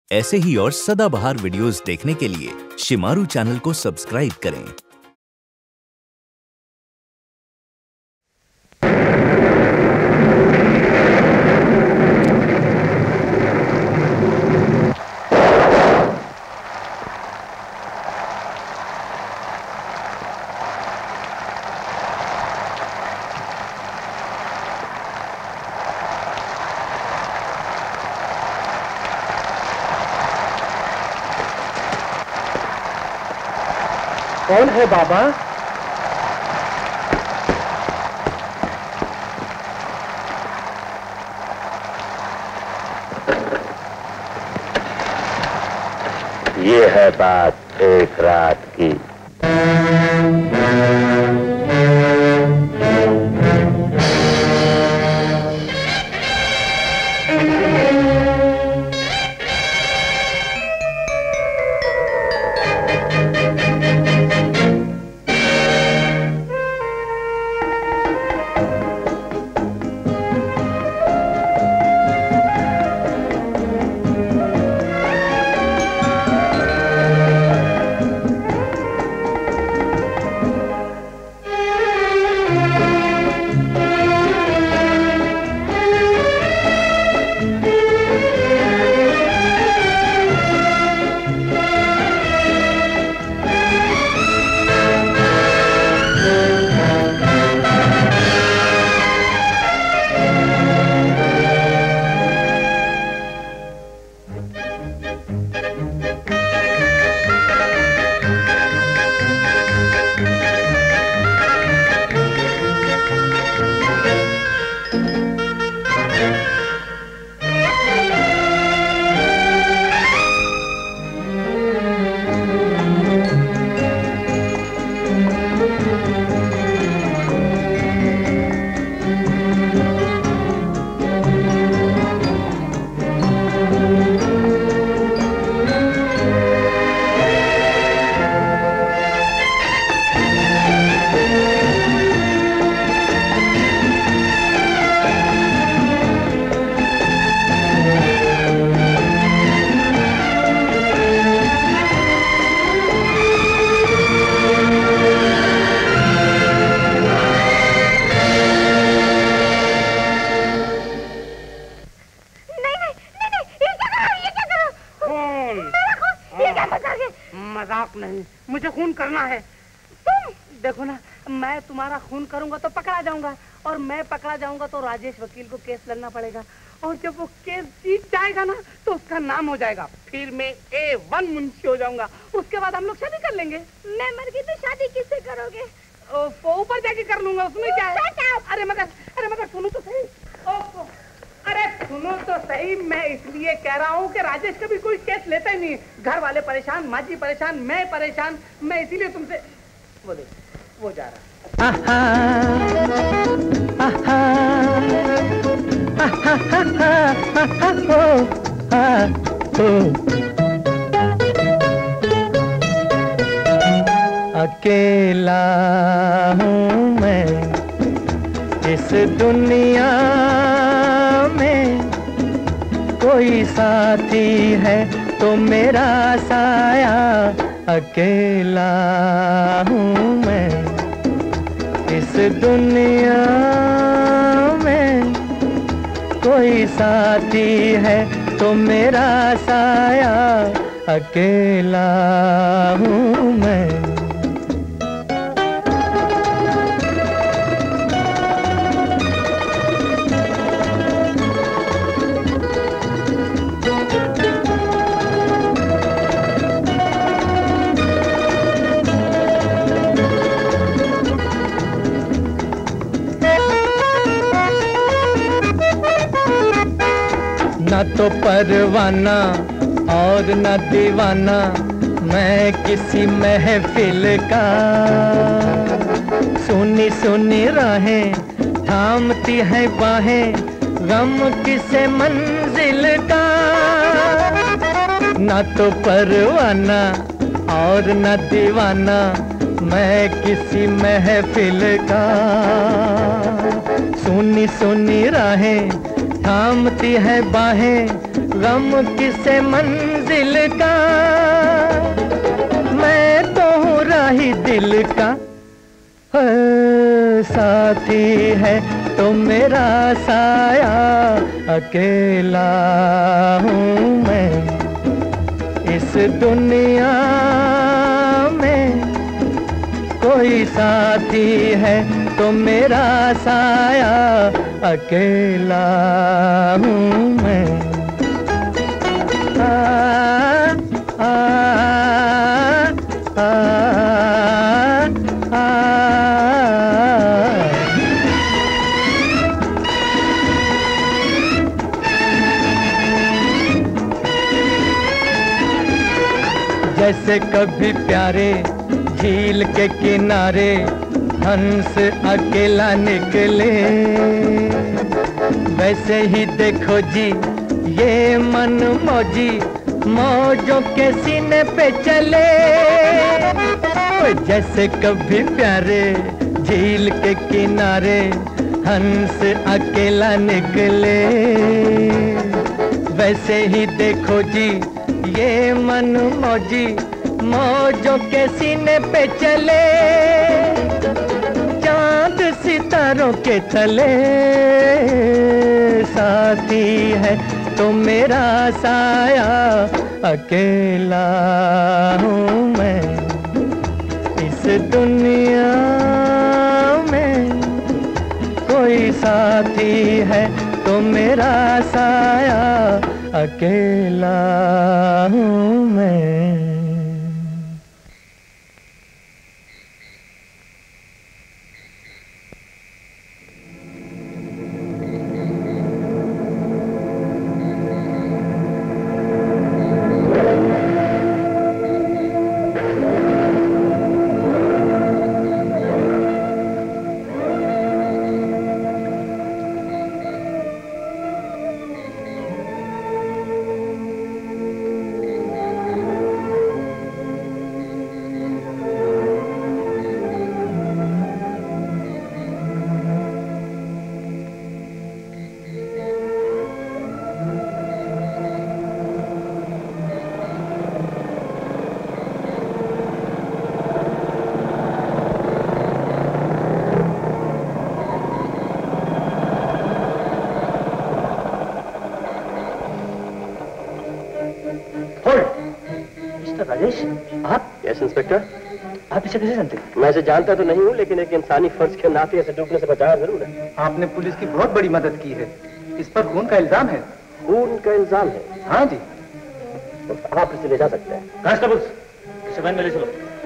ऐसे ही और सदाबहार वीडियोस देखने के लिए शिमारू चैनल को सब्सक्राइब करें। कौन है बाबा? ये है बात एक रात की। मजाक नहीं, मुझे खून करना है। तुम देखो ना, मैं तुम्हारा खून करूंगा तो पकड़ा जाऊंगा, और मैं पकड़ा जाऊंगा तो राजेश वकील को केस लड़ना पड़ेगा, और जब वो केस जीत जाएगा ना तो उसका नाम हो जाएगा, फिर मैं A1 मुंशी हो जाऊंगा। उसके बाद हम लोग शादी कर लेंगे। मैं मर गई तो शादी किससे करोगे? ऊपर जाके कर लूंगा, उसमें क्या है? अरे मगर सुनो तो सही। अरे सुनो तो सही, मैं इसलिए कह रहा हूँ कि राजेश कभी कोई केस लेता ही नहीं। घर वाले परेशान, माँ जी परेशान, मैं परेशान, मैं इसीलिए तुमसे वो जा रहा अकेला हूँ मैं इस दुनिया में, कोई साथी है तो मेरा साया। अकेला हूँ मैं इस दुनिया में, कोई साथी है तो मेरा साया। अकेला हूँ मैं। न तो परवाना और न दीवाना मैं किसी महफिल का, सुनी सुनी राहें थामती है बाहें गम किसे मंजिल का। न तो परवाना और न दीवाना मैं किसी महफिल का, सुनी सुनी राहें थामती है बाहें गम किसे मंजिल का, मैं तो हूँ राही दिल का। साथी है तो मेरा साया, अकेला हूँ मैं इस दुनिया में। कोई साथी है तो मेरा साया, अकेला हूँ मैं। जैसे कभी प्यारे झील के किनारे हंस अकेला निकले, वैसे ही देखो जी ये मन मौजी मौजों के सीने पे चले। जैसे कभी प्यारे झील के किनारे हंस अकेला निकले, वैसे ही देखो जी ये मन मौजी मौजों के सीने पे चले। चांद सितारों के तले साथी है तो मेरा साया, अकेला हूँ मैं इस दुनिया में। कोई साथी है तो मेरा साया, अकेला हूँ मैं। इंस्पेक्टर, आप इसे कैसे जानते? मैं इसे जानता तो नहीं हूँ, लेकिन एक इंसानी फर्ज के नाते इसे डूबने से बचाया जरूर है। आपने पुलिस की बहुत बड़ी मदद की है। इस पर खून का इल्जाम है। खून का इल्जाम है? हाँ जी। तो आप इसे ले जा सकते हैं। कांस्टेबल्स, इसे वैन में ले चलो।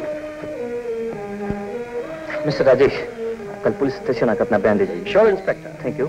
मिस्टर राजेश, कल पुलिस स्टेशन आकर अपना बयान दीजिए। Sure inspector. Thank you.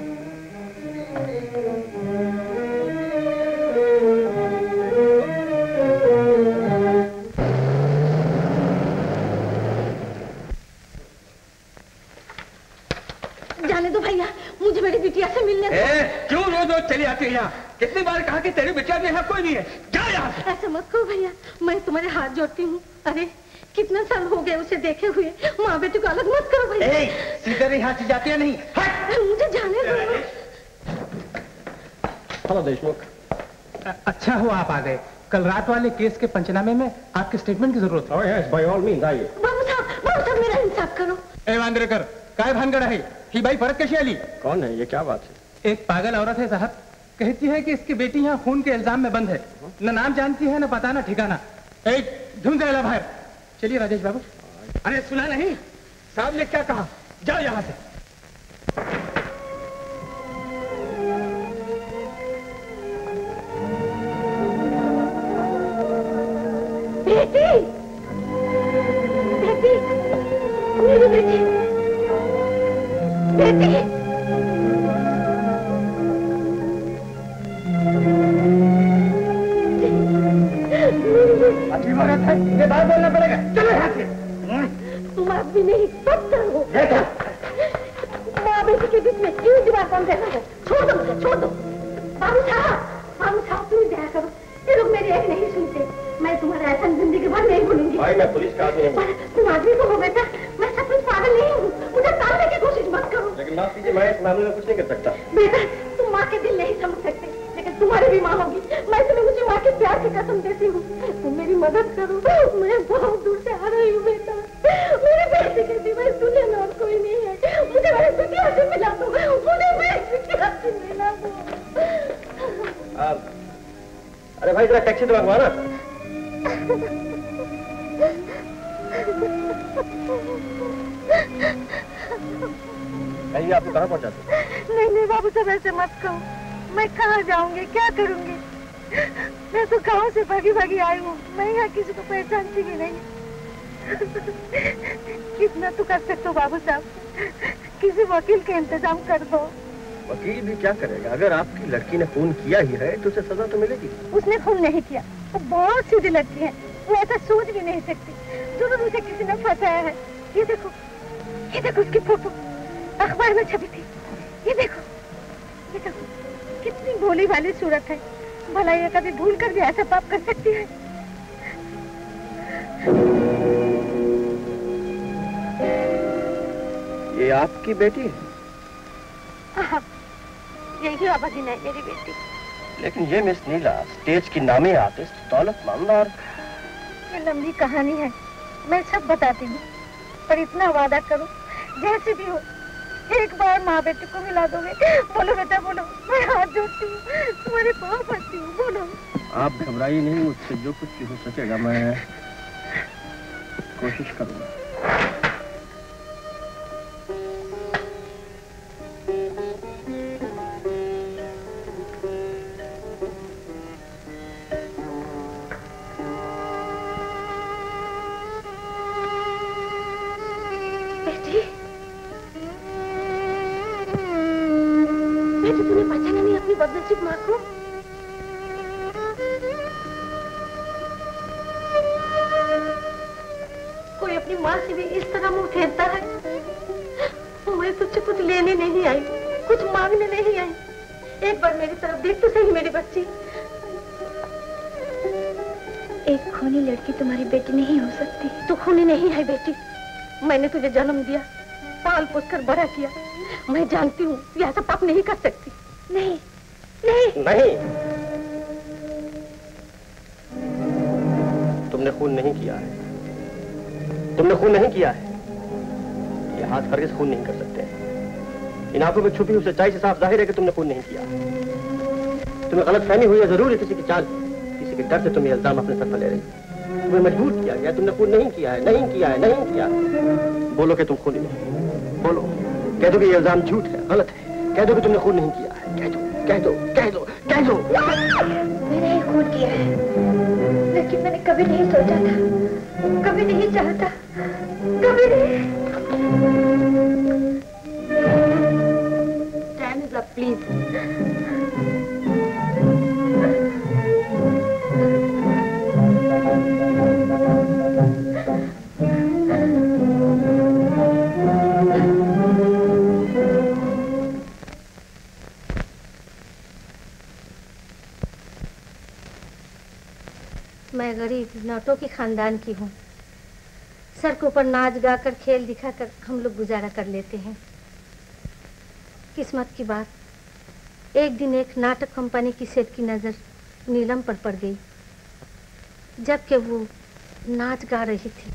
चली आती है यहाँ। कितनी बार कहा कि तेरी बिटिया के यहाँ कोई नहीं है। क्या यहाँ से? ऐसा मत करो भैया, मैं तुम्हारे हाथ जोड़ती हूँ। अरे कितना साल हो गए उसे देखे हुए, माँ बेटी को अलग मत करो भैया। सीधे यहाँ से जाती है नहीं। मुझे जाने दो। हेलो देशमुख। अच्छा हुआ आप आ गए। कल रात वाले केस के पंचनामे में आपके स्टेटमेंट की जरूरत है। यस, बाय ऑल मींस आइए। बाबू साहब मेरा इंसाफ करो। ए वांद्रेकर, काय भानगड़ है? ही भाई फर्क कैसी आली? कौन है ये? क्या बात है? एक पागल औरत है साहब, कहती है कि इसकी बेटी यहाँ खून के इल्जाम में बंद है। न नाम जानती है, न पता, न ठिकाना। ढूंढ जाएगा बाहर। चलिए राजेश बाबू। अरे सुना नहीं? साहब ने क्या कहा? जाओ यहाँ से। बेटी, बेटी, मेरी बेटी, बेटी। ये बात बोलना पड़ेगा। चलो यहाँ से। तुम आदमी नहीं, पत्थर हो। माँ बेटी के बीच में क्यों दीवार कौन देना है? छोड़ दो, छोड़ दो। बाबू साहब तुम दया करो। ये लोग मेरी एक नहीं सुनते। मैं तुम्हारा ऐसा जिंदगी भर नहीं भूलूंगी। भाई मैं पुलिस का आदमी हूँ। तुम आदमी तो हो बेटा, मैं सचमुच पागल नहीं हूँ। मुझे टालने की कोशिश मत करो। लेकिन माफ कीजिए, मैं इस मामले में कुछ नहीं कर सकता। बेटा तुम माँ के दिल नहीं समझ सकते, लेकिन तुम्हारी भी माँ होगी। मैं तुम्हें मुझे माँ के प्यार की कसम देती हूँ, तुम मेरी मदद करो। मैं बहुत दूर से आ रही हूँ बेटा, मेरे बेटे के सिवाय दुनिया में और कोई नहीं है। मुझे मेरे बिटिया से मिला दो, मुझे मेरी बिटिया से मिला दो। अरे भाई जरा टैक्सी तो मंगवा ना। कहीं आपको कहाँ पहुँचाते? नहीं नहीं बाबू साहब ऐसे मत कहो, मैं कहाँ जाऊंगी, क्या करूंगी? मैं तो गांव से भागी भागी आई हूँ, मैं यहाँ किसी को पहचानती भी नहीं। कितना तो कर सकते हो बाबू साहब, किसी वकील का इंतजाम कर दो। वकील भी क्या करेगा? अगर आपकी लड़की ने खून किया ही है तो उसे सजा तो मिलेगी। उसने खून नहीं किया, वो बहुत सीधी लड़की है, वो ऐसा सोच भी नहीं सकती। जरूर उसे किसी ने फंसाया है। ये देखो उसकी फोटो अखबार में छपी थी। ये देखो कितनी भोली भाली सूरत है। भला ये कभी भूल कर भी ऐसा पाप कर सकती है? ये आपकी बेटी है? हाँ, यही आबादीन है मेरी बेटी। लेकिन ये मिस नीला स्टेज की नामी आर्टिस्ट, दौलतमंद और... ये लंबी कहानी है, मैं सब बताती हूँ, पर इतना वादा करो जैसे भी हो एक बार माँ बेटी को मिला दोगे। बोलो बेटा बोलो, मैं हाथ जोड़ती हूँ, तुम्हारे पाँव पड़ती हूँ, बोलो। आप घबराइए नहीं, मुझसे जो कुछ हो सकेगा मैं कोशिश करूँगा। बदनसीब माँ को कोई अपनी माँ से भी इस तरह मुंह फेरता है। मैं तुझसे कुछ लेने नहीं आई, कुछ मांगने नहीं आई। एक बार मेरी तरफ देख तो सही मेरी बच्ची। एक खूनी लड़की तुम्हारी बेटी नहीं हो सकती। तू खूनी नहीं है बेटी, मैंने तुझे जन्म दिया, पाल पोस कर बड़ा किया। मैं जानती हूँ यह सब पाप नहीं कर सकती। नहीं नहीं, तुमने खून नहीं किया है, तुमने खून नहीं किया है। ये हाथ हरगिज़ खून नहीं कर सकते। इन आंखों में छुपी हुई सच्चाई से साफ जाहिर है कि तुमने खून नहीं किया। तुम्हें गलतफहमी हुई है जरूर है किसी की चाल, किसी के डर से तुम ये इल्जाम अपने सर पर ले रही। तुम्हें मजबूर किया गया, तुमने खून नहीं किया है, नहीं किया है, नहीं किया। बोलो कि तुम खूनी नहीं, बोलो, कह दो कि ये इल्जाम झूठ है, गलत है, कह दो कि तुमने खून नहीं किया है, कह दो, कह दो, कह दो, कह दो। मैंने ही खून किया है, लेकिन मैंने कभी नहीं सोचा था, कभी नहीं चाहता, कभी नहीं। Time is up please. मैं गरीब नौटों की खानदान की हूँ। सर के ऊपर नाच गाकर खेल दिखाकर हम लोग गुजारा कर लेते हैं। किस्मत की बात, एक दिन एक नाटक कंपनी की सेठ की नज़र नीलम पर पड़ गई, जबकि वो नाच गा रही थी।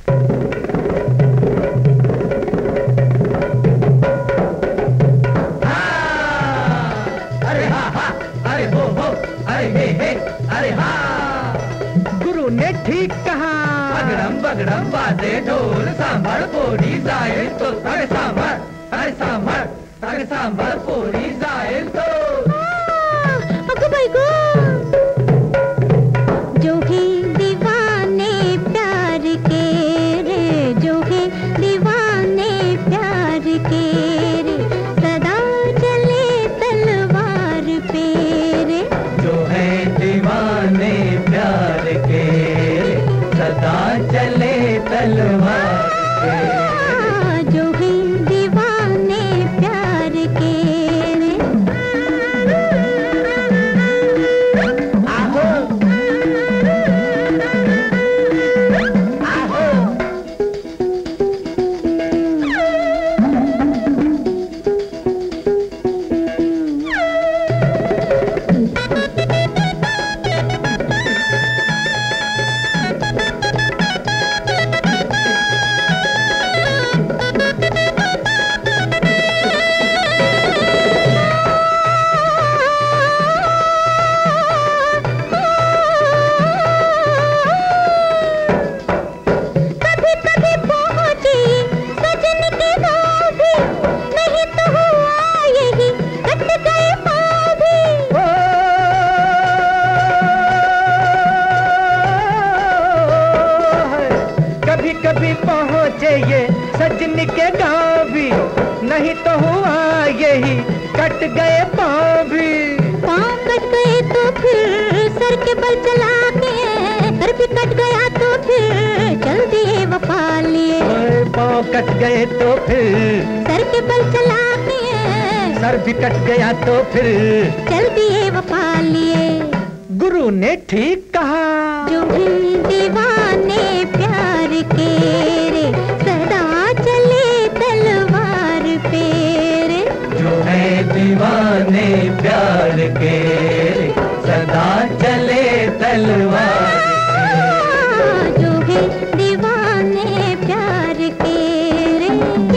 अरे हा हा, अरे हो, अरे हे, अरे हा। गुरु ने ठीक कहा, बगड़म बगड़म बाजे ढोल, सांभर पोरी जाए तो अरे सांभर, अरे सांभर, अरे सांभर पोरी जाए तो। जो है दीवाने प्यार के रे, जो है दीवाने प्यार के रे, सदा चले तलवार पे रे। जो है दीवाने प्यार के रे, सदा चले तलवार पे। जो है दीवाने प्यार के रे। कभी पहुँचे ये सजनी के गाँव भी, नहीं तो हुआ यही कट गए पाँव भी। पाँव कट गए तो फिर सर के बल चला के, सर भी कट गया तो फिर चल दिए वफा लिए। पाँव कट गए तो फिर सर के बल चला के, सर भी कट गया तो फिर चल दिए वफा लिए। गुरु ने ठीक कहा, जो भी दीवाने प्यार के रे, सदा चले तलवार पे रे। जो है दीवाने प्यार के रे, सदा चले तलवार पे। जो है दीवाने प्यार के रे।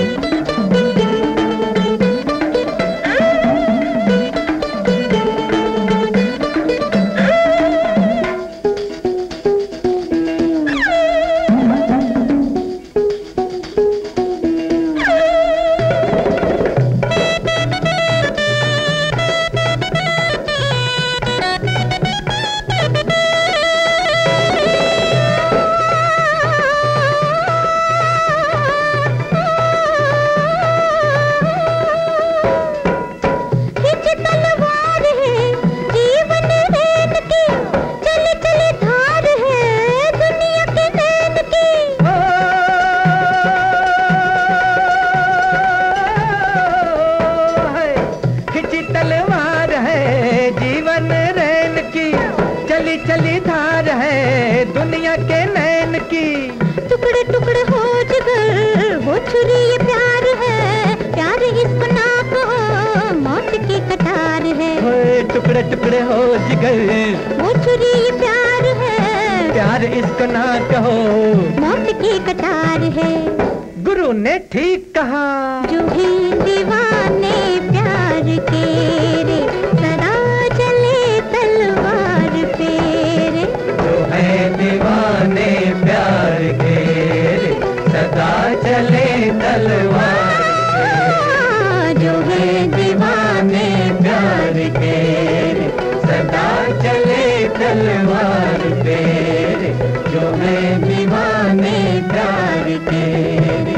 टुकड़े टुकड़े हो जिगर, वो छुरी प्यार है, प्यार इसको ना कहो मौत की कटार है। गुरु ने ठीक कहा, जो है दीवाने प्यार के रे, सदा चले तलवार पे रे। जो है दीवाने प्यार के रे, सदा चले तलवार पे। जो है दीवाने प्यार के रे, सदा चले तलवार पे रे। जो है दीवाने प्यार के रे।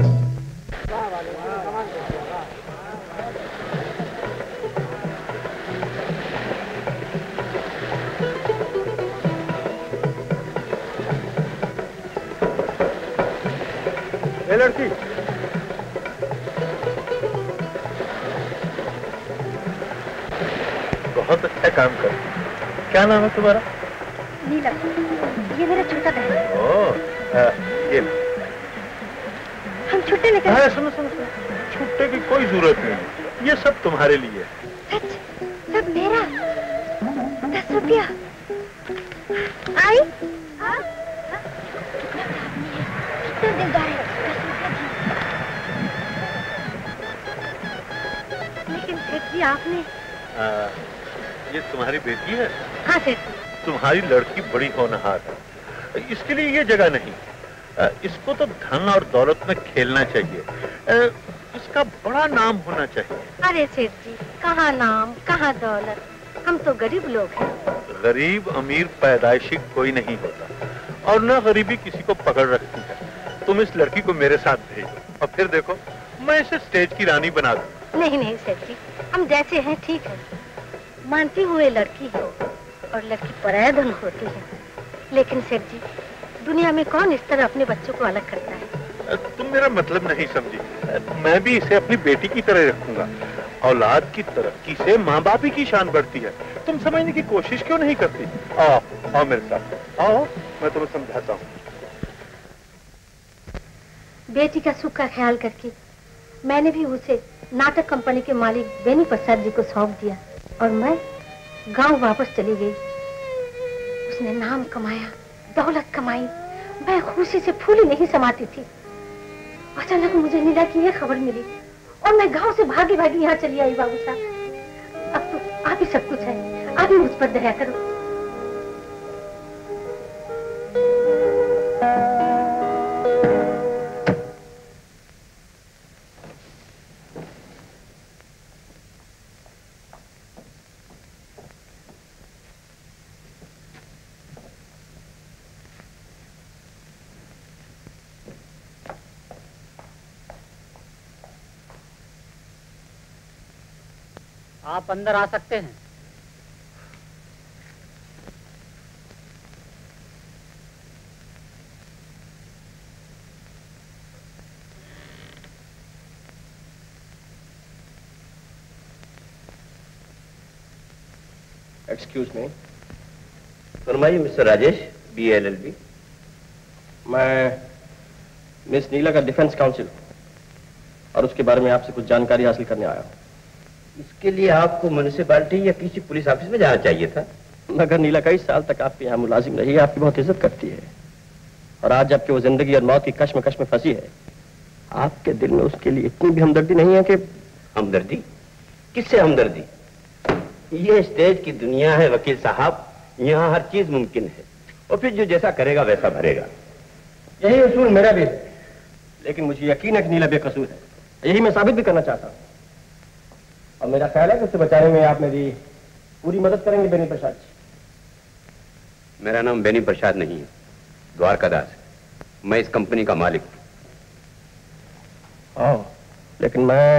ये लड़की बहुत अच्छा काम कर। क्या नाम है तुम्हारा? नीला। ये मेरा छोटा बहन है। ये हम छुट्टे लेकर। सुनो सुनो सुनो, छुट्टे की कोई जरूरत नहीं, ये सब तुम्हारे लिए। सच? सब मेरा? 10 रुपया? आई? कितना दिलदार है। 10 रुपया लेकिन सेठ जी आपने। ये तुम्हारी बेटी है? हाँ सेठ। तुम्हारी लड़की बड़ी होनहार है, इसके लिए ये जगह नहीं। इसको तो धन और दौलत में खेलना चाहिए, इसका बड़ा नाम होना चाहिए। अरे सेठ जी, कहाँ नाम कहाँ दौलत, हम तो गरीब लोग हैं। गरीब अमीर पैदाइशी कोई नहीं होता, और न गरीबी किसी को पकड़ रखती है। तुम इस लड़की को मेरे साथ भेजो और फिर देखो मैं इसे स्टेज की रानी बना दूं। नहीं नहीं सेठ जी, हम जैसे हैं ठीक है। मानती हुए लड़की है और लड़की पराया धन होती है, लेकिन सेठ जी दुनिया में कौन इस तरह अपने बच्चों को अलग करता है। तुम मेरा मतलब नहीं समझी, मैं भी इसे अपनी बेटी की तरह रखूंगा। औलाद की तरक्की से माँ बाप ही की शान बढ़ती है। तुम समझने की कोशिश क्यों नहीं करती? आओ आओ मेरे साथ आओ, मैं तुम्हें समझाता हूँ। बेटी का सुख का ख्याल करके मैंने भी उसे नाटक कंपनी के मालिक बेनी प्रसाद जी को सौंप दिया और मैं गांव वापस चली गई। उसने नाम कमाया, दौलत कमाई, मैं खुशी से फूली नहीं समाती थी। अचानक मुझे नीला की यह खबर मिली और मैं गांव से भागी भागी यहाँ चली आई। बाबू साहब, अब तो आप ही सब कुछ है, आप ही मुझ पर दया करो। आप अंदर आ सकते हैं। Excuse me. फरमाइए मिस्टर राजेश, BLLB। मैं मिस नीला का डिफेंस काउंसिल और उसके बारे में आपसे कुछ जानकारी हासिल करने आया हूँ। इसके लिए आपको म्युनिसिपैलिटी या किसी पुलिस ऑफिस में जाना चाहिए था। मगर नीला कई साल तक आपके यहाँ मुलाजिम रही है, आपकी बहुत इज्जत करती है, और आज जबकि वो जिंदगी और मौत की कश्मकश में फंसी है, आपके दिल में उसके लिए इतनी भी हमदर्दी नहीं है कि... हमदर्दी? किससे हमदर्दी? ये स्टेज की दुनिया है वकील साहब, यहाँ हर चीज मुमकिन है, और फिर जो जैसा करेगा वैसा भरेगा। यही उसूल मेरा भी है, लेकिन मुझे यकीन है कि नीला बेकसूर है, यही मैं साबित भी करना चाहता हूँ, और मेरा ख्याल है कि उसे बचाने में आप मेरी पूरी मदद करेंगे बेनी प्रसाद जी। मेरा नाम बेनी प्रसाद नहीं है, द्वारकादास है। मैं इस कंपनी का मालिक हूँ। लेकिन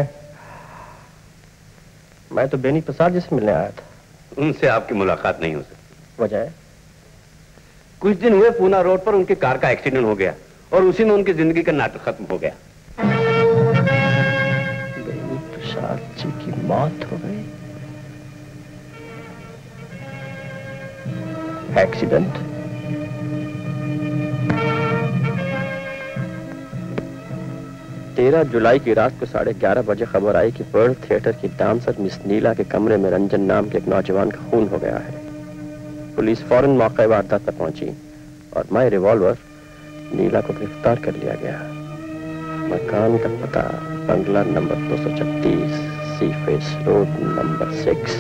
मैं तो बेनी प्रसाद जी से मिलने आया था। उनसे आपकी मुलाकात नहीं हो सकती। वजह है? कुछ दिन हुए पूना रोड पर उनकी कार का एक्सीडेंट हो गया और उसी में उनकी जिंदगी का नाटक खत्म हो गया। बेनी प्रसाद जी की मौत हो गई? एक्सीडेंट? तेरह जुलाई की रात को 11:30 बजे खबर आई कि वर्ल्ड थिएटर की डांसर मिस नीला के कमरे में रंजन नाम के एक नौजवान का खून हो गया है। पुलिस फौरन मौके वारदात पर पहुंची और माई रिवॉल्वर नीला को गिरफ्तार कर लिया गया। मकान का पता बंगला number 236, sea face road number 6।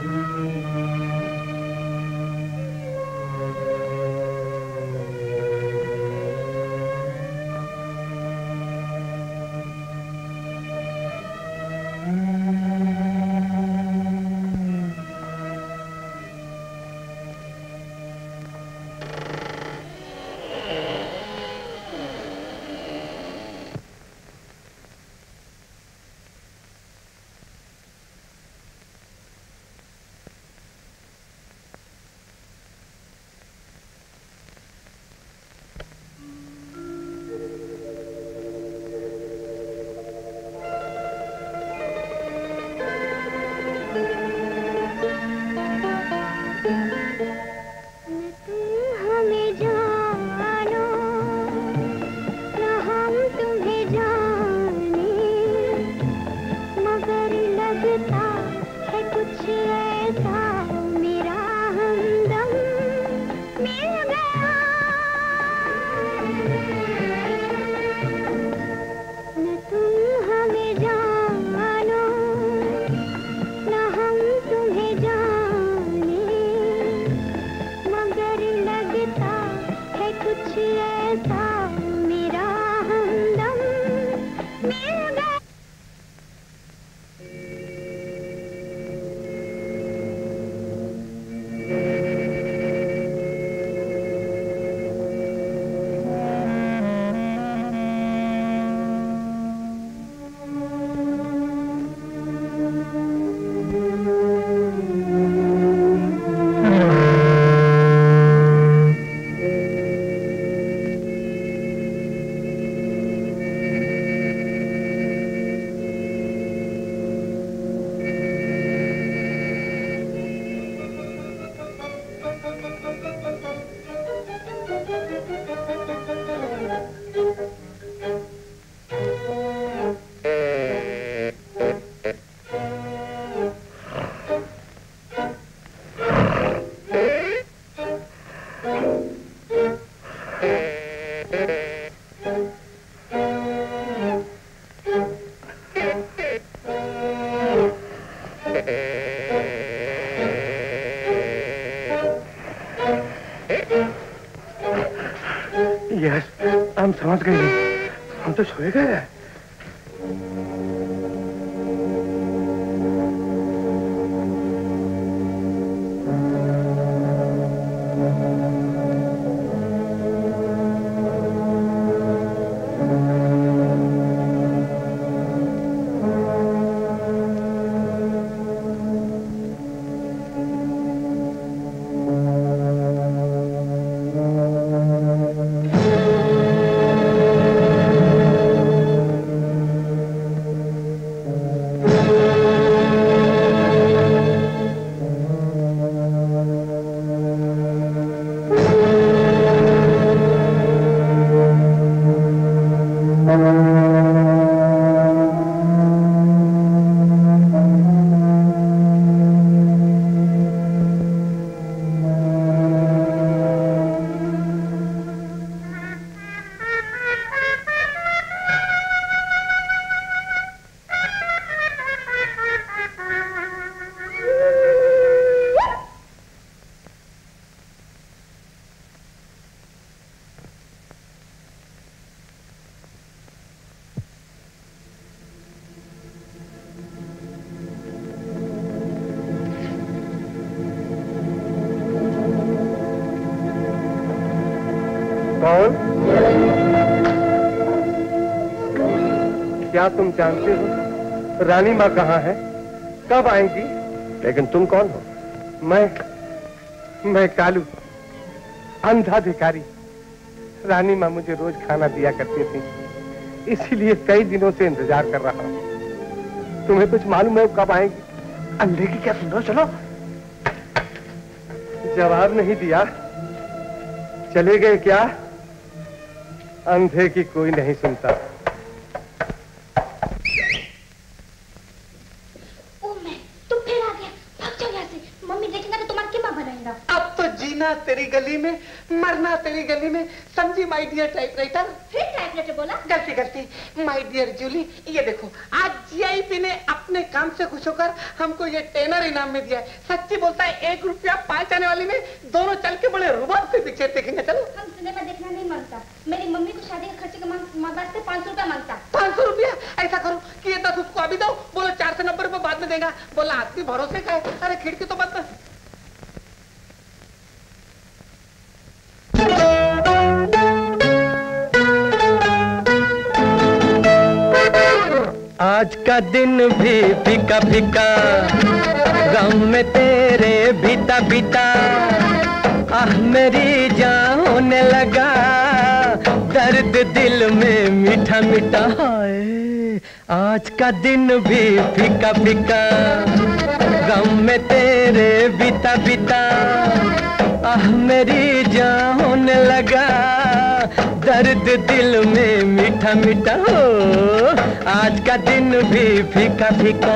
हम समझ गए, हम तो सोए गए। कौन? क्या तुम जानते हो रानी माँ कहाँ है, कब आएगी? लेकिन तुम कौन हो? मैं कालू, अंधा भिखारी। रानी माँ मुझे रोज खाना दिया करती थी, इसीलिए कई दिनों से इंतजार कर रहा हूँ। तुम्हें कुछ मालूम है कब आएगी? अंधे की क्या सुनो, चलो। जवाब नहीं दिया, चले गए क्या? अंधे की कोई नहीं सुनता। जीना तेरी गली में, मरना तेरी गली में, समझी माय डियर टाइपराइटर? फिर टाइपराइटर बोला? गलती माय डियर जूली, ये देखो आज जीआईपी ने अपने काम से खुश होकर हमको ये टेनर इनाम में दिया है। सच्ची बोलता है, 1 रुपया 5 आने वाली में दोनों चल के बड़े रुबाब से पिक्चर देखेंगे। चलो। हम सिनेमा देखना नहीं मांगता, मेरी मम्मी को शादी के खर्चे के वास्ते 500 रुपया मांगता। 500 रुपया? ऐसा करो कि ये 10 उसको अभी दो, बोलो 4 से 90 रुपए बाद में देगा। बोला आदमी भरोसे का है। अरे खिड़की तो बंद। आज का दिन भी फीका फीका, गम में तेरे बीता बीता, आह मेरी जान होने लगा, दर्द दिल में मीठा मीठा। हाय आज का दिन भी फीका फीका, गम में तेरे बीता बीता, आह मेरी जान होने लगा, दर्द दिल में मीठा मीठा। हो आज का दिन भी फीका फीका।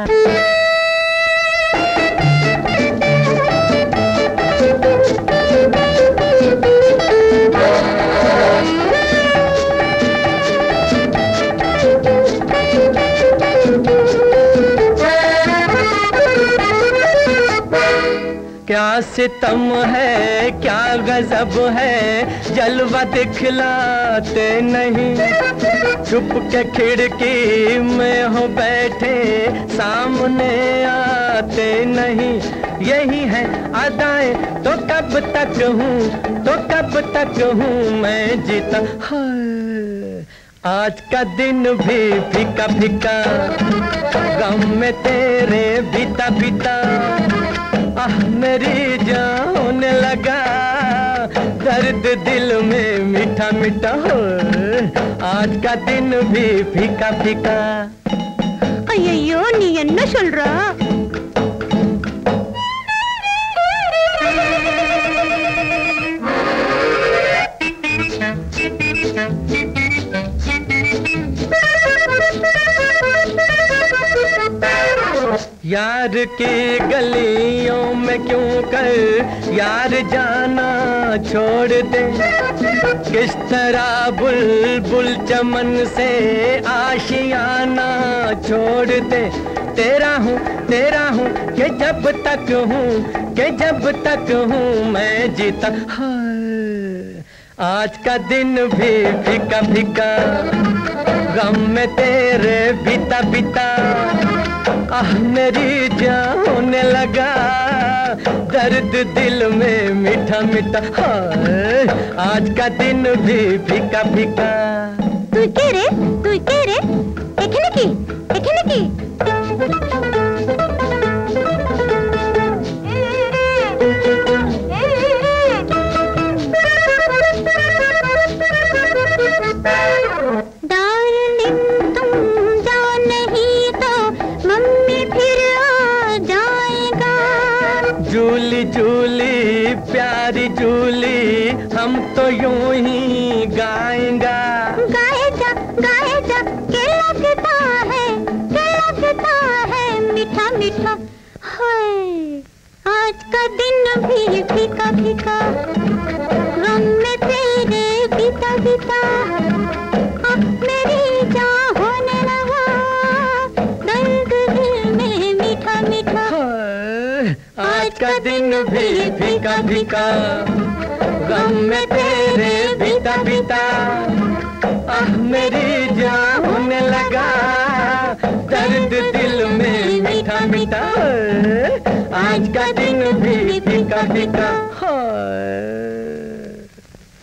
क्या सितम है, क्या गजब है, जलवा दिखलाते नहीं, छुप के खिड़की में हो बैठे, सामने आते नहीं। यही है अदाएं तो कब तक हूँ, तो कब तक हूँ मैं जीता। हाय आज का दिन भी फीका फीका, गम में तेरे बीता बीता, आह मेरी जान होने लगा, दर्द दिल में मीठा मीठा। हो आज का दिन भी फीका फीका। अय्यो नी என்ன சொல்றா? यार की गलियों में क्यों कर यार जाना छोड़ दे, किस तरह बुलबुल चमन से आशियाना छोड़ दे। तेरा हूँ कि जब तक हूँ, कि जब तक हूँ मैं जीता। हाय आज का दिन भी फीका फीका, गम में तेरे बीता बीता, आह मेरी जान होने लगा, दर्द दिल में मीठा मीठा। हाय आज का दिन भी फीका फीका। तू के रे एखने की जूली जूली प्यारी जूली, हम तो यूं ही गाएगा। गाएगा के लगता है मीठा मीठा। हाय आज का दिन भी फीका फीका, गम में तेरे बीता बीता, मेरी जान होने लगा, दर्द दिल में मीठा मीठा। आज का दिन भी फीका फीका, गम में तेरे बीता बीता, आह मेरी जान होने लगा, दर्द दिल में मीठा मीठा। आज का दिन भी फीका फीका। ओ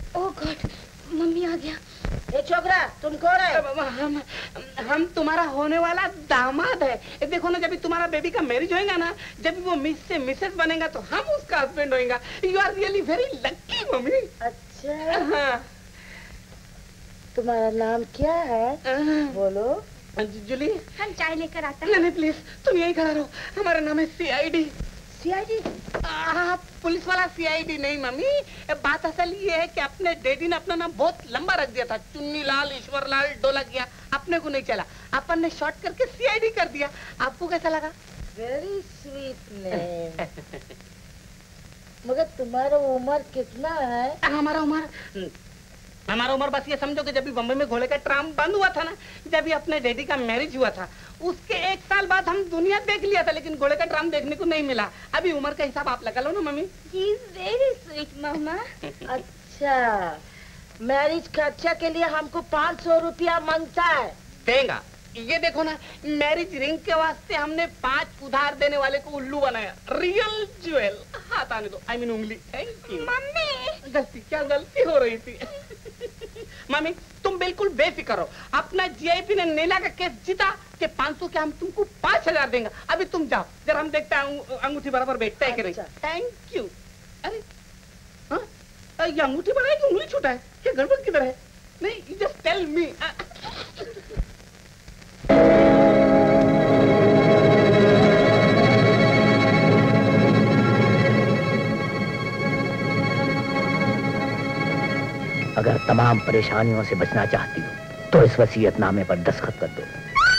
गॉड, मम्मी आ गया। ए छोकरा, तुम कौन है? हम तुम्हारा होने वाला दामाद है। देखो ना, जब भी तुम्हारा बेबी का मैरिज होएगा ना, जब वो मिस से मिसेस बनेगा तो हम उसका हस्बैंड होएगा। You are really very lucky mummy. अच्छा हाँ। तुम्हारा नाम क्या है? बोलो। जूली, हम चाय लेकर आते हैं। नहीं प्लीज, तुम यहीं खड़ा रहो। हमारा नाम है CID। CID? पुलिस वाला CID नहीं मम्मी। बात असल ये है कि अपने डैडी ने अपना नाम बहुत लंबा रख दिया था, चुन्नी लाल, ईश्वर लाल, डोला गया। अपने को नहीं चला, अपन ने शॉर्ट करके CID कर दिया। आपको कैसा लगा? Very sweet name. मगर तुम्हारा उम्र कितना है? हमारा उम्र बस ये समझो कि जब भी बम्बई में घोड़े का ट्राम बंद हुआ था ना, जब भी अपने डैडी का मैरिज हुआ था, उसके 1 साल बाद हम दुनिया देख लिया था, लेकिन घोड़े का ट्राम देखने को नहीं मिला। अभी उम्र का हिसाब आप लगा लो ना mummy. He is very sweet, मामा। अच्छा, मैरिज खर्चा के लिए हमको 500 रुपया मांगता है। देगा। ये देखो ना, मैरिज रिंग के वास्ते हमने 5 उधार देने वाले को उल्लू बनाया। Real jewel. हाथ आने दो, I mean उंगली। Thank you mummy. गलती हो रही थी। मम्मी तुम बिल्कुल बेफिक्र हो। अपना GIP ने नीला का केस जीता कि 500 के हम तुमको 5000 देंगे। अभी तुम जाओ, जरा हम देखते हैं अंगूठी बराबर बैठता है कि नहीं। Thank you. अरे हाँ, ये अंगूठी बड़ा है कि उंगली छोटा है? क्या गड़बड़ किधर है? नहीं, जस्ट टेल मी। अगर तमाम परेशानियों से बचना चाहती हो तो इस वसीयतनामे पर दस्तखत कर दो।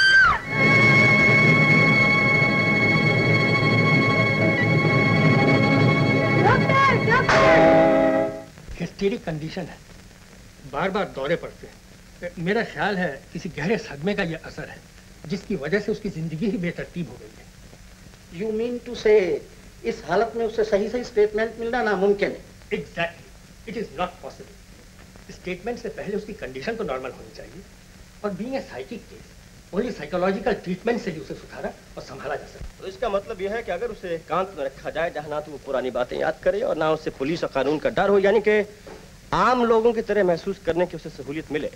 हिस्टेरिक कंडीशन है, बार बार दौरे पड़ते हैं। मेरा ख्याल है किसी गहरे सदमे का यह असर है, जिसकी वजह से उसकी जिंदगी ही बेतरतीब हो गई है। यू मीन टू से इस हालत में उससे सही सही स्टेटमेंट मिलना नामुमकिन है? Exactly, it is not possible. Statement से पहले उसकी कंडीशन तो नॉर्मल होनी चाहिए, और being a psychic case only psychological treatment से ही उसे सुधारा और संभाला जा सकता। तो इसका मतलब यह है कि अगर उसे एकांत में रखा जाए, जहाँ ना तो वो पुरानी बातें याद करे और ना उससे पुलिस और कानून का डर हो, यानी कि आम लोगों की तरह महसूस करने की उसे सहूलियत मिले,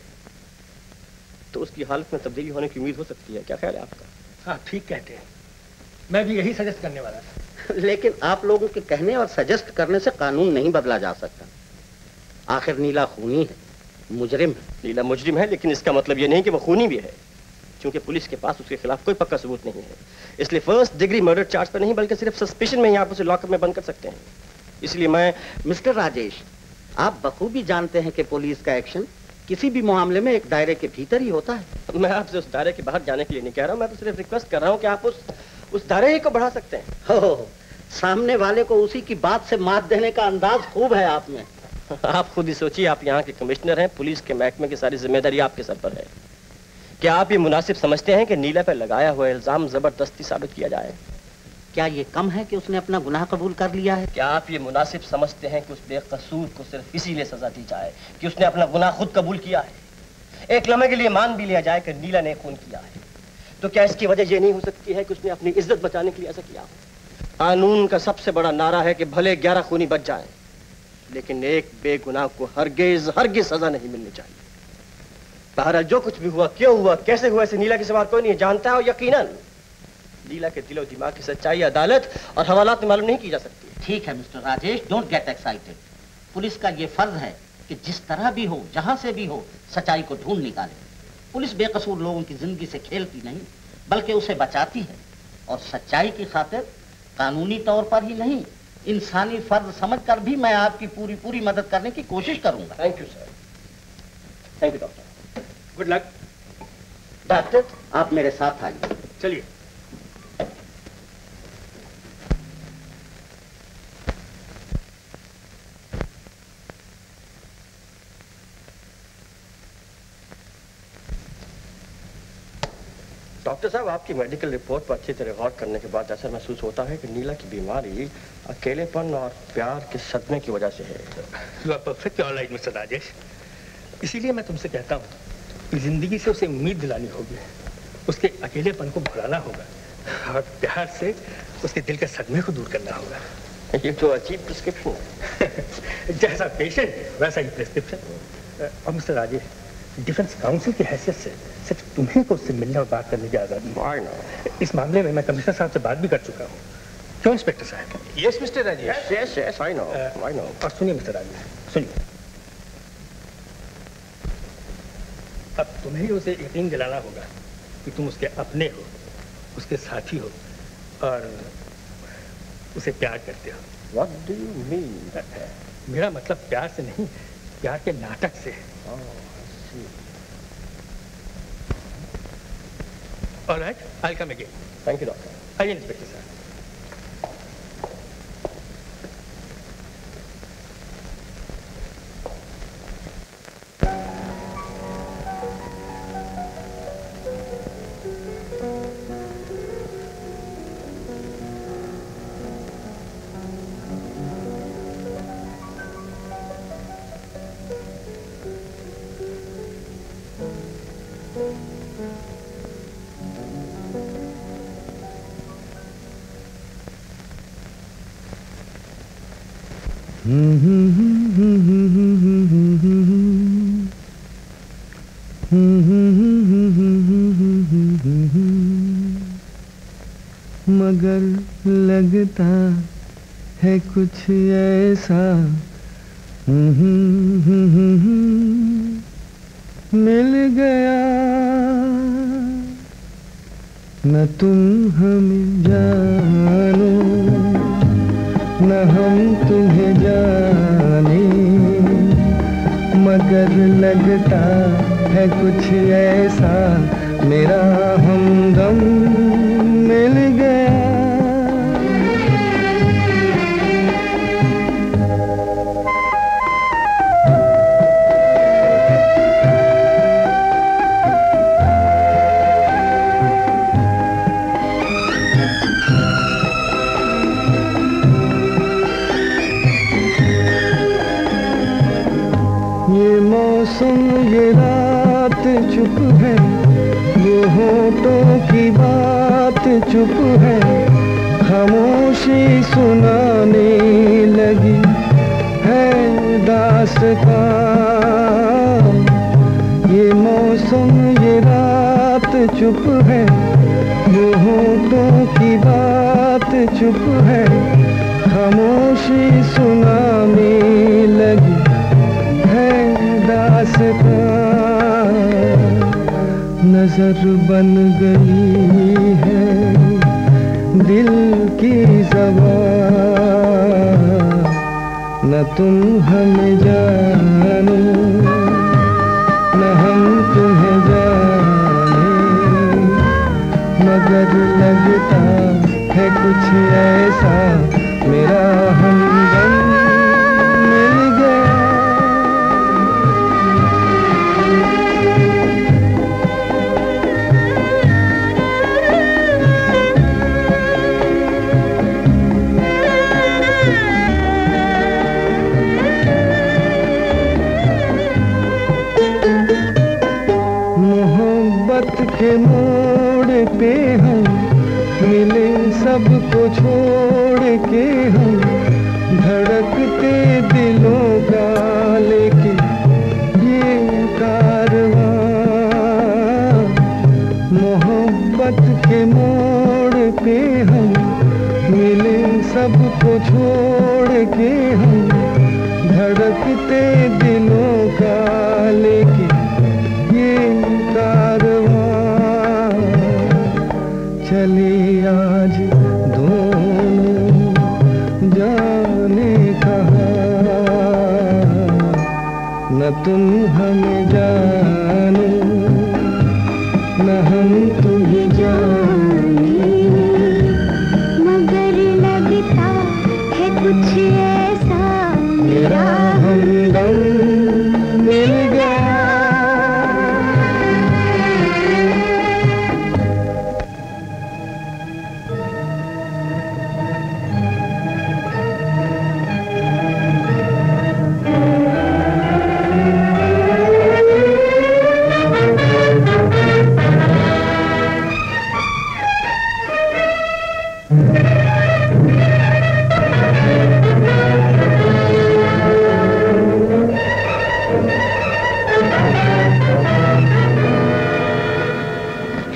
तो उसकी हालत में तब्दीली होने की उम्मीद हो सकती है। क्या ख्याल है आपका? हाँ, ठीक कहते हैं। मैं भी यही सजेस्ट करने वाला था। लेकिन आप लोगों के कहने और सजेस्ट करने से कानून नहीं बदला जा सकता। आखिर नीला खूनी है, मुजरिम है। नीला मुजरिम है, लेकिन इसका मतलब ये नहीं कि वो खूनी भी है, क्योंकि पुलिस के पास उसके खिलाफ कोई पक्का सबूत नहीं है। इसलिए 1st डिग्री मर्डर चार्ज पर नहीं, बल्कि सिर्फ सस्पिशन में ही आप उसे लॉकअप में बंद कर सकते हैं। इसलिए मैं मिस्टर राजेश, आप बखूबी जानते हैं कि पुलिस का एक्शन किसी भी मामले में एक दायरे के भीतर ही होता है। मैं आपसे उस दायरे के बाहर जाने के लिए नहीं कह रहा हूँ, मैं तो सिर्फ रिक्वेस्ट कर रहा हूँ कि आप उस दायरे ही को बढ़ा सकते हैं। हो, सामने वाले को उसी की बात से मात देने का अंदाज खूब है आप में। आप खुद ही सोचिए, आप यहाँ के कमिश्नर हैं, पुलिस के महकमे की सारी जिम्मेदारी आपके सर पर है। क्या आप ये मुनासिब समझते हैं कि नीला पर लगाया हुआ इल्जाम जबरदस्ती साबित किया जाए? क्या ये कम है कि उसने अपना गुनाह कबूल कर लिया है? क्या आप ये मुनासिब समझते हैं कि उस बेकसूर को सिर्फ इसीलिए सजा दी जाए कि उसने अपना गुनाह खुद कबूल किया है? एक लम्हे के लिए मान भी लिया जाए कि नीला ने खून किया है, तो क्या इसकी वजह ये नहीं हो सकती है कि उसने अपनी इज्जत बचाने के लिए ऐसा किया हो? कानून का सबसे बड़ा नारा है कि भले 11 खूनी बच जाएं, लेकिन एक बेगुनाह को हरगिज हरगिज सजा नहीं मिलनी चाहिए। बहरहाल जो कुछ भी हुआ, क्यों हुआ, कैसे हुआ, इसे नीला के सिवा कोई नहीं जानता है, और यकीनन नीला के दिलो दिमाग की सच्चाई अदालत और हवालात में मालूम नहीं की जा सकती। ठीक है mister Rajesh, don't get excited. Police का ये फर्ज है कि जिस तरह भी हो, जहां से भी हो, सच्चाई को ढूंढ निकाले। पुलिस बेकसूर लोगों की जिंदगी से खेलती नहीं, बल्कि उसे बचाती है, और सच्चाई की खातिर कानूनी तौर पर ही नहीं, इंसानी फर्ज समझकर भी मैं आपकी पूरी मदद करने की कोशिश करूंगा। Thank you sir. Thank you doctor. Good luck. Doctor, आप मेरे साथ आइए। चलिए। डॉक्टर साहब, आपकी मेडिकल रिपोर्ट पर अच्छी तरह गौर करने के बाद ऐसा महसूस होता है कि नीला की बीमारी अकेलेपन और प्यार के सदमे की वजह से है। You are perfectly alright mister Rajesh. इसीलिए मैं तुमसे कहता हूँ कि जिंदगी से उसे उम्मीद दिलानी होगी, उसके अकेलेपन को भुलाना होगा, और प्यार से उसके दिल के सदमे को दूर करना होगा। ये तो अजीब प्रिस्क्रिप्शन है। जैसा पेशेंट वैसा ही प्रिस्क्रिप्शन। और मिस्टर राजेश, डिफेंस काउंसिल की हैसियत से सिर्फ तुम्हीं को उससे मिलने और बात करने की आज़ादी है। इस मामले में मैं कमिश्नर साहब से बात भी कर चुका हूँ। क्यों इंस्पेक्टर साहब? Yes mister Rajesh. Yes I know. और सुनिए मिस्टर राजेश, सुनिए, अब तुम्हें उसे यकीन दिलाना होगा कि तुम उसके अपने हो, उसके साथी हो और उसे प्यार करते हो। What do you mean? मेरा मतलब प्यार से नहीं, प्यार के नाटक से। All right, I'll come again. Thank you, doctor. आइए इंस्पेक्टर साहब। मगर लगता है कुछ ऐसा मिल गया न तुम हमें जानो न हम तुम्हें जाने, मगर लगता है कुछ ऐसा मेरा हमदम मिल गया। ये मौसम ये रात चुप है, वो होठों की बात चुप है, खामोशी सुनाने लगी है दास्तां। ये मौसम ये रात चुप है, वो होठों की बात चुप है, खामोशी सुनाने लगी है दास्तां। नजर बन गई है दिल की ज़बान, न तुम हमें जानो न हम तुम्हें जाने, मगर लगता है कुछ ऐसा मेरा हमदम मिल गया। के मोड़ पे हम मिले सबको छोड़ के, हम धड़कते दिलों का लेके ये कारवां। मोहब्बत के मोड़ पे हम मिले सबको छोड़ के, हम धड़कते दिलों का लेके ये कारवां। चले आज दोनों जाने कहाँ, न तुम हमें जानो न हम तुम्हें जाने, मगर लगता है कुछ ऐसा मेरा हमदम मिल गया।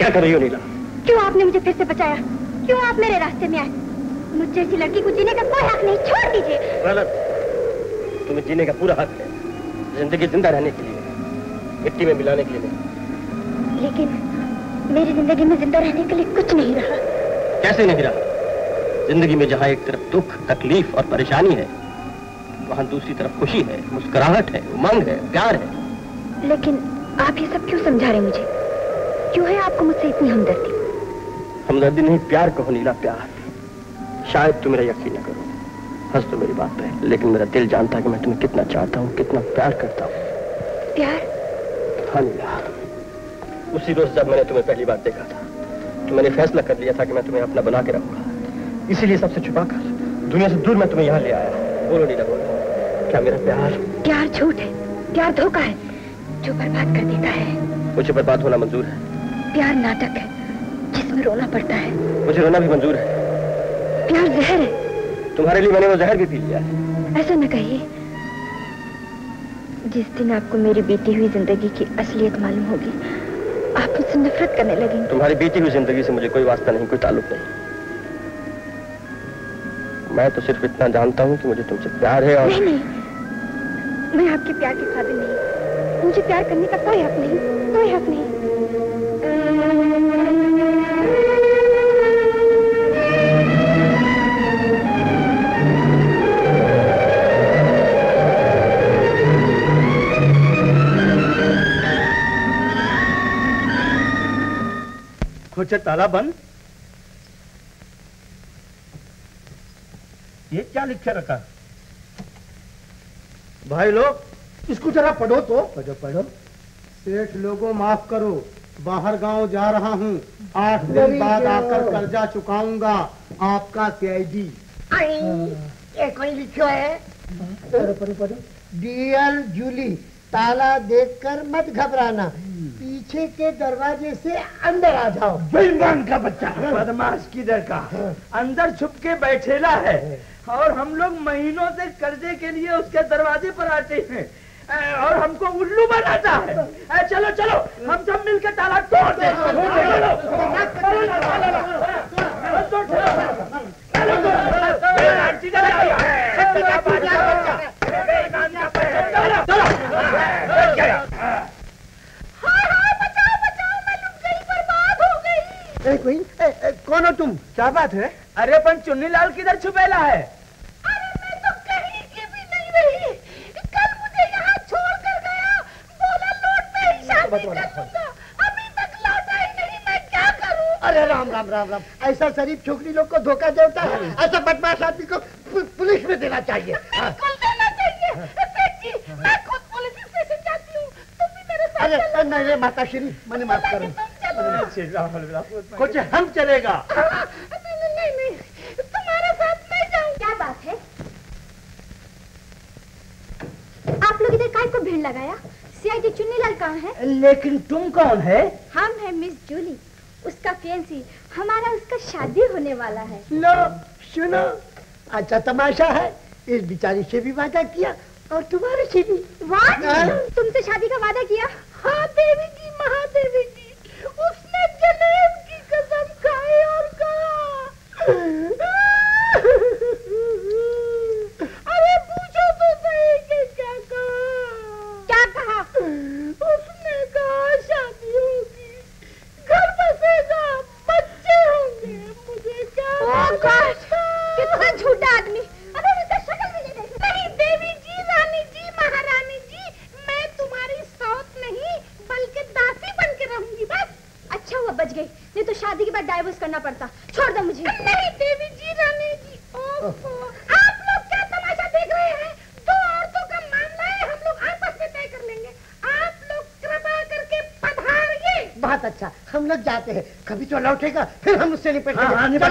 क्या कर रही हो नीला? क्यों आपने मुझे फिर से बचाया? क्यों आप मेरे रास्ते में आए? मुझ जैसी लड़की को जीने का कोई हक नहीं, छोड़ दीजिए। गलत। तुम्हें जीने का पूरा हक है, जिंदगी जिंदा रहने के लिए, मिट्टी में मिलाने के लिए नहीं। लेकिन मेरी जिंदगी में जिंदा रहने के लिए कुछ नहीं रहा। कैसे नहीं रहा? जिंदगी में जहाँ एक तरफ दुख, तकलीफ और परेशानी है, वहाँ दूसरी तरफ खुशी है, मुस्कुराहट है, उमंग है, प्यार है। लेकिन आप ये सब क्यों समझा रहे मुझे? क्यों है आपको मुझसे इतनी हमदर्दी? हमदर्दी नहीं, प्यार कहो नीला, प्यार। शायद तुम मेरा यकीन न करो, हंस तो मेरी बात पे, लेकिन मेरा दिल जानता है कि मैं तुम्हें कितना चाहता हूँ, कितना प्यार करता हूँ। प्यार? हाँ नीला, उसी रोज जब मैंने तुम्हें पहली बार देखा था तो मैंने फैसला कर लिया था कि मैं तुम्हें अपना बना के रखूंगा। इसीलिए सबसे छुपाकर, दुनिया से दूर मैं तुम्हें यहाँ ले आया। बोलो नीला, बोलो, क्या मेरा प्यार? प्यार झूठ है, प्यार धोखा है जो बर्बाद कर देता है। मुझे बर्बाद होना मंजूर है। प्यार नाटक है जिसमें रोना पड़ता है। मुझे रोना भी मंजूर है। प्यार जहर है। तुम्हारे लिए मैंने वो जहर भी पी लिया है। ऐसा न कहिए। जिस दिन आपको मेरी बीती हुई जिंदगी की असलियत मालूम होगी, आप मुझसे नफरत करने लगेंगे। तुम्हारी बीती हुई जिंदगी से मुझे कोई वास्ता नहीं, कोई ताल्लुक नहीं। मैं तो सिर्फ इतना जानता हूँ कि मुझे तुमसे प्यार है। और नहीं, मैं आपके प्यार की काबिल नहीं। मुझे प्यार करने का कोई हक नहीं, कोई हक नहीं। कुछ ताला बंद। ये क्या लिखे रखा? भाई लोग, इसको जरा पढ़ो तो। पढ़ो पढ़ो। सेठ लोगों, माफ करो, बाहर गांव जा रहा हूँ, 8 दिन बाद आकर कर्जा चुकाऊंगा। आपका CID। ये कोई लिखो है? पढ़ो पढ़ो पढ़ो। डियर जूली, ताला देखकर मत घबराना, पीछे के दरवाजे से अंदर आ जाओ। बेईमान का बच्चा, बदमाश किधर का, अंदर छुप के बैठेला है और हम लोग महीनों से कर्जे के लिए उसके दरवाजे पर आते हैं और हमको उल्लू बनाता है। चलो चलो, हम सब मिलकर ताला तोड़ दे। कौन हो तुम? क्या बात है? अरे पण चुन्नी लाल किधर छुपेला है? अरे मैं तो कहीं की भी नहीं रही। कल मुझे यहाँ छोड़ कर गया, बोला लौट में ही शादी करूंगा, अभी तक लौटा ही नहीं, मैं क्या करूं? अरे राम राम राम राम, ऐसा शरीफ छोकरी लोग को धोखा देता है? ऐसा बदमाश आदमी को पुलिस में देना चाहिए। बिल्कुल देना चाहिए। बेटी, मैं खुद पुलिस स्टेशन जाती हूँ, तुम भी मेरे साथ चलो। अरे नहीं माता श्री, मैंने माफ करो। कुछ हम चलेगा। नहीं, तुम्हारे साथ नहीं जाऊँ। क्या बात है? आप लोग इधर काय को भीड़ लगाया? CID चुन्नीलाल कहाँ है? लेकिन तुम कौन है? हम है मिस जूली, उसका फियांसी। हमारा उसका शादी होने वाला है। लो सुनो, अच्छा तमाशा है, इस बेचारी से भी वादा किया और तुम्हारे से भी। वाह, तुमसे शादी का वादा किया? हाँ देवी जी, महादेवी जी, उसने जनेब की कसम खाई और कहा, अरे पूछो तो सही कि क्या कहा? क्या कहा? उसने कहा शादी होगी, घर बसेगा, बच्चे होंगे, मुझे क्या? कितना झूठा आदमी। अरे उसका शक्ल भी नहीं देखी। नहीं देवी जी, रानी जी, महारानी जी, मैं तुम्हारी सौत नहीं बल्कि दासी बन के रहूंगी बस। अच्छा हुआ बच गई, नहीं तो शादी के बाद डाइवोर्स करना पड़ता। छोड़ दो मुझे। नहीं देवी जी, रानी जी, ओहो, आप लोग क्या तमाशा देख रहे हैं? 2 औरतों का मामला है, हम लोग आपस में तय कर लेंगे। आप लोग कृपा करके पधारिए। बहुत अच्छा, हम लोग जाते हैं, कभी तो लौटेगा, फिर हम उससे निपटेंगे।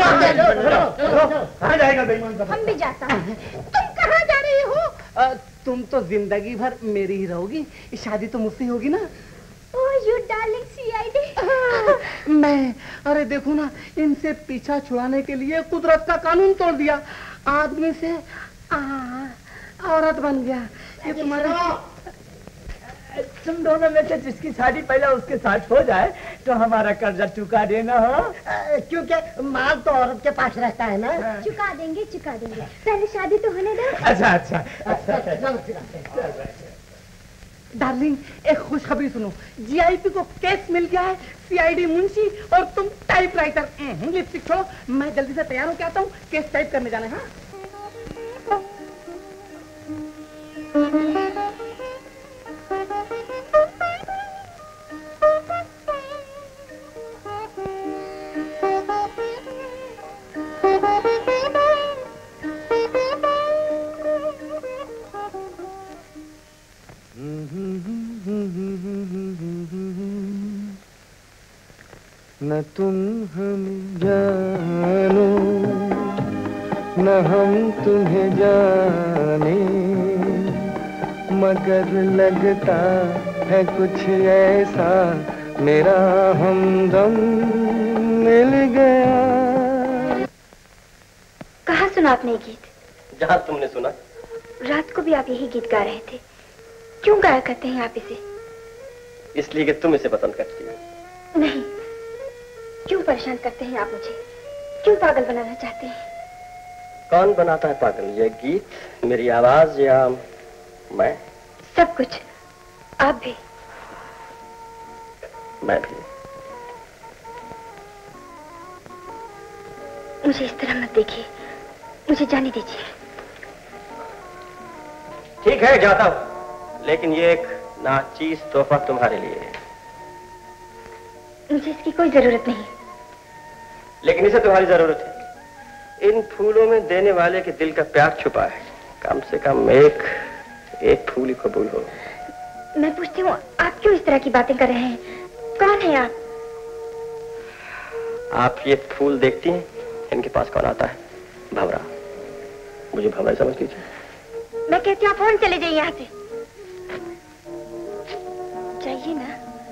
हम भी जाता हूँ। तुम कहाँ जा रही हो? तुम तो जिंदगी भर मेरी ही रहोगी, शादी तो मुझसे होगी ना? Oh you darling CID। मैं, अरे देखो ना, इनसे पीछा छुड़ाने के लिए कुदरत का कानून तोड़ दिया, आदमी से औरत बन गया। ये तुम्हारा, तुम दोनों में से जिसकी शादी पहले उसके साथ हो जाए, तो हमारा कर्जा चुका देना हो। क्योंकि माल तो औरत के पास रहता है ना। चुका देंगे पहले शादी तो होने दो। अच्छा अच्छा डार्लिंग, एक खुशखबरी सुनो, जीआईपी को केस मिल गया है, सीआईडी मुंशी और तुम टाइपराइटर। लिपस्टिक छोड़ो, मैं जल्दी से तैयार होकर आता हूँ, केस टाइप करने जाना है। हाँ न तुम हमें जानो न हम तुम्हें जाने, मगर लगता है कुछ ऐसा मेरा हमदम मिल गया। कहाँ सुना आपने ये गीत? जहाँ तुमने सुना। रात को भी आप यही गीत गा रहे थे, क्यों गाया करते हैं आप इसे? इसलिए कि तुम इसे पसंद करती हो। नहीं, क्यों परेशान करते हैं आप मुझे? क्यों पागल बनाना चाहते हैं? कौन बनाता है पागल? ये गीत, मेरी आवाज या मैं? सब कुछ। आप भी। मैं भी। मुझे इस तरह मत देखिए, मुझे जाने दीजिए। ठीक है, जाता हूँ, लेकिन ये एक नाचीज तोहफा तुम्हारे लिए है। मुझे इसकी कोई जरूरत नहीं, लेकिन इसे तुम्हारी जरूरत है। इन फूलों में देने वाले के दिल का प्यार छुपा है। कम से कम एक फूल ही कबूल हो। मैं पूछती हूँ, आप क्यों इस तरह की बातें कर रहे हैं? कौन है आप? आप ये फूल देखती हैं? इनके पास कौन आता है? भंवरा। मुझे भंवरा समझ लीजिए। मैं कहती हूँ फोन चले जाइए यहाँ से। जाइए ना।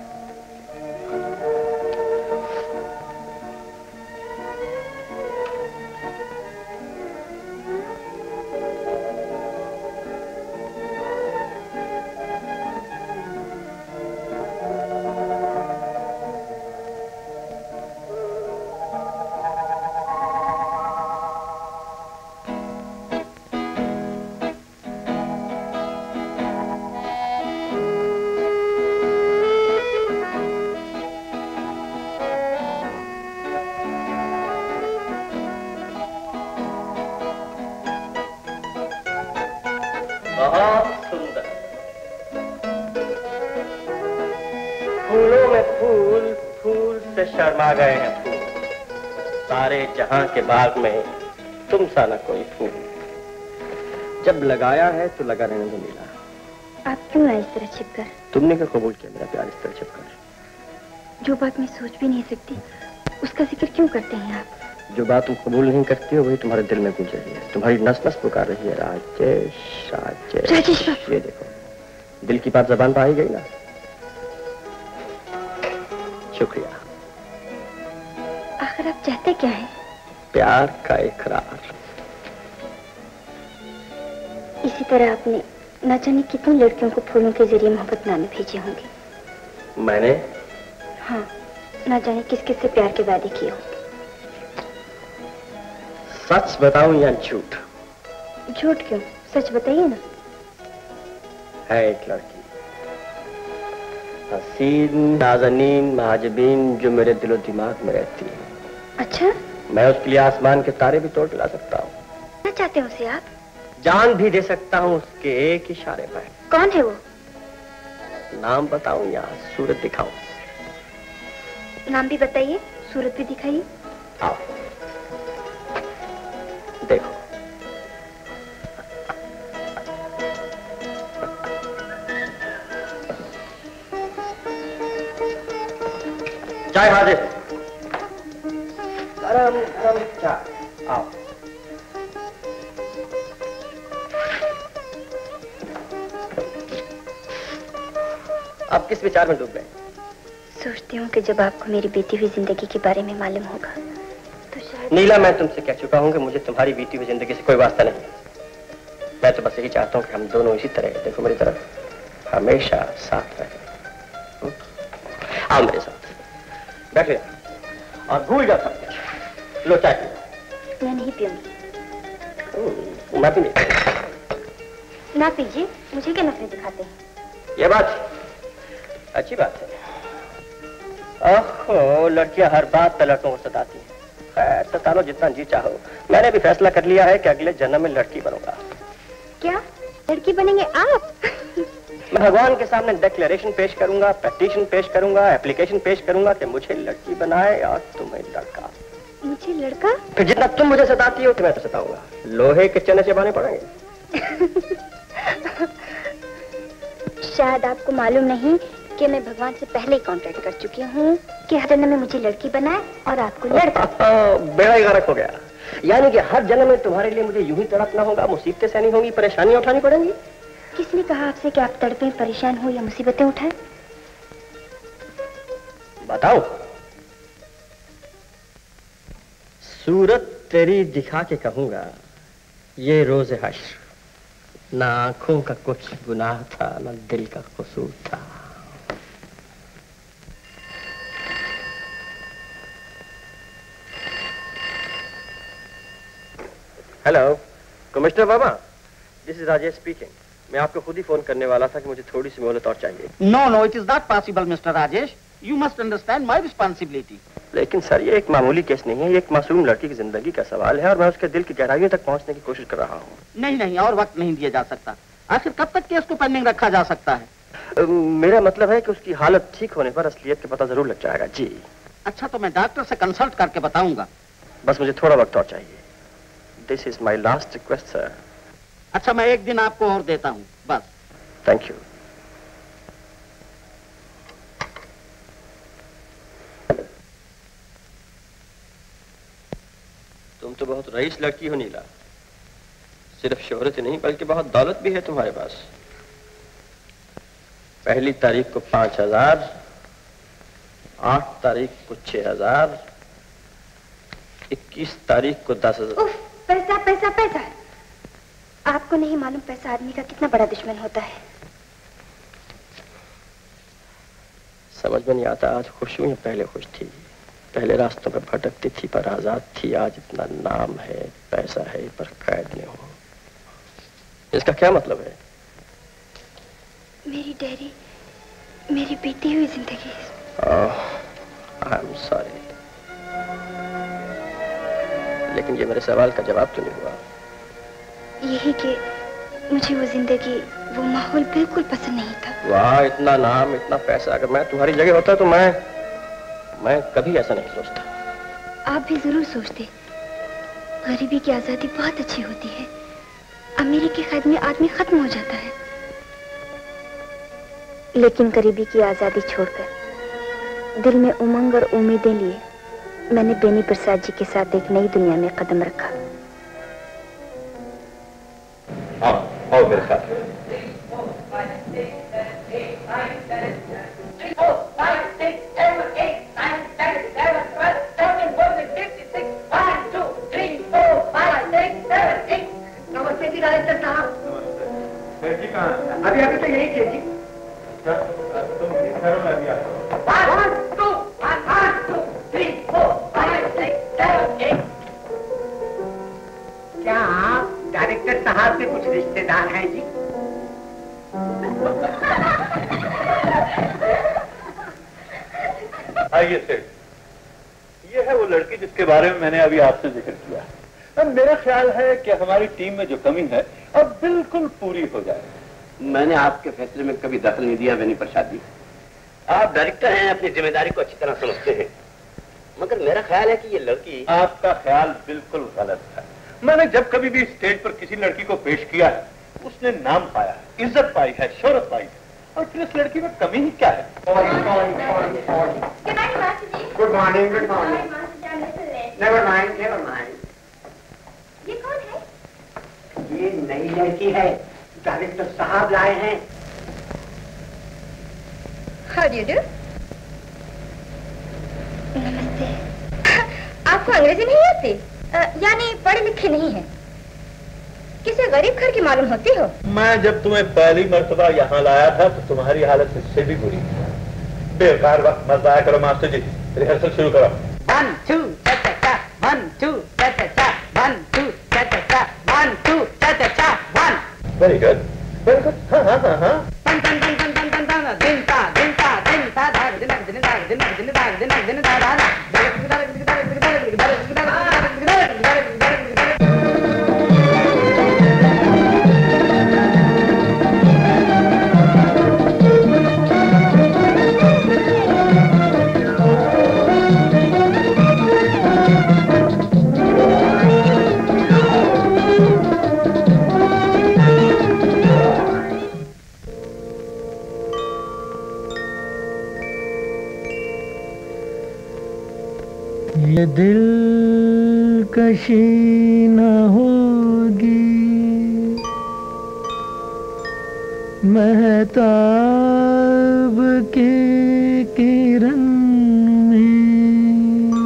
शर्मा गए हैं फूल, सारे जहां के बाग में तुम सा न कोई फूल। जब लगाया है तो लगा रहने को मिला। आप क्यों आए इस तरह छिपकर? तुमने क्या कबूल किया मेरा प्यार इस तरह छिपकर? जो बात मैं सोच भी नहीं सकती, उसका जिक्र क्यों करते हैं आप? जो बात तुम कबूल नहीं करती हो वही तुम्हारे दिल में गूंज रही है, तुम्हारी नस नस पुकार रही है। राजेश राजेश राजेश। ये देखो, दिल की बात जबान पर आई गई ना। शुक्रिया। आखिर आप चाहते क्या हैं? प्यार का इकरार। इसी तरह आपने न जाने कितनी लड़कियों को फूलों के जरिए मोहब्बतनामे भेजे होंगे। मैंने? हाँ, न जाने किस किस से प्यार के वादे किए होंगे। सच बताऊं या झूठ? झूठ क्यों, सच बताइए ना। है एक लड़की, हसीन नाज़नीन महाजबीन, जो मेरे दिलो दिमाग में रहती है। अच्छा? मैं उसके लिए आसमान के तारे भी तोड़ ला सकता हूँ। क्या चाहते हैं उसे आप? जान भी दे सकता हूँ उसके एक इशारे पर। कौन है वो? नाम बताऊं या सूरत दिखाऊं? नाम भी बताइए, सूरत भी दिखाइए। आओ देखो। चाय हाजिर। गरम गरम चाय। आओ। आप किस विचार में डूब गए? सोचती हूँ कि जब आपको मेरी बीती हुई जिंदगी के बारे में मालूम होगा तो शायद। नीला, मैं तुमसे कह चुका हूँ कि मुझे तुम्हारी बीती हुई जिंदगी से कोई वास्ता नहीं। मैं तो बस यही चाहता हूँ कि हम दोनों इसी तरह, देखो मेरी तरफ, हमेशा साथ रहें। आओ मेरे साथ। बैठ ले और भूल जा सकते। लो चाय पी। मैं नहीं पीऊंगी। मैं भी नहीं। ना पीजिए, मुझे क्या नफरत दिखाते हैं? ये बात अच्छी बात है। ओहो, लड़कियां हर बात पे लड़कों को सताती हैं। खैर, सता लो जितना जी चाहो। मैंने भी फैसला कर लिया है कि अगले जन्म में लड़की बनूंगा। क्या लड़की बनेंगे आप? मैं भगवान के सामने डिक्लेरेशन पेश करूंगा, पेटिशन पेश करूंगा, एप्लीकेशन पेश करूंगा कि मुझे लड़की बनाए और तुम्हें लड़का। मुझे लड़का? फिर जितना तुम मुझे सताती हो मैं तो सताऊंगा। लोहे के चने चबाने पड़ेंगे। शायद आपको मालूम नहीं कि मैं भगवान से पहले ही कॉन्ट्रैक्ट कर चुकी हूँ कि हर जन्म में मुझे लड़की बनाए और आपको लड़का। बेड़ा ही गर्क हो गया। यानी कि हर जन्म में तुम्हारे लिए मुझे यूं ही तड़पना होगा, मुसीबतें सहनी होंगी, परेशानियां उठानी पड़ेंगी। किसने कहा आपसे कि आप तड़पे, परेशान हो या मुसीबतें उठाए? बताओ। सूरत तेरी दिखा के कहूंगा, ये रोज हश्र, ना आंखों का कुछ गुनाह था, ना दिल का कसूर था। हेलो कमिश्नर बाबा, दिस इज राजेश स्पीकिंग। मैं आपको खुद ही फोन करने वाला था कि मुझे थोड़ी सी मोहलत और चाहिए। No, it is not possible mister Rajesh. You must understand my responsibility. लेकिन सर, ये एक मामूली केस नहीं है, ये एक मासूम लड़की की जिंदगी का सवाल है और मैं उसके दिल की गहराइयों तक पहुंचने की कोशिश कर रहा हूँ। नहीं, और वक्त नहीं दिया जा सकता। आखिर कब तक केस को पेंडिंग रखा जा सकता है? मेरा मतलब है कि उसकी हालत ठीक होने पर असलियत का पता जरूर लग जाएगा। जी। अच्छा, तो मैं डॉक्टर से कंसल्ट करके बताऊंगा। बस मुझे थोड़ा वक्त और चाहिए। This is my last request sir. अच्छा, मैं एक दिन आपको और देता हूँ बस। Thank you. तुम तो बहुत रईस लड़की हो नीला। सिर्फ शोहरत ही नहीं बल्कि बहुत दौलत भी है तुम्हारे पास। पहली तारीख को 5000, 8 तारीख को 6000, 21 तारीख को 10,000। पैसा पैसा पैसा। आपको नहीं मालूम पैसा आदमी का कितना बड़ा दुश्मन होता है। समझ में नहीं आता आज खुश हूं या पहले खुश थी। पहले रास्तों पर भटकती थी पर आजाद थी, आज इतना नाम है, पैसा है पर कैद में हूं। इसका क्या मतलब है? मेरी डायरी, मेरी बीती हुई जिंदगी। आई एम सॉरी, लेकिन ये मेरे सवाल का जवाब तो नहीं हुआ। यही कि मुझे वो जिंदगी, वो माहौल बिल्कुल पसंद नहीं था। वाह, इतना नाम, इतना पैसा। अगर मैं तुम्हारी जगह होता तो मैं कभी ऐसा नहीं सोचता। आप भी जरूर सोचते। गरीबी की आजादी बहुत अच्छी होती है। अमीरी की कैद में आदमी खत्म हो जाता है। लेकिन गरीबी की आजादी छोड़कर दिल में उमंग और उम्मीदें लिए मैंने बेनी प्रसाद जी के साथ एक नई दुनिया में कदम रखा। आओ मेरे साथ। नमस्ते जी डायरेक्टर साहब। जी कहाँ? अभी तो यही थे जी। तुम घरों में अभी आओ। 1 2 3 4 5 6 7 8। क्या आप डायरेक्टर साहब के कुछ रिश्तेदार हैं जी? आइए सेठ, ये है वो लड़की जिसके बारे में मैंने अभी आपसे जिक्र किया। अब मेरा ख्याल है कि हमारी टीम में जो कमी है अब बिल्कुल पूरी हो जाए। मैंने आपके फैसले में कभी दखल नहीं दिया बेनी प्रसाद जी। आप डायरेक्टर हैं, अपनी जिम्मेदारी को अच्छी तरह समझते हैं, मगर मेरा ख्याल है कि ये लड़की। आपका ख्याल बिल्कुल गलत है। मैंने जब कभी भी स्टेज पर किसी लड़की को पेश किया है, उसने नाम पाया है, इज्जत पाई है, शोहरत पाई है, और फिर इस लड़की में कमी ही क्या है? Good morning, good morning. Never mind, never mind. ये कौन है? ये नई लड़की है, डायरेक्टर साहब लाए हैं। How do you do? नमस्ते। आपको अंग्रेजी नहीं आती? यानी पढ़े लिखे नहीं है? किसी गरीब घर की मालूम होती हो? मैं जब तुम्हें पहली मर्तबा यहाँ लाया था तो तुम्हारी हालत इससे भी बुरी थी। बेकार वक्त मत जाया करो मास्टर जी। रिहर्सल शुरू करो। 1 2 cha-cha-cha, 1 2 cha-cha-cha, 1 2 cha-cha-cha, 1 2 cha-cha-cha, 1. Very good, very good. हाँ हाँ हाँ हाँ। Tan tan tan tan tan tan tan, din ta din ta din ta da din da din da din da din da din da din da da da. ये दिलकशी न होगी महताब की किरण में,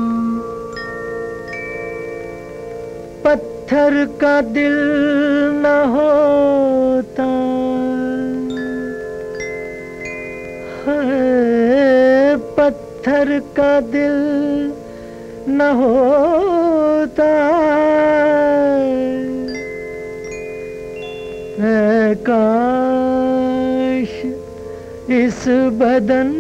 पत्थर का दिल न होता है, पत्थर का दिल न होता है, काश इस बदन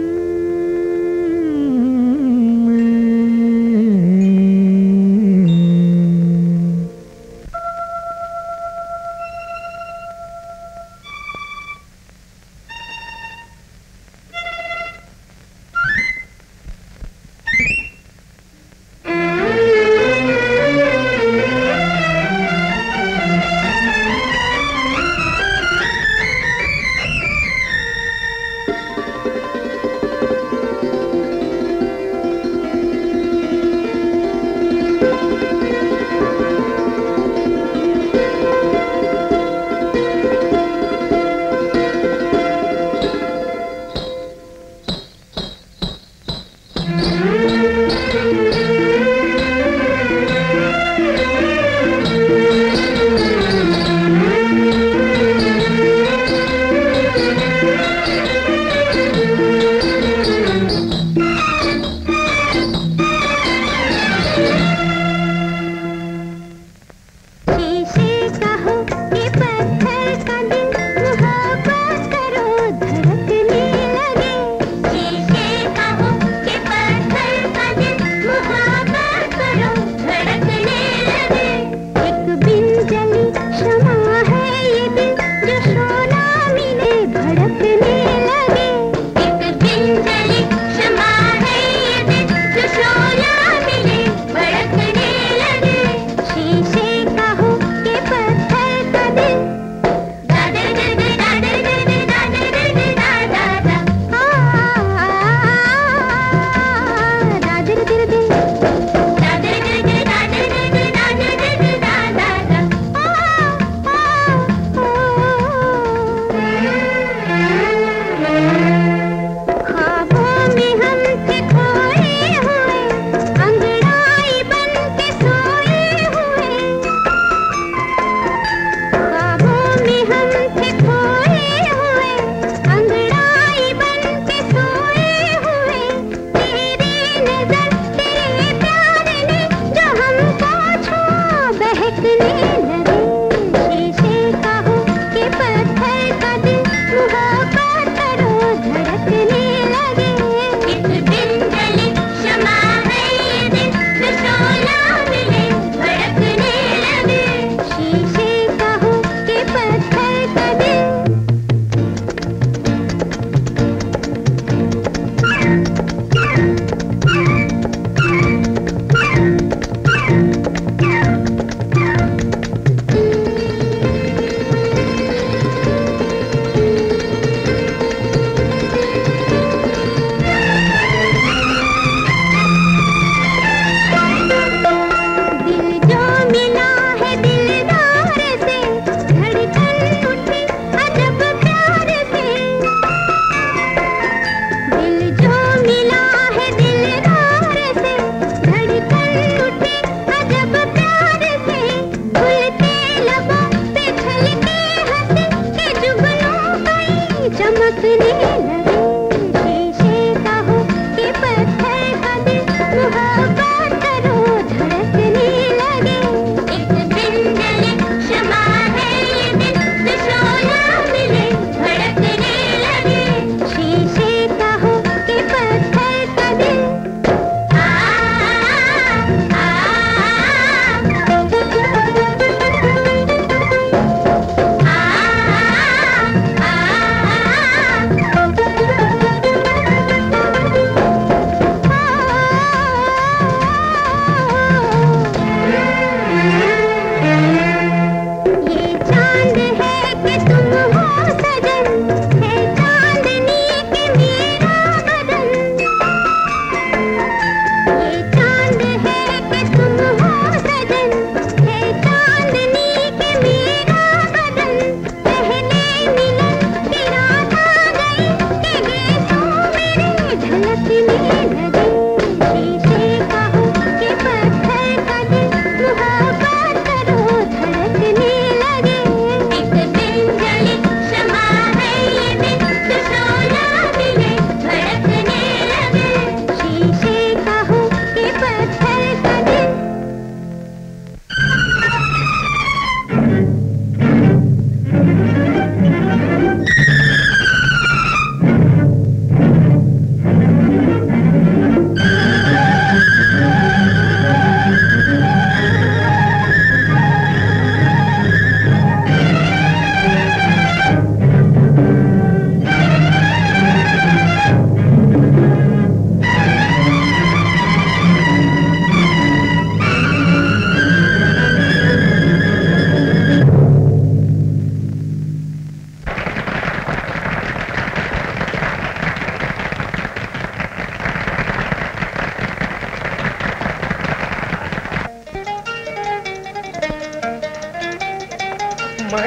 धड़कने लगे, शीशे का हो कि पत्थर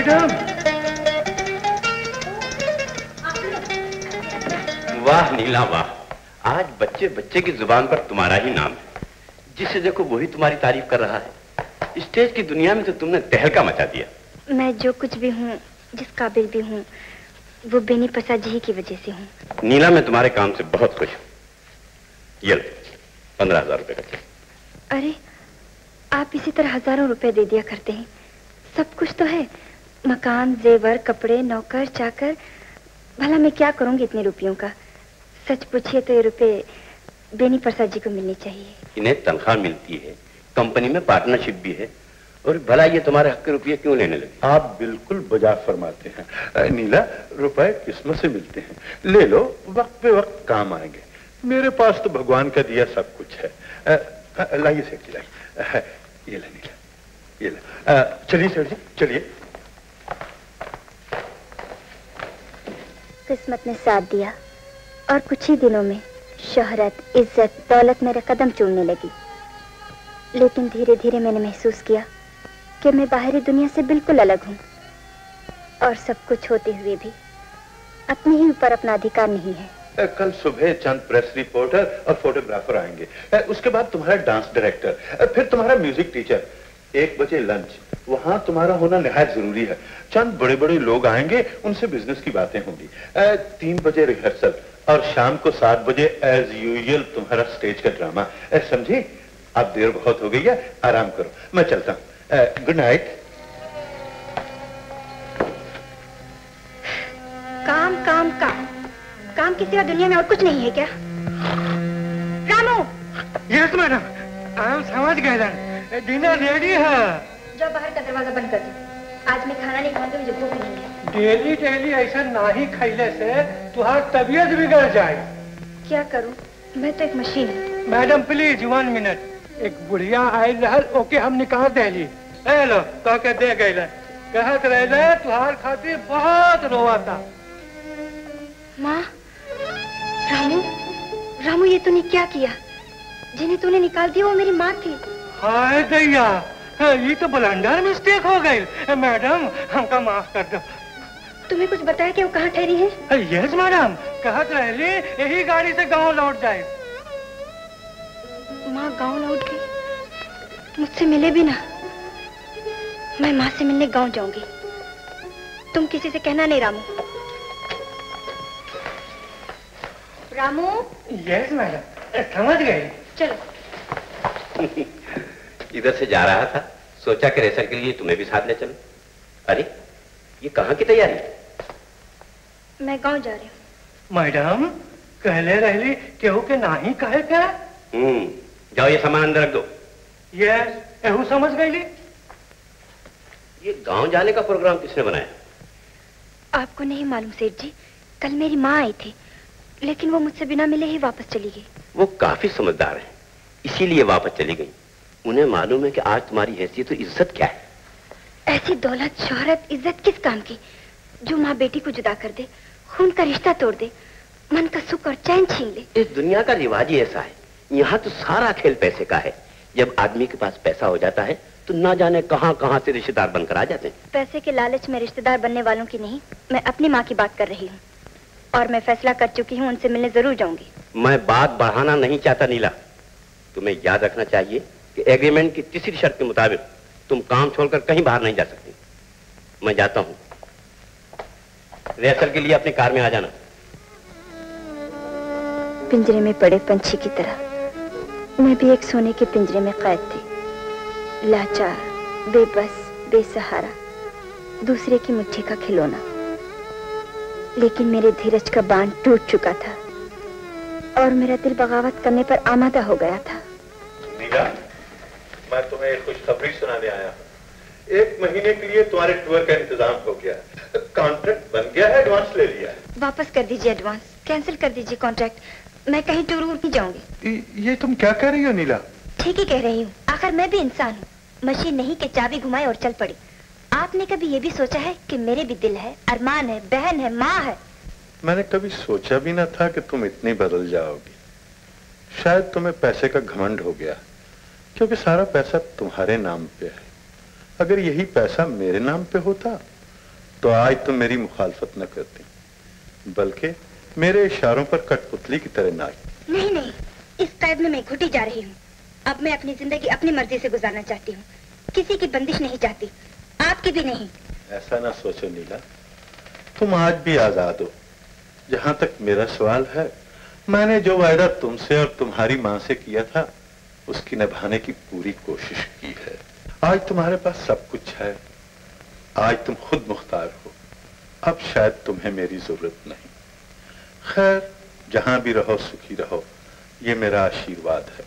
मैडम। वाह नीला वाह, आज बच्चे बच्चे की जुबान पर तुम्हारा ही नाम है। जिसे देखो वही तुम्हारी तारीफ कर रहा है। स्टेज की दुनिया में तो तुमने तहलका मचा दिया। मैं जो कुछ भी हूँ, जिस काबिल भी हूँ, वो बेनी प्रसाद जी की वजह से हूँ। नीला, मैं तुम्हारे काम से बहुत खुश हूँ। ये लो 15,000 रुपए का चेक। अरे आप इसी तरह हजारों रुपए दे दिया करते हैं। सब कुछ तो है, मकान, जेवर, कपड़े, नौकर, चाकर। भला मैं क्या करूंगी इतने रुपयों का? सच पूछिए तो ये रुपए बेनी प्रसाद जी को मिलनी चाहिए। इन्हें तनख्वाह मिलती है, कंपनी में पार्टनरशिप भी है, और भला ये तुम्हारे हक के रुपये क्यों लेने लगे? आप बिल्कुल बजा फरमाते हैं। नीला, रुपए किस्मत से मिलते हैं, ले लो, वक्त पे वक्त काम आएंगे। मेरे पास तो भगवान का दिया सब कुछ है। लाइए सेठ जी, लाइए। ये ले नीला, ये ले। चलिए सेठ जी, चलिए। किस्मत ने साथ दिया और कुछ ही दिनों में शोहरत, इज्जत, दौलत मेरे कदम चूमने लगी। लेकिन धीरे धीरे मैंने महसूस किया कि मैं बाहरी दुनिया से बिल्कुल अलग हूँ, और सब कुछ होते हुए भी अपने ही ऊपर अपना अधिकार नहीं है। कल सुबह चंद प्रेस रिपोर्टर और फोटोग्राफर आएंगे, उसके बाद तुम्हारा डांस डायरेक्टर, फिर तुम्हारा म्यूजिक टीचर। 1 बजे लंच, वहां तुम्हारा होना निहायत जरूरी है। चंद बड़े बड़े लोग आएंगे, उनसे बिजनेस की बातें होंगी। 3 बजे रिहर्सल, और शाम को 7 बजे एज यूजुअल तुम्हारा स्टेज का ड्रामा। समझे? अब देर बहुत हो गई है, आराम करो, मैं चलता हूँ। Good night. काम काम काम काम की सिवा दुनिया में और कुछ नहीं है क्या? रामू। यस मैडम, हम समझ गए। डिनर रेडी है। जो बाहर का दरवाजा बंद कर दो। आज मैं खाना नहीं खाऊंगी, मुझे भूख नहीं है। डेली डेली ऐसा नहीं खैले से तुम्हारी तबीयत बिगड़ जाए। क्या करूं? मैं तो एक मशीन हूँ। Madam please 1 minute. एक बुढ़िया आई रहल, ओके हम निकाल देली। लो कह के दे गए, कहत रहे तुहार खातिर बहुत रोवाता। माँ, रामू, रामू ये तूने क्या किया? जिन्हें तूने निकाल दिया वो मेरी माँ थी। हाय दैया, ये तो ब्लंडर मिस्टेक हो गई। मैडम हमका माफ कर दो। तुम्हें कुछ बताया कि वो कहाँ ठहरी है? यस मैडम, कहत रहे यही गाड़ी से गांव लौट जाए। माँ गांव लौट गई? मुझसे मिले भी ना। मैं माँ से मिलने गांव जाऊंगी। तुम किसी से कहना नहीं रामू। रामू। यस मैडम, समझ गए। चलो। इधर से जा रहा था, सोचा कि रेसर के लिए तुम्हें भी साथ ले चलो। अरे ये कहाँ की तैयारी? मैं गांव जा रही हूँ। मैडम कहले रहली केहू के नाही कहे क्या? जाओ ये सामान अंदर रख दो। यस, एहू समझ गई। ये गांव जाने का प्रोग्राम किसने बनाया? आपको नहीं मालूम सेठ जी, कल मेरी माँ आई थी, लेकिन वो मुझसे बिना मिले ही वापस चली गई। वो काफी समझदार है, इसीलिए वापस चली गई। उन्हें मालूम है कि आज तुम्हारी हैसियत तो इज्जत क्या है। ऐसी दौलत, शोहरत, इज्जत किस काम की, जो माँ बेटी को जुदा कर दे, खून का रिश्ता तोड़ दे, मन का सुख और चैन छीन ले। इस दुनिया का रिवाज ही ऐसा है। यहाँ तो सारा खेल पैसे का है। जब आदमी के पास पैसा हो जाता है तो ना जाने कहाँ कहाँ से रिश्तेदार बनकर आ जाते हैं। पैसे के लालच में रिश्तेदार बनने वालों की नहीं, मैं अपनी माँ की बात कर रही हूँ, और मैं फैसला कर चुकी हूँ, उनसे मिलने जरूर जाऊंगी। मैं बात बढ़ाना नहीं चाहता नीला, तुम्हें याद रखना चाहिए कि एग्रीमेंट की तीसरी शर्त के मुताबिक तुम काम छोड़कर कहीं बाहर नहीं जा सकती। मैं जाता हूँ, रिहर्सल के लिए अपनी कार में आ जाना। पिंजरे में पड़े पंछी की तरह मैं भी एक सोने के पिंजरे में कैद थी, लाचार, बेबस, बेसहारा, दूसरे की मुट्ठी का खिलौना। लेकिन मेरे धीरज का बांध टूट चुका था और मेरा दिल बगावत करने पर आमादा हो गया था। नीला, मैं तुम्हें एक खुशखबरी सुनाने आया हूँ। 1 महीने के लिए तुम्हारे टूर का इंतजाम हो गया, कॉन्ट्रैक्ट बन गया है, एडवांस ले लिया है। वापस कर दीजिए एडवांस, कैंसिल कर दीजिए कॉन्ट्रैक्ट। मैं कहीं टूर नहीं जाऊंगी। ये तुम क्या कह रही हो नीला? ठीक ही कह रही हूँ, आखिर मैं भी इंसान हूँ। मशीन नहीं कि चाबी घुमाए और चल पड़ी। आपने कभी ये भी सोचा है कि मेरे भी दिल है, अरमान है, बहन है, माँ है? मैंने कभी सोचा भी ना था कि तुम इतनी बदल जाओगी। शायद तुम्हें पैसे का घमंड हो गया, क्योंकि सारा पैसा तुम्हारे नाम पे है। अगर यही पैसा मेरे नाम पे होता तो आज तुम मेरी मुखालफत न करती, बल्कि मेरे इशारों पर कठपुतली की तरह नाचती। नहीं नहीं, इस कैद में मैं घुटी जा रही हूँ। अब मैं अपनी जिंदगी अपनी मर्जी से गुजारना चाहती हूँ, किसी की बंदिश नहीं चाहती, आपकी भी नहीं। ऐसा ना सोचो नीला, तुम आज भी आजाद हो। जहां तक मेरा सवाल है, मैंने जो वायदा तुमसे और तुम्हारी मां से किया था, उसकी निभाने की पूरी कोशिश की है। आज तुम्हारे पास सब कुछ है, आज तुम खुद मुख्तार हो। अब शायद तुम्हें मेरी जरूरत नहीं। खैर, जहां भी रहो सुखी रहो, ये मेरा आशीर्वाद है।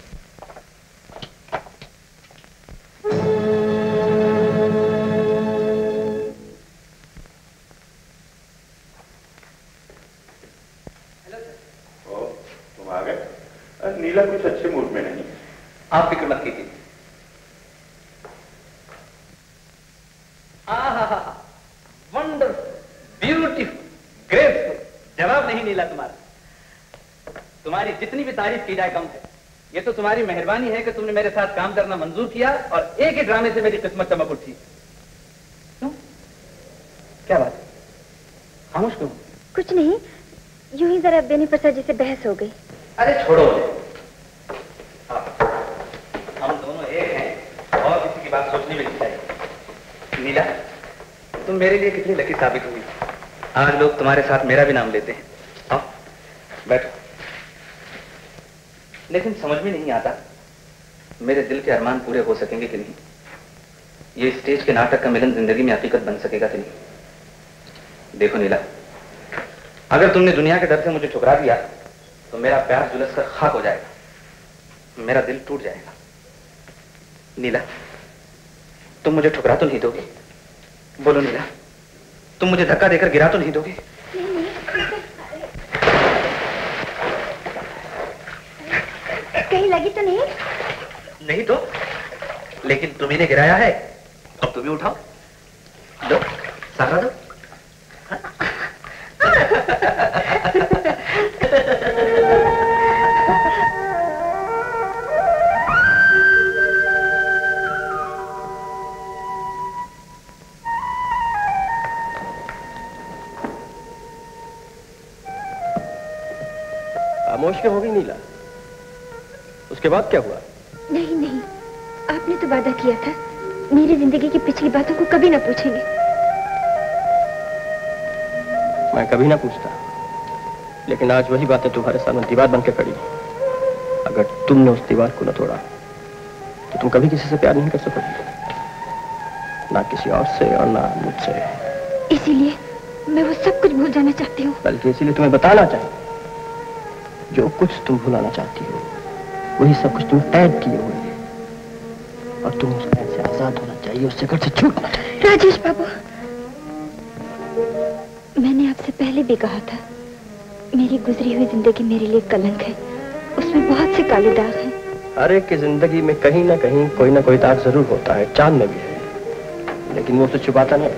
तुम आ गए? नीला कुछ अच्छे मूड में नहीं। आप फिक्र मत कीजिए। Wonderful, beautiful, grateful. जवाब नहीं नीला तुम्हारा। तुम्हारी जितनी भी तारीफ की जाए कम है। ये तो तुम्हारी मेहरबानी है कि तुमने मेरे साथ काम करना मंजूर किया और एक ही ड्रामे से मेरी किस्मत चमक उठी। क्यों? क्या बात है? खामोश क्यों? कुछ नहीं, यूं ही जरा बेनी प्रसाद जी से बहस हो गई। अरे छोड़ो, हम दोनों एक हैं और किसी की बात सोचनी भी नहीं चाहिए। नीला, तुम मेरे लिए कितनी लकी साबित हुई। आज लोग तुम्हारे साथ मेरा भी नाम लेते हैं। आओ बैठो। लेकिन समझ में नहीं आता मेरे दिल के अरमान पूरे हो सकेंगे कि नहीं। ये स्टेज के नाटक का मिलन जिंदगी में हकीकत बन सकेगा कि नहीं। देखो नीला, अगर तुमने दुनिया के डर से मुझे ठुकरा दिया तो मेरा प्यार झुलस कर खाक हो जाएगा, मेरा दिल टूट जाएगा। नीला, तुम मुझे ठुकरा तो नहीं दोगे? बोलो नीला, तुम मुझे धक्का देकर गिरा तो नहीं दोगे? कहीं लगी तो नहीं? नहीं तो, लेकिन तुम्ही ने गिराया है, अब तुम्हें उठाओ। दो, सहारा दो। खामोश क्यों हो गई नीला? उसके बाद क्या हुआ? नहीं नहीं, आपने तो वादा किया था मेरी जिंदगी की पिछली बातों को कभी ना पूछेंगे। मैं कभी ना पूछता, लेकिन आज वही बातें तुम्हारे सामने दीवार बन के खड़ी। अगर तुमने उस दीवार को न तोड़ा तो तुम कभी किसी से प्यार नहीं कर सकोगी, ना किसी और से और ना मुझसे। इसीलिए मैं वो सब कुछ भूल जाना चाहती हूँ। बल्कि इसीलिए तुम्हें बताना चाहिए, जो कुछ तुम भुलाना चाहती हो वही सब कुछ तुम कैद किए हुए हैं, और तुम उस कैद से आजाद होना चाहिए, उस जगत से छूटना। राजेश बाबू, मैंने आपसे पहले भी कहा था, मेरी गुजरी हुई जिंदगी मेरे लिए कलंक है, उसमें बहुत से काले दाग हैं। हर एक की जिंदगी में कहीं ना कहीं कोई ना कोई दाग जरूर होता है, चांद में भी है, लेकिन वो उसे छुपाता नहीं।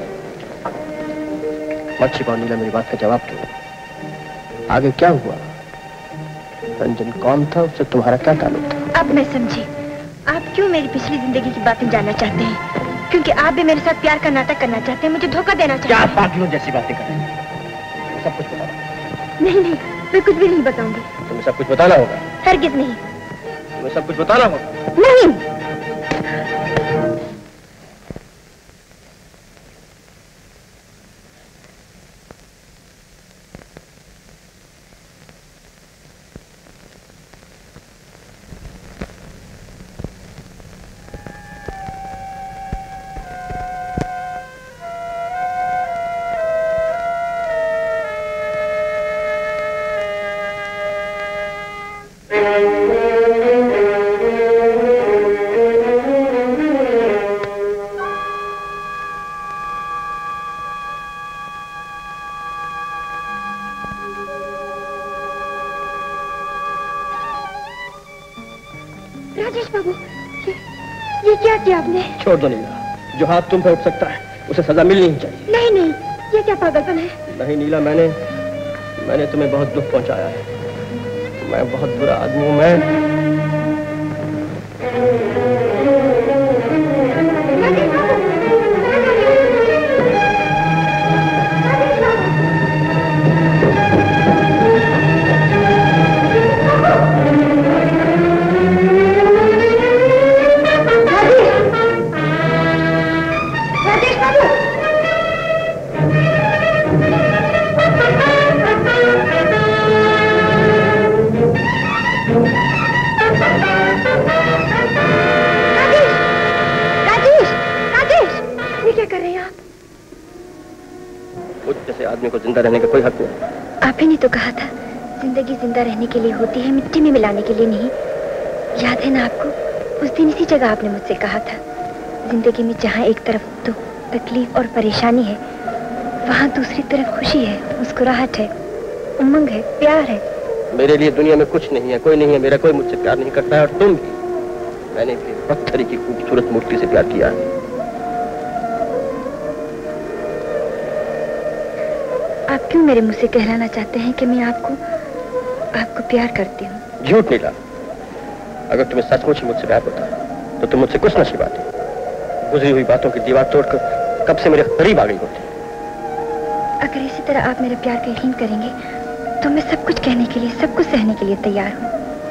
मत छिपाओ नीला, मेरी बात का जवाब दो। आगे क्या हुआ? रंजन कौन था, उससे तुम्हारा क्या ताल्लुक था? अब मैं समझी आप क्यों मेरी पिछली जिंदगी की बातें जानना चाहते हैं, क्योंकि आप भी मेरे साथ प्यार का नाटक करना चाहते हैं, मुझे धोखा देना चाहते हैं। क्या पागलों जैसी बातें कर रही हैं? सब कुछ बताओ। नहीं नहीं, मैं कुछ भी नहीं बताऊंगी। तुम्हें सब कुछ बताना होगा। हरगिज नहीं। तुम्हें सब कुछ बताना होगा। नहीं। छोड़ दो नीला, जो हाथ तुम पे उठ सकता है उसे सजा मिलनी ही चाहिए। नहीं नहीं, ये क्या पागलपन है? नहीं नीला, मैंने तुम्हें बहुत दुख पहुंचाया है। मैं बहुत बुरा आदमी हूँ। मैं जिंदा रहने का कोई हक नहीं। आप ही ने तो कहा था जिंदगी जिंदा रहने के लिए होती है, मिट्टी में मिलाने के लिए नहीं। याद है ना आपको? उस दिन इसी जगह आपने मुझसे कहा था जिंदगी में जहाँ एक तरफ दुख, तकलीफ और परेशानी है, वहाँ दूसरी तरफ खुशी है, मुस्कुराहट है, उमंग है, प्यार है। मेरे लिए दुनिया में कुछ नहीं है, कोई नहीं है, मेरा कोई मुझसे प्यार नहीं करता है। और तुम भी, मैंने भी पत्थर की खूबसूरत मूर्ति से प्यार किया है। आप क्यों मेरे मुंह से कहलाना चाहते हैं कि मैं आपको प्यार करती हूँ? झूठ नीला, अगर तुम्हें सचमुच मुझसे प्यार होता तो तुम मुझसे कुछ नसीब आती। गुजरी हुई बातों की दीवार तोड़कर कब से मेरे करीब आ गई होती। अगर इसी तरह आप मेरा प्यार का यकीन करेंगे तो मैं सब कुछ कहने के लिए, सब कुछ सहने के लिए तैयार हूँ।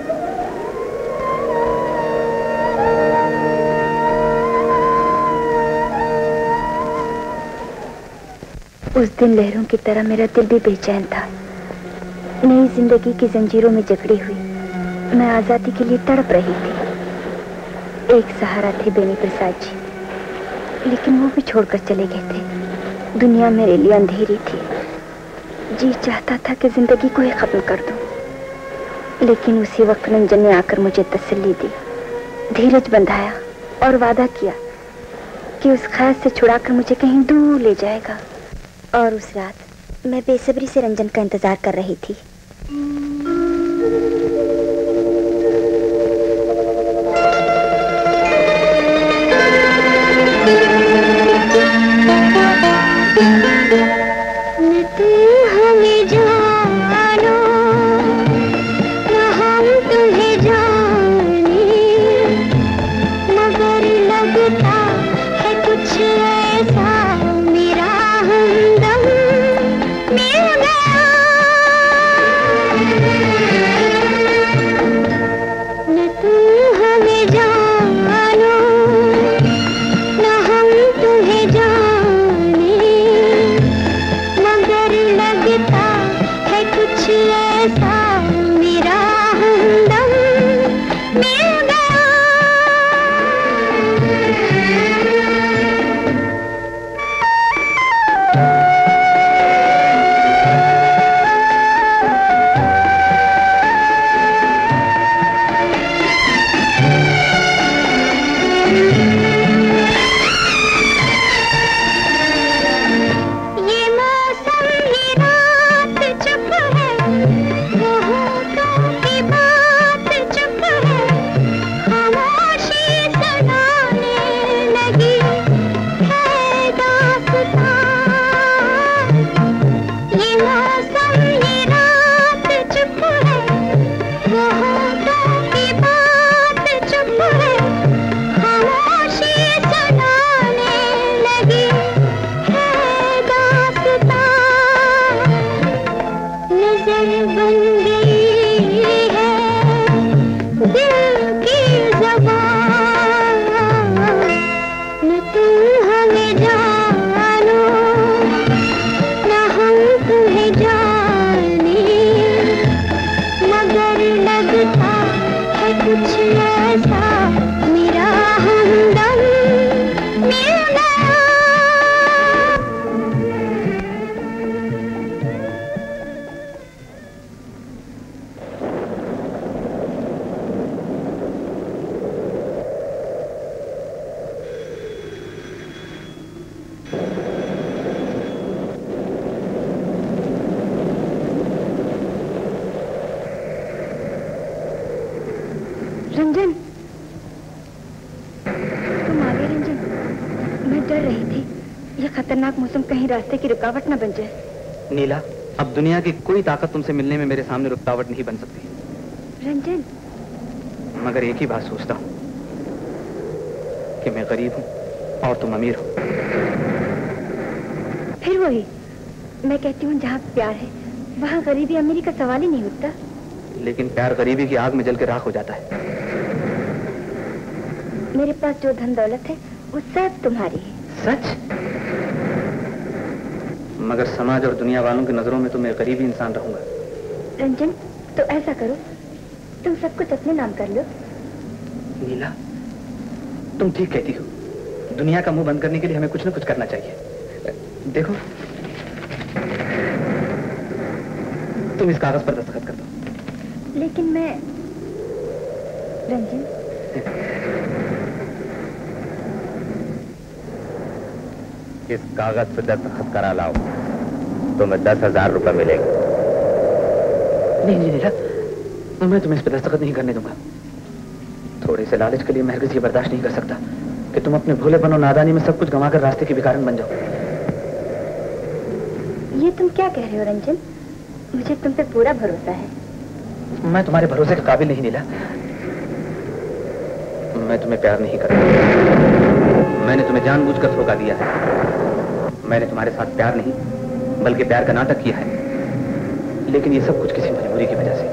उस दिन लहरों की तरह मेरा दिल भी बेचैन था। नई जिंदगी की जंजीरों में जकड़ी हुई मैं आजादी के लिए तड़प रही थी। एक सहारा थे बेनी प्रसाद जी, लेकिन वो भी छोड़कर चले गए थे। दुनिया मेरे लिए अंधेरी थी। जी चाहता था कि जिंदगी को ही खत्म कर दूं, लेकिन उसी वक्त रंजन ने आकर मुझे तसल्ली दी, धीरज बंधाया और वादा किया कि उस ख्याल से छुड़ाकर मुझे कहीं दूर ले जाएगा। और उस रात मैं बेसब्री से रंजन का इंतजार कर रही थी। रास्ते की रुकावट न बन जाए। नीला, अब दुनिया की कोई ताकत तुमसे मिलने में मेरे सामने रुकावट नहीं बन सकती। रंजन, मगर एक ही बात सोचता हूँ कि मैं गरीब हूँ और तुम अमीर हो। फिर वही मैं कहती हूँ, जहाँ प्यार है वहाँ गरीबी अमीरी का सवाल ही नहीं उठता। लेकिन प्यार गरीबी की आग में जल के राख हो जाता है। मेरे पास जो धन दौलत है वो सब तुम्हारी है। सच? मगर समाज और दुनिया वालों की नजरों में तो मैं गरीबी इंसान रहूंगा। रंजन, तो ऐसा करो, तुम सब कुछ अपने नाम कर लो। नीला, तुम ठीक कहती हो। दुनिया का मुंह बंद करने के लिए हमें कुछ न कुछ करना चाहिए। देखो, तुम इस कागज पर दस्तखत कर दो। लेकिन मैं रंजन, इस कागज पे दस्तखत करा लाओ, तुम्हें 10,000 रुपए मिलेंगे। नहीं नहीं नीला, मैं तुम्हें इस पे दस्तखत नहीं करने दूंगा। थोड़े से लालच के लिए मैं हरगिज़ ये बर्दाश्त नहीं कर सकता कि तुम अपने भोलेपन और नादानी में सब कुछ गंवाकर रास्ते के भिखारन बन जाओ। ये तुम क्या कह रहे हो रंजन? मुझे तुम पे पूरा भरोसा है। मैं तुम्हारे भरोसे के काबिल नहीं नीला। मैं तुम्हें प्यार नहीं करता। मैंने तुम्हें जानबूझकर धोखा दिया है। मैंने तुम्हारे साथ प्यार नहीं बल्कि प्यार का नाटक किया है, लेकिन ये सब कुछ किसी मजबूरी की वजह से।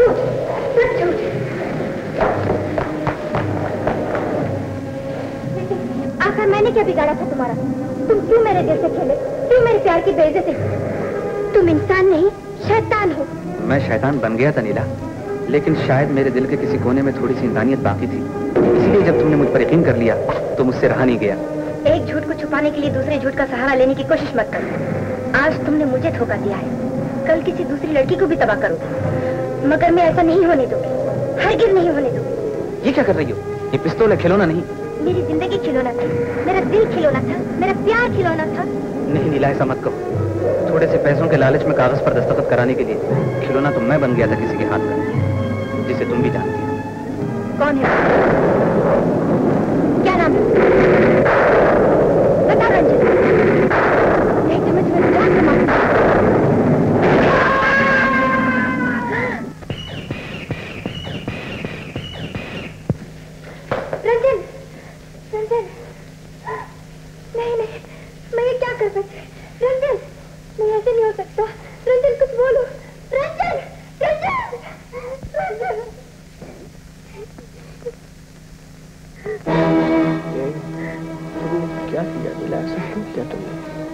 आखिर मैंने क्या बिगाड़ा था तुम्हारा? तुम क्यों मेरे दिल से खेले? क्यों मेरे प्यार की बेइज्जती? तुम इंसान नहीं, शैतान हो। मैं शैतान बन गया था नीला, लेकिन शायद मेरे दिल के किसी कोने में थोड़ी सी इंसानियत बाकी थी। इसीलिए जब तुमने मुझ पर यकीन कर लिया तो मुझसे रहा नहीं गया। एक झूठ को छुपाने के लिए दूसरे झूठ का सहारा लेने की कोशिश मत करो। आज तुमने मुझे धोखा दिया है, कल किसी दूसरी लड़की को भी तबाह करोगे, मगर मैं ऐसा नहीं होने दूंगी, हरगिज़ नहीं होने दूंगी। ये क्या कर रही हो? ये पिस्तौल है, खिलौना नहीं। मेरी जिंदगी खिलौना था, मेरा दिल खिलौना था, मेरा प्यार खिलौना था। नहीं नीला, ऐसा मत कहो। थोड़े से पैसों के लालच में कागज पर दस्तखत कराने के लिए खिलौना तो मैं बन गया था किसी के हाथ में, जिसे तुम भी जानती हो। कौन है? क्या नाम है? बता रंजन, नहीं तो मैं तुम्हें जान से मारूंगी। रंजन, रंजन, नहीं नहीं, मैं ये क्या कर सकती? रंजन, नहीं ऐसे नहीं हो सकता। रंजन कुछ बोलो। रंजन, रंजन, रंजन। क्या किया नीला? ऐसा क्यों किया तुमने?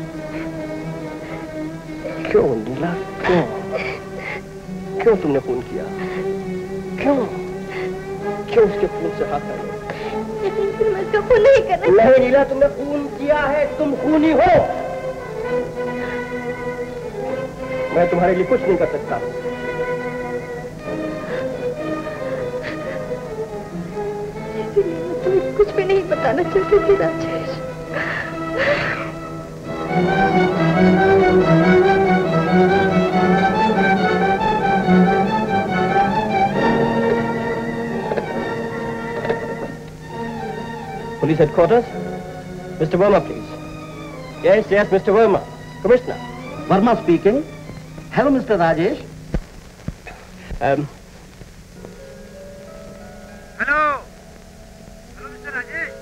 क्यों नीला, क्यों क्यों तुमने खून किया? क्यों क्यों उसके खून से हाथ डाले? लेकिन मैं उसका खून नहीं कर रही। नहीं नीला, तुमने खून किया है, तुम खूनी हो। मैं तुम्हारे लिए कुछ नहीं कर सकता। इसलिए मैं तुम्हें कुछ भी नहीं बताना चाहती थी Rajesh. Police headquarters? Mr. Verma, please. Yes, yes, Mr. Verma. Commissioner. Verma speaking. Hello, Mr. Rajesh. Hello. Hello, Mr. Rajesh.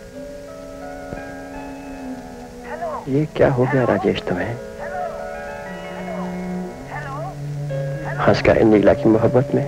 Hello. ये क्या हो गया राजेश तुम्हें? हंस गए नीला की मोहब्बत में?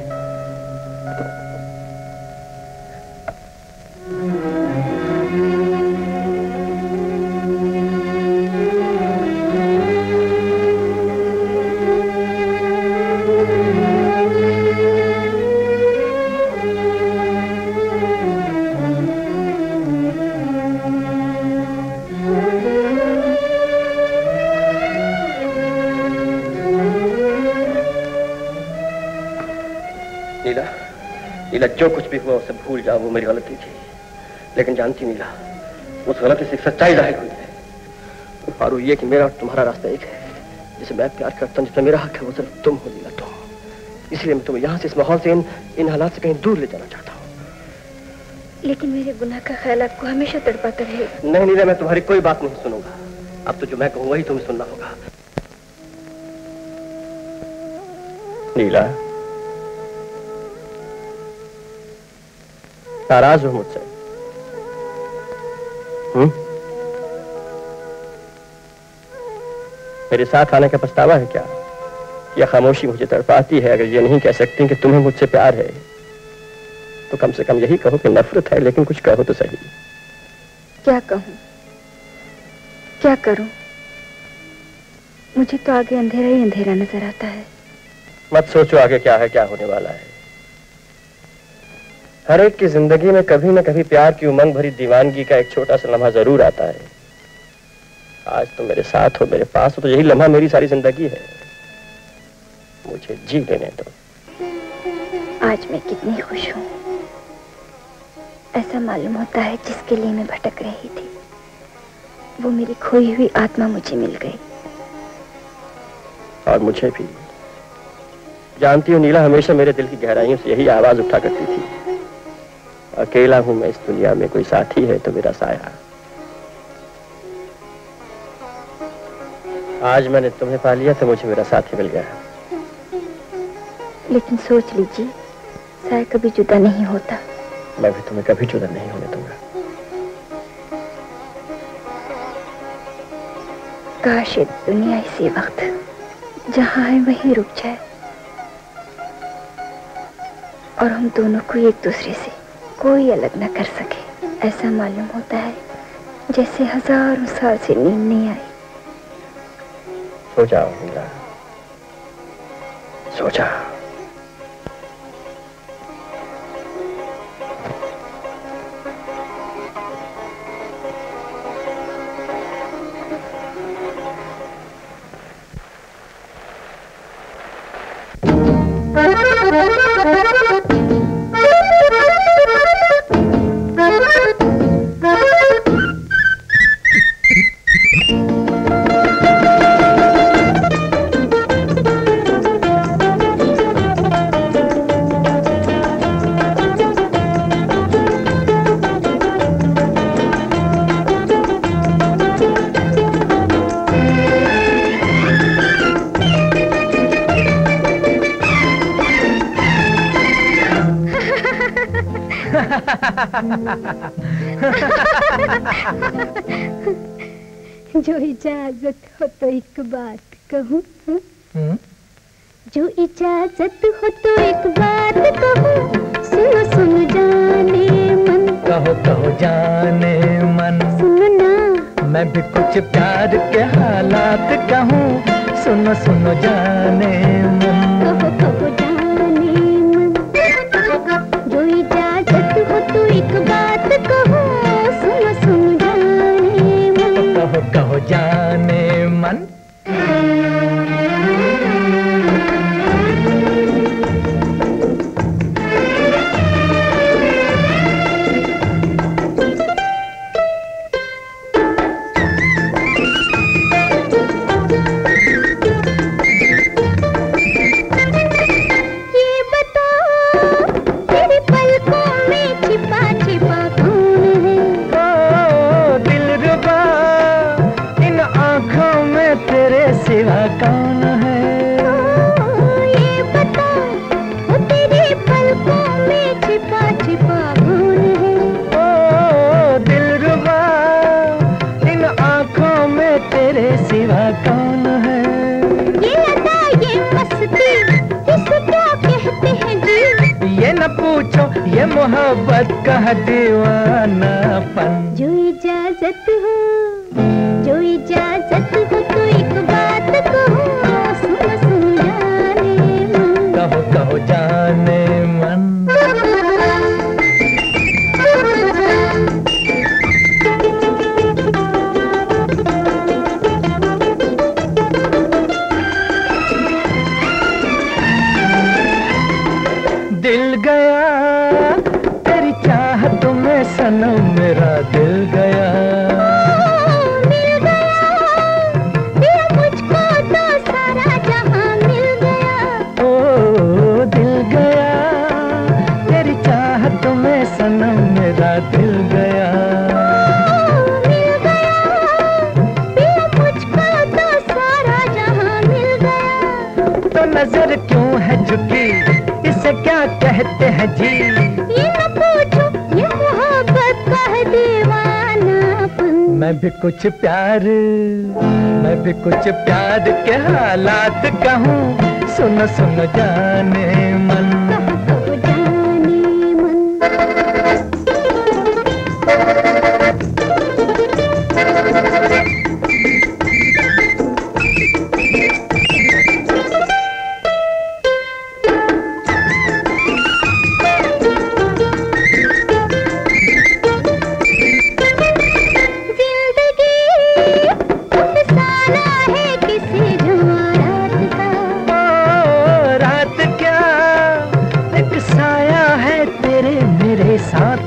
नीला, जो कुछ भी हुआ उसे भूल जाओ, वो मेरी गलती थी। लेकिन जानती नीला, उस गलती से एक सच्चाई जाहिर हुई है, और वो ये कि मेरा और तुम्हारा रास्ता एक है। जिसे मैं प्यार करता हूँ, जिसमें मेरा हक है, वो सिर्फ तुम हो नीला, तुम। इसलिए मैं तुम्हें यहाँ से, इस माहौल से, इन हालात से कहीं दूर ले जाना चाहता हूँ। लेकिन मेरे गुनाह का ख्याल आपको हमेशा तड़पाता रहेगा। नहीं नीला, मैं तुम्हारी कोई बात नहीं सुनूंगा। अब तो जो मैं कहूँ वही तुम्हें सुनना होगा। नीला, नाराज हो मुझसे? मेरे साथ आने का पछतावा है क्या? या खामोशी मुझे तड़पाती है? अगर ये नहीं कह सकती कि तुम्हें मुझसे प्यार है, तो कम से कम यही कहो कि नफरत है, लेकिन कुछ कहो तो सही। क्या कहूं, क्या करूं? मुझे तो आगे अंधेरा ही अंधेरा नजर आता है। मत सोचो आगे क्या है, क्या होने वाला है। हर एक की जिंदगी में कभी न कभी प्यार की उमंग भरी दीवानगी का एक छोटा सा लम्हा जरूर आता है। आज तुम मेरे साथ हो, मेरे पास हो, तो यही लम्हा मेरी सारी जिंदगी है। मुझे जी लेने दो। आज मैं कितनी खुश हूँ। ऐसा मालूम होता है जिसके लिए मैं भटक रही थी, वो मेरी खोई हुई आत्मा मुझे मिल गई। और मुझे भी। जानती हो नीला, हमेशा मेरे दिल की गहराइयों से यही आवाज उठा करती थी, अकेला हूं मैं इस दुनिया में, कोई साथी है तो मेरा साया। आज मैंने तुम्हें पा लिया तो मुझे मेरा साथी मिल गया। लेकिन सोच लीजिए, साया कभी जुदा नहीं होता। मैं भी तुम्हें कभी जुदा नहीं होने दूंगा। काश ये दुनिया इसी वक्त जहां है वहीं रुक जाए और हम दोनों को एक दूसरे से कोई अलग न कर सके। ऐसा मालूम होता है जैसे हजारों साल से नींद नहीं आई। सो जाओ नीला, सो जाओ। जो इजाजत हो तो एक बात कहूँ। जो इजाजत हो तो एक बात कहूँ, सुनो सुनो जाने मन। कहो कहो जाने मन, सुनो ना मैं भी कुछ प्यार के हालात कहूँ, सुनो सुनो जाने मन। कहो कहो जाने मन, जो इजाजत हो तो एक बात कहूँ, सुनो सुनो जाने मन। कहो कहो जाने मन। सिवा कौन है? ये बता, वो तेरे पलकों में छिपा छिपा कौन है? ओ दिलरुबा, इन आँखों में तेरे सिवा कौन है? ये अदा, ये मस्ती, इसे क्या कहते हैं जी? ये न पूछो, ये मोहब्बत का दीवानापन। जो इजाजत हो, जो इजाजत हो तो एक बात कहूँ, सुनो सुनो जाने मन। कहो कहो जाने मन। दिल गया तेरी चाहत में सनम, मेरा दिल गया। सनम मेरा दिल गया, मिल गया मुझको तो सारा जहां मिल गया। तो नजर क्यों है झुकी, इसे क्या कहते हैं जी? ये न पूछो, ये मोहब्बत का है दीवानापन। मैं भी कुछ प्यार, मैं भी कुछ प्यार के हालात कहूँ, सुनो सुनो जाने मन।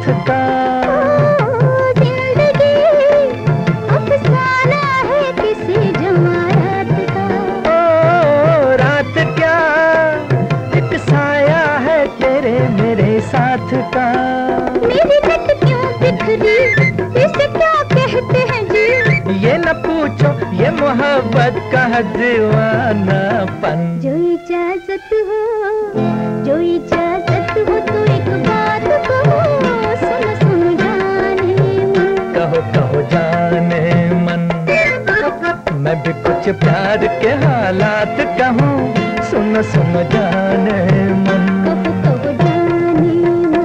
का। जिंदगी अफसाना है किसी जमानत का। ओ रात क्या एक साया है तेरे मेरे साथ का। मेरी लट क्यों बिखरी इसे क्या कहते हैं जी। ये न पूछो ये मोहब्बत का दीवानापन। जो इजाजत हो तो एक बात कहो, सुन सुन जाने मन। कहो कहो जाने मन, मैं भी कुछ प्यार के हालात कहूँ, सुन सुन जाने मन। कहो कहो जाने मन।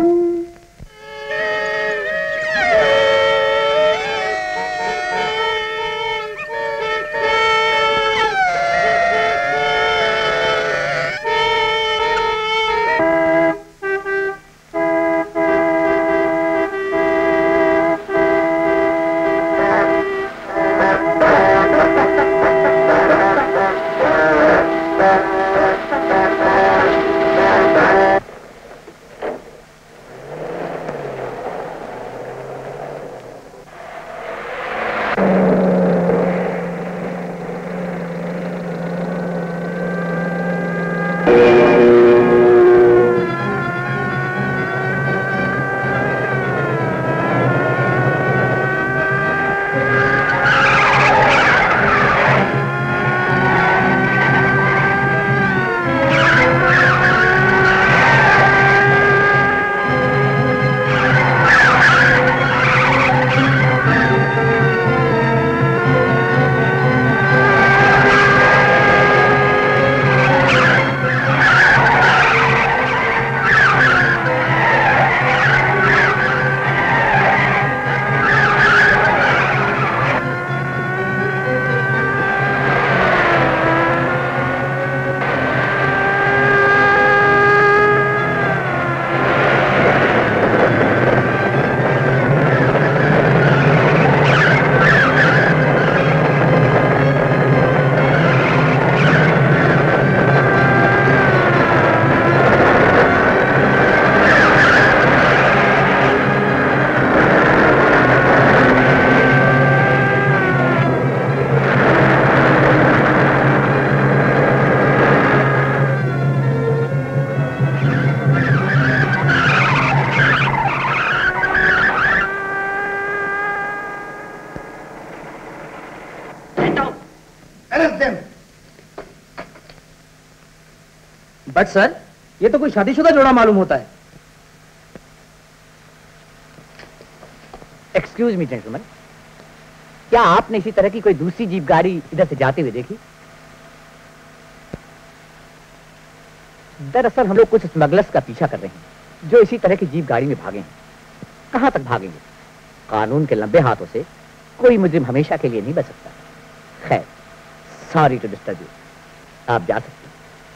बट सर, ये तो कोई शादीशुदा जोड़ा मालूम होता है। एक्सक्यूज मी जेंटलमैन, क्या आपने इसी तरह की कोई दूसरी जीप गाड़ी इधर से जाते हुए देखी? दरअसल हम लोग कुछ स्मगलर्स का पीछा कर रहे हैं जो इसी तरह की जीप गाड़ी में भागे हैं। कहां तक भागेंगे? कानून के लंबे हाथों से कोई मुजरिम हमेशा के लिए नहीं बच सकता। खैर, सॉरी टू डिस्टर्ब यू, आप जा सकते हैं।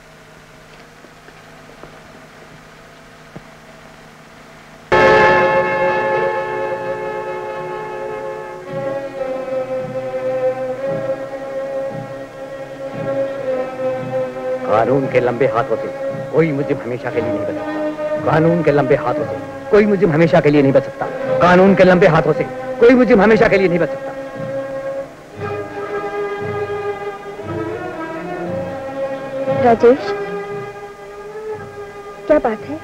कानून के लंबे हाथों से कोई मुझे हमेशा के लिए नहीं बच सकता। कानून के लंबे हाथों से कोई मुझे हमेशा के लिए नहीं बच सकता। कानून के लंबे हाथों से कोई मुझे हमेशा के लिए नहीं बच सकता। राजेश, क्या बात है?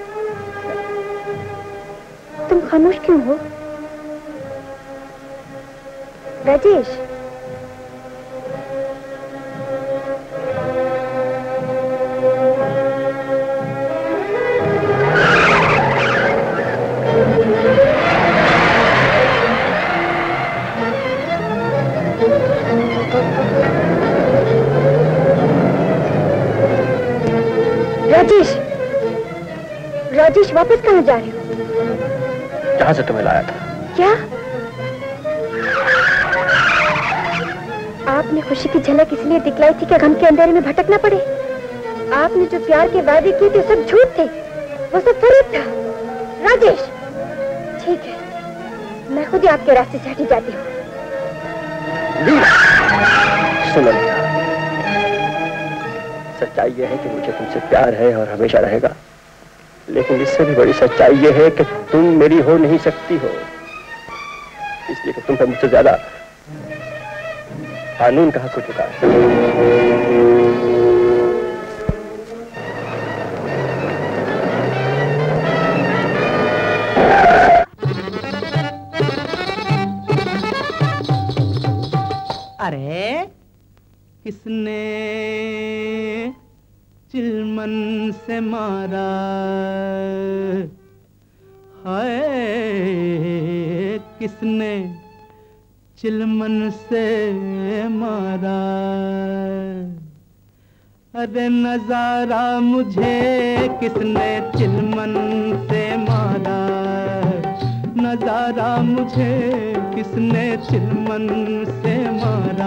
तुम खामोश क्यों हो? राजेश, राजेश, वापस कहाँ जा रहे हो? जहाँ से तुम्हें लाया था। क्या? आपने खुशी की झलक इसलिए दिखलाई थी कि गम के अंधेरे में भटकना पड़े? आपने जो प्यार के वादे किए थे सब झूठ थे, वो सब फरेब था। राजेश, ठीक है, मैं खुद ही आपके रास्ते से हटी जाती हूँ। सुनो, सच्चाई यह है कि मुझे तुमसे प्यार है और हमेशा रहेगा। लेकिन इससे भी बड़ी सच्चाई यह है कि तुम मेरी हो नहीं सकती हो, इसलिए कि तुम पर मुझसे ज्यादा कानून का हक हो चुका है। अरे किसने चिलमन से मारा, हाय किसने चिलमन से मारा। अरे नजारा मुझे किसने चिलमन से मारा, नजारा मुझे किसने चिलमन से मारा।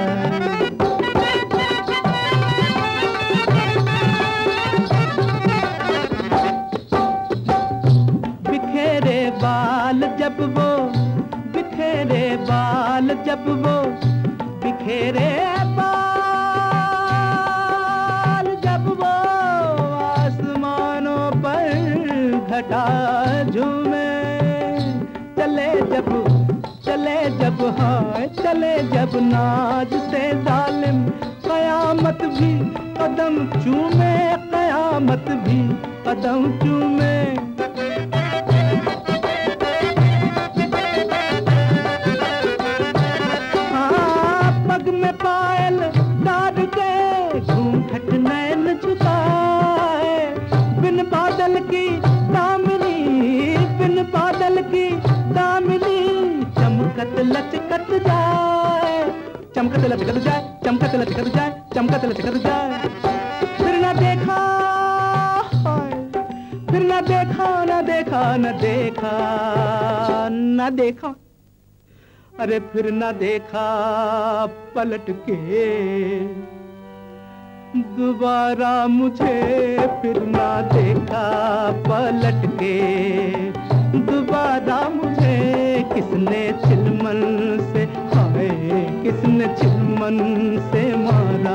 बिखेरे बाल जब वो, बिखेरे बाल जब वो, बिखेरे बाल जब वो आसमानों पर घटा झूमे। चले जब हाय चले जब नाज से जालिम, कयामत भी कदम चूमे, कयामत भी कदम चूमे। हाँ पग में पायल डाल के घूंघट नैन झुकाए, बिन बादल की दामिनी, बिन बादल की दामिनी चमकत लचकत जाए, चमकत लचकत जाए, चमकत लचकत जाए, चमकत लचकत जाए। फिर न देखा, फिर न देखा, न देखा, न देखा, न देखा, अरे फिर न देखा पलट के दोबारा मुझे, फिर न देखा पलट के दोबारा मुझे। किसने चिलमन से, हाय किसने चिलमन से मारा।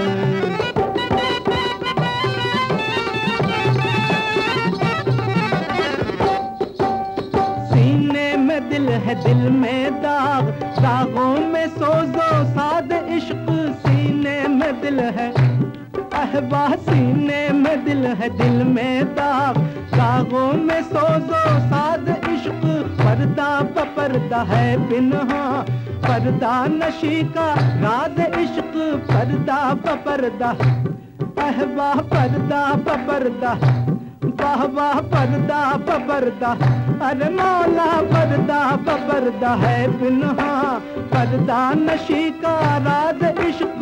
सीने में दिल है, दिल में दाग, दागों में सोजो साद इश्क। सीने में दिल है अहबा, सीने में दिल है, दिल में दाग, दागों में सोजो साद इश्क। पर्दा पर्दा है पिन्हा, पर्दा नशी का राज इश्क। पर्दा पर्दा अहबा, पर्दा पर्दा, वाह वाह पर्दा पर्दा, अरे मौला पर्दा पर्दा है पिन्हा, पर्दा नशी का राज इश्क।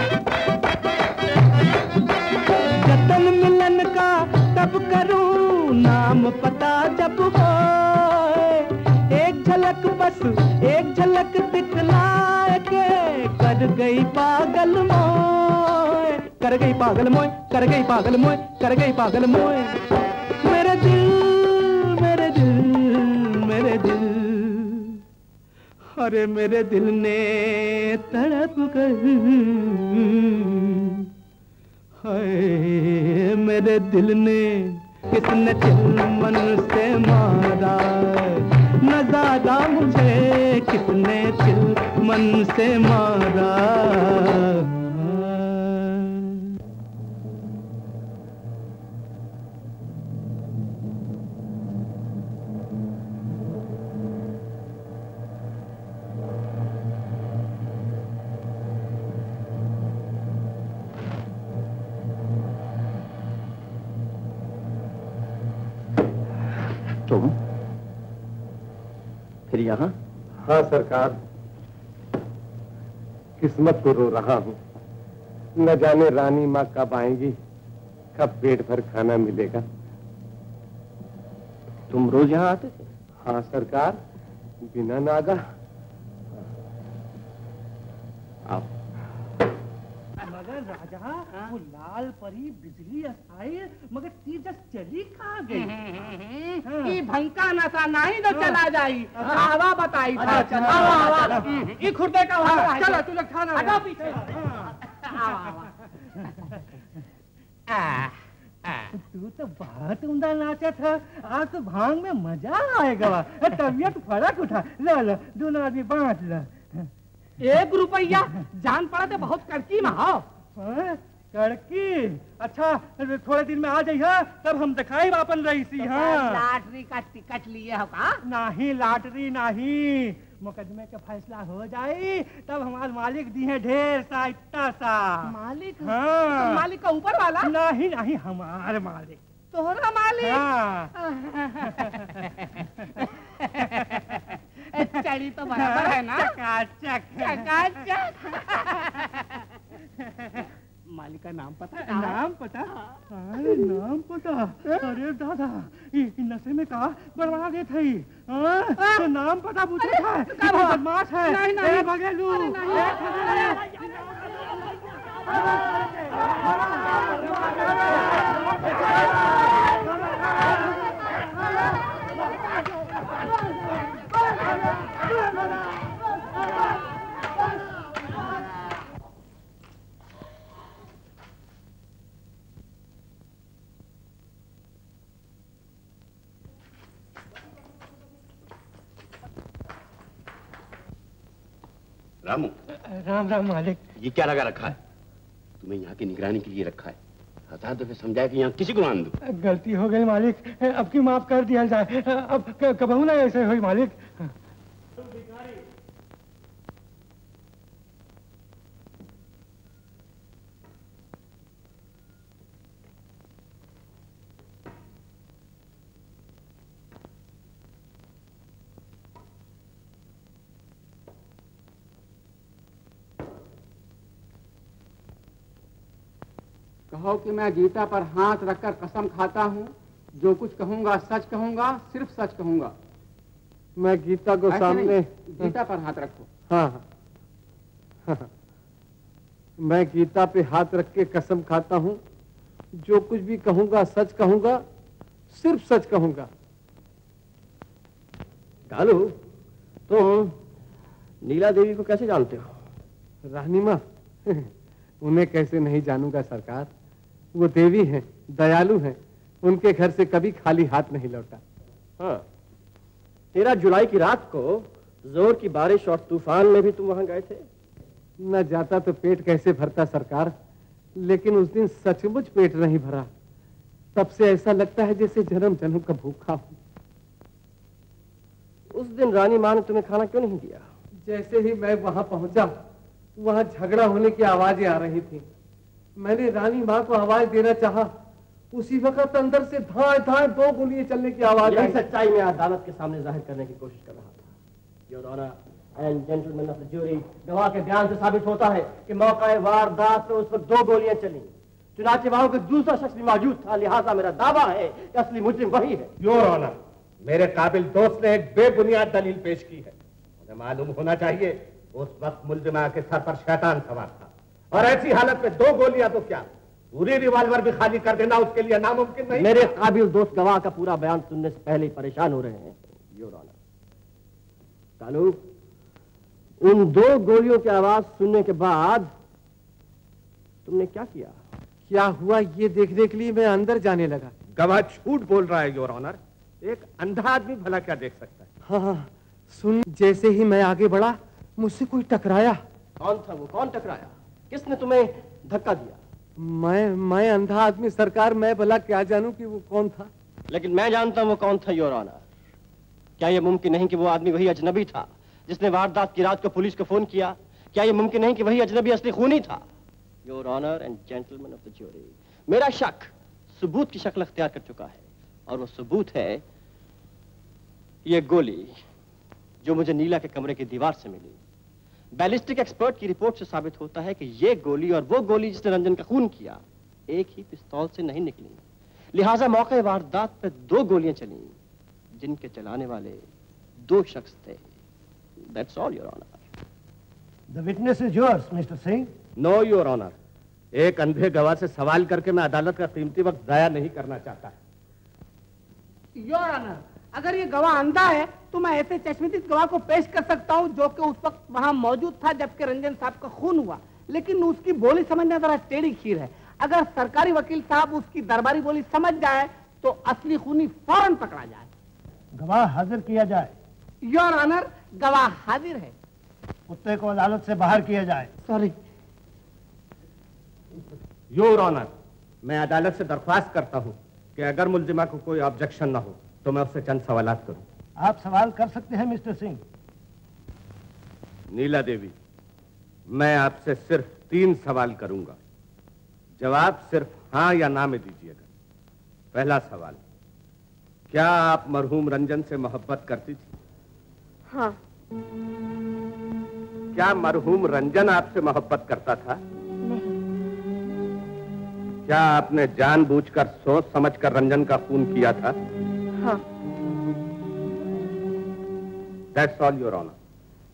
जतन मिलन का तब करूं, नाम पता जब हो, एक झलक बस एक झलक दिखलाए के कर गई पागल मोए, कर गई पागल मोए, कर गई पागल मोए, कर गई पागल मोए। मेरे दिल, मेरे दिल, मेरे दिल, अरे मेरे दिल ने तड़प कर, हाय मेरे दिल ने किसने चिलमन से मारा। नजारा मुझे किसने चिलमन से मारा। तुम फिर यहाँ? हाँ सरकार, किस्मत को रो रहा हूँ। न जाने रानी माँ कब आएंगी, कब पेट भर खाना मिलेगा। तुम रोज यहाँ आते थे? हाँ सरकार, बिना नागा। आओ। मगर राजा, वो लाल परी बिजली आई, मगर तीजस चली कहाँ गई? ई भंका नशा नहीं तो चला जाई। आवा बताई था। आवा आवा, ई खुर्दे का हुआ। चलो तू लोग खाना हटाओ पीछे। आवा आवा। तू तो बहुत उमदा नाचा था, आज तो भांग में मजा आएगा। तबीयत फर्क उठा। लो लो दोनों आदमी बांट लो। 1 रुपया जान पड़ा तो बहुत कड़की में। हाँ कड़की? अच्छा थोड़े दिन में आ जाइए, तब हम दिखाई अपन रही सी। हाँ लॉटरी का टिकट लिए हो का? नहीं लॉटरी नहीं, मुकदमे का फैसला हो जाए तब हमारे मालिक दी है ढेर सा इतना सा। मालिक? हाँ तो मालिक का ऊपर वाला? नहीं नहीं हमारे मालिक। तोहरा मालिक? हाँ। चली तो बराबर है ना? चकाचक चकाचक। मालिक का नाम पता है? नाम पता? अरे नाम पता? अरे दादा नशे में कहा बड़बड़ा गए थे। तो नाम पता पूछे था? बदमाश है। नहीं नहीं बगेलू। रामू। राम राम मालिक। ये क्या लगा रखा है? तुम्हें यहाँ की निगरानी के लिए रखा है। 1000 दफे समझाया कि यहाँ किसी को मान दो। गलती हो गई मालिक, अब की माफ कर दिया जाए। अब कबहू ना ऐसे हुई मालिक। कहो कि मैं गीता पर हाथ रखकर कसम खाता हूँ, जो कुछ कहूंगा सच कहूंगा, सिर्फ सच कहूंगा। मैं गीता को सामने। गीता पर हाथ रखो। हाँ हाँ। मैं गीता पे हाथ रख के कसम खाता हूँ, जो कुछ भी कहूंगा सच कहूंगा, सिर्फ सच कहूंगा। कालू, तुम नीला देवी को कैसे जानते हो? रानी माँ, उन्हें कैसे नहीं जानूंगा सरकार। वो देवी हैं, दयालु हैं, उनके घर से कभी खाली हाथ नहीं लौटा। हाँ, 13 जुलाई की रात को जोर की बारिश और तूफान में भी तुम वहां गए थे? न जाता तो पेट कैसे भरता सरकार, लेकिन उस दिन सचमुच पेट नहीं भरा। तब से ऐसा लगता है जैसे जन्म जन्म का भूखा हूं। उस दिन रानी मां ने तुम्हें खाना क्यों नहीं दिया? जैसे ही मैं वहां पहुंचा, वहां झगड़ा होने की आवाजें आ रही थी। मैंने रानी मां को आवाज देना चाहा, उसी वक्त अंदर से धाए धाए 2 गोलियां चलने की आवाज आई। सच्चाई में अदालत के सामने जाहिर करने की कोशिश कर रहा था। Your honour and gentleman of the jury, गवाह के बयान से साबित होता है कि मौका वारदात में उस वक्त 2 गोलियां चली। चुनाचे वहां कोई दूसरा शख्स भी मौजूद था, लिहाजा मेरा दावा है कि असली मुजरिम वही है। योर ऑनर, मेरे काबिल दोस्त ने एक बेबुनियाद दलील पेश की है। उन्हें मालूम होना चाहिए उस वक्त मुलजिमा के सर पर शैतान सवार था, और ऐसी हालत में 2 गोलियां तो क्या, पूरी रिवॉल्वर भी खाली कर देना उसके लिए नामुमकिन नहीं। मेरे काबिल दोस्त गवाह का पूरा बयान सुनने से पहले ही परेशान हो रहे हैं। योर ऑनर, कालू, उन 2 गोलियों की आवाज सुनने के बाद तुमने क्या किया? क्या हुआ ये देखने के लिए मैं अंदर जाने लगा। गवाह झूठ बोल रहा है योर ऑनर, एक अंधा आदमी भला क्या देख सकता है। हाँ सुन, जैसे ही मैं आगे बढ़ा मुझसे कोई टकराया। कौन था वो? कौन टकराया? किसने तुम्हें धक्का दिया? मैं अंधा आदमी सरकार, मैं भला क्या जानूं कि वो कौन था। लेकिन मैं जानता हूं वो कौन था योर ऑनर। क्या यह मुमकिन नहीं कि वो आदमी वही अजनबी था जिसने वारदात की रात को पुलिस को फोन किया? क्या यह मुमकिन नहीं कि वही अजनबी असली खूनी था? Your honour and gentleman of the jury, मेरा शक सबूत की शक्ल अख्तियार कर चुका है, और वो सबूत है ये गोली जो मुझे नीला के कमरे की दीवार से मिली। बैलिस्टिक एक्सपर्ट की रिपोर्ट से साबित होता है कि ये गोली और वो गोली जिसने रंजन का खून किया एक ही पिस्तौल से नहीं निकली। लिहाजा मौके वारदात पे 2 गोलियां चली, जिनके चलाने वाले 2 शख्स थे। That's all, Your Honor. The witness is yours, Mr. Singh. No, Your Honor. एक अंधे गवाह से सवाल करके मैं अदालत का कीमती वक्त जाया नहीं करना चाहता। योर ऑनर, अगर ये गवाह अंधा है तो मैं ऐसे चश्मदीद गवाह को पेश कर सकता हूँ जो कि उस वक्त वहाँ मौजूद था जबकि रंजन साहब का खून हुआ, लेकिन उसकी बोली समझना जरा टेढ़ी खीर है। अगर सरकारी वकील साहब उसकी दरबारी बोली समझ जाए तो असली खूनी फौरन पकड़ा जाए। गवाह हाजिर किया जाए। योर ऑनर, गवाह हाजिर है। कुत्ते को अदालत से बाहर किया जाए। सॉरी। योर ऑनर, मैं अदालत से दरख्वास्त करता हूं कि अगर मुल्जिमा को कोई ऑब्जेक्शन ना हो तो मैं उससे चंद सवालात करूं। आप सवाल कर सकते हैं मिस्टर सिंह। नीला देवी, मैं आपसे सिर्फ 3 सवाल करूंगा, जवाब सिर्फ हाँ या ना में दीजिएगा। पहला सवाल, क्या आप मरहूम रंजन से मोहब्बत करती थी? हाँ। क्या मरहूम रंजन आपसे मोहब्बत करता था? नहीं। क्या आपने जानबूझकर सोच समझकर रंजन का खून किया था? हाँ। That's all, Your Honor.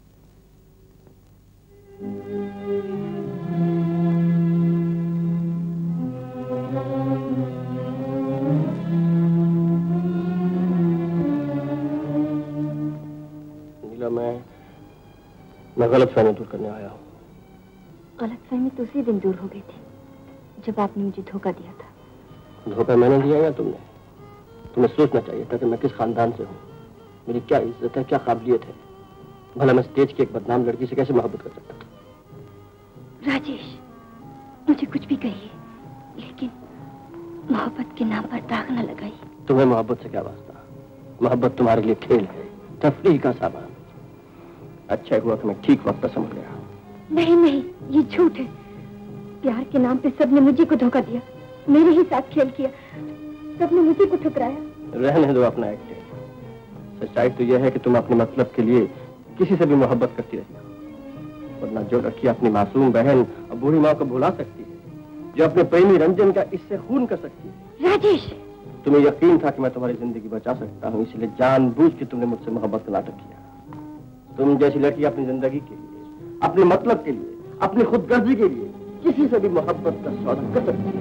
नीला, मैं गलत फहमी दूर करने आया हूँ। गलत फहमी तो उसी दिन दूर हो गई थी जब आपने मुझे धोखा दिया था। धोखा मैंने दिया या तुमने? तुम्हें सोचना चाहिए था कि मैं किस खानदान से हूँ, मेरी क्या इज्जत है, क्या काबिलियत है। भला मैं स्टेज की एक बदनाम लड़की से कैसे मोहब्बत कर सकता था? राजेश, मुझे कुछ भी कहिए, लेकिन मोहब्बत के नाम पर दाग न लगाइए। तुम्हें मोहब्बत से क्या वास्ता? मोहब्बत तुम्हारे लिए खेल है, तफरीह का सामान। अच्छा हुआ कि मैं ठीक वक्त पर समझ गया। नहीं नहीं, ये झूठ है। प्यार के नाम पे सबने मुझे को धोखा दिया, मेरे ही साथ खेल किया, सबने मुझे को ठुकराया। रहने दो अपना एक्टिंग। सच्चाई तो यह है कि तुम अपने मतलब के लिए किसी से भी मोहब्बत करती रही हो, वरना जो लड़की अपनी मासूम बहन और बूढ़ी माँ को भुला सकती है, जो अपने प्रेमी रंजन का इससे खून कर सकती है। राजेश, तुम्हें यकीन था कि मैं तुम्हारी जिंदगी बचा सकता हूँ, इसलिए जानबूझ के तुमने मुझसे मोहब्बत का नाटक किया। तुम जैसी लड़की अपनी जिंदगी के लिए, अपने मतलब के लिए, अपनी खुदगर्जी के लिए किसी से भी मोहब्बत का सौदा कर सकती है।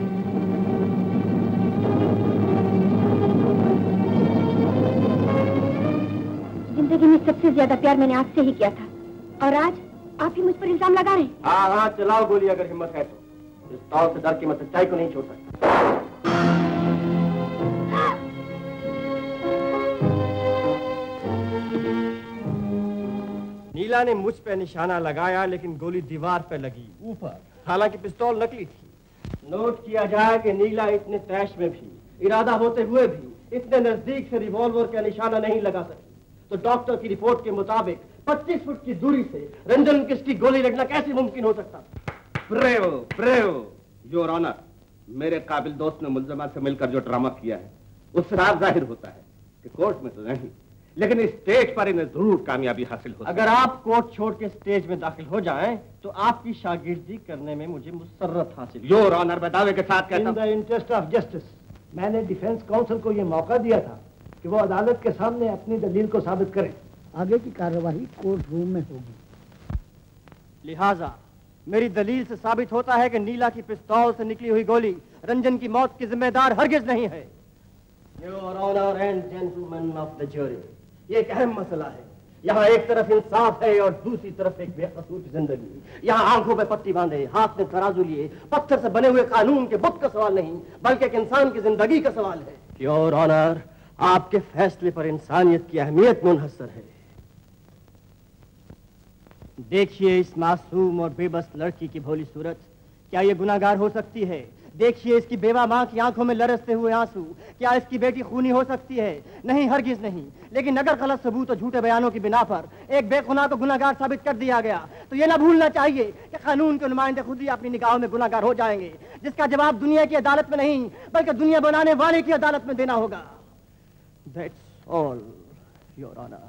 जिंदगी में सबसे ज्यादा प्यार मैंने आपसे ही किया था, और आज आप ही मुझ पर इल्जाम लगा रहे हैं। हाँ, चलाओ गोली अगर हिम्मत है तो। इस ताव से डर के मैं सच्चाई को नहीं छोड़ सकता। नीला ने मुझ पे निशाना लगाया, लेकिन गोली दीवार पे लगी ऊपर। हालांकि पिस्तौल नकली थी। नोट किया जाए कि नीला इतने तैश में भी, इरादा होते हुए भी, इतने नजदीक से रिवॉल्वर का निशाना नहीं लगा सकी। तो डॉक्टर की रिपोर्ट के मुताबिक 25 फुट की दूरी से रंजन किसकी गोली लगना कैसे मुमकिन हो सकता? ब्रेव, ब्रेव, योर ऑनर, मेरे काबिल दोस्त ने मुल्जिमा से मिलकर जो ड्रामा किया है उससे साफ जाहिर होता है कि कोर्ट में तो नहीं, लेकिन इस स्टेज पर इन्हें जरूर कामयाबी हासिल हो। अगर आप कोर्ट छोड़ के स्टेज में दाखिल हो जाएं, तो आपकी शागिर्दी करने में मुझे मुसर्रत हासिल। योर ऑनर, मैं दावे के साथ कहता हूं, in the interest of justice, मैंने डिफेंस काउंसिल को यह मौका दिया था कि वो अदालत के सामने अपनी दलील को साबित करें। आगे की कार्यवाही कोर्ट रूम में होगी। लिहाजा मेरी दलील से साबित होता है कि नीला की पिस्तौल से निकली हुई गोली रंजन की मौत की जिम्मेदार हरगिज नहीं है। Your honour and gentleman of the jury, ये एक अहम मसला है। यहाँ एक तरफ इंसाफ है और दूसरी तरफ एक बेकसूर की जिंदगी। यहाँ आंखों पे पट्टी बांधे, हाथ में तराजू लिए, पत्थर से बने हुए कानून के बुत का सवाल नहीं, बल्कि एक इंसान की जिंदगी का सवाल है। योर ऑनर, आपके फैसले पर इंसानियत की अहमियत मुनहसर है। देखिए इस मासूम और बेबस लड़की की भोली सूरत, क्या ये गुनाहगार हो सकती है? देखिए इसकी बेवा माँ की आंखों में लरसते हुए आंसू, क्या इसकी बेटी खूनी हो सकती है? नहीं, हरगिज नहीं। लेकिन अगर गलत सबूत और झूठे बयानों की बिना पर एक बेगुनाह को गुनाहगार साबित कर दिया गया, तो ये ना भूलना चाहिए कि कानून के नुमाइंदे खुद ही अपनी निगाहों में गुनाहगार हो जाएंगे, जिसका जवाब दुनिया की अदालत में नहीं, बल्कि दुनिया बनाने वाले की अदालत में देना होगा। That's all, your honour.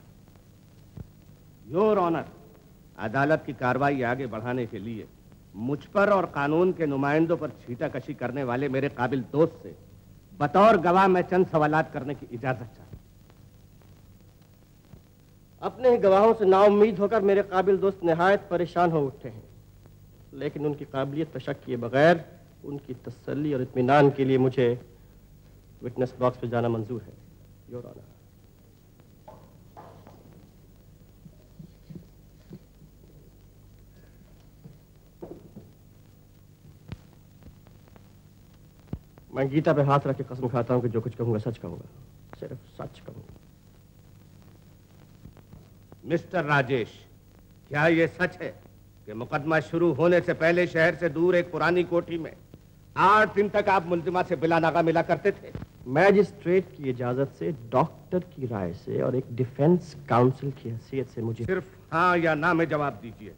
Your honour, अदालत की कार्रवाई आगे बढ़ाने के लिए मुझ पर और कानून के नुमाइंदों पर छीटाकशी करने वाले मेरे काबिल दोस्त से बतौर गवाह मैं चंद सवालात करने की इजाजत चाहता हूं। अपने ही गवाहों से नाउम्मीद होकर मेरे काबिल दोस्त निहायत परेशान हो उठे हैं, लेकिन उनकी काबिलियत पर शक किए बगैर उनकी तसल्ली और इत्मीनान के लिए मुझे विटनेस बॉक्स पे जाना मंजूर है, योर ऑनर। मैं गीता पे हाथ रख के कसम खाता हूं कि जो कुछ कहूंगा सच कहूंगा, सिर्फ सच कहूंगा। मिस्टर राजेश, क्या ये सच है कि मुकदमा शुरू होने से पहले शहर से दूर एक पुरानी कोठी में 8 दिन तक आप मुल्जिमा से बिला नागा मिला करते थे? मैजिस्ट्रेट की इजाजत से, डॉक्टर की राय से और एक डिफेंस काउंसिल की हैसियत से मुझे सिर्फ हाँ या ना में जवाब दीजिए।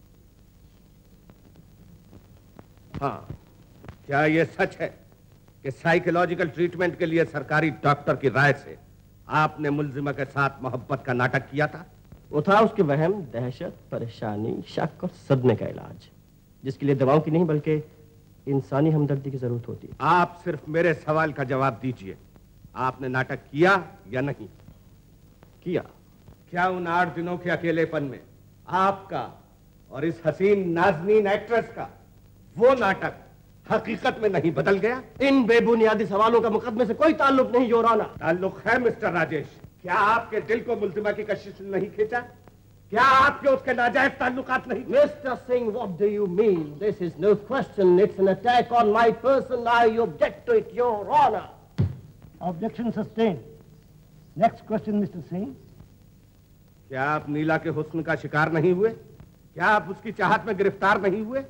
हाँ, क्या यह सच है कि साइकोलॉजिकल ट्रीटमेंट के लिए सरकारी डॉक्टर की राय से आपने मुल्जिमा के साथ मोहब्बत का नाटक किया था? वो था उसके वहम, दहशत, परेशानी, शक और सदमे का इलाज, जिसके लिए दवाओं की नहीं बल्कि इंसानी हमदर्दी की जरूरत होती है। आप सिर्फ मेरे सवाल का जवाब दीजिए, आपने नाटक किया या नहीं किया? क्या उन 8 दिनों के अकेलेपन में आपका और इस हसीन नाज़नीन एक्ट्रेस का वो नाटक हकीकत में नहीं बदल गया? इन बेबुनियादी सवालों का मुकदमे से कोई ताल्लुक नहीं, योर ऑनर। ताल्लुक है मिस्टर राजेश। क्या आपके दिल को मुल्जिमा की कशिश ने नहीं खींचा? क्या आपके उसके नाजायज ताल्लुकात नहीं? Mister Singh, what do you mean? This is no question, it's an attack on my person. I object to it, your honour. Objection sustain. Next question mister Singh. क्या आप नीला के हुस्न का शिकार नहीं हुए? क्या आप उसकी चाहत में गिरफ्तार नहीं हुए?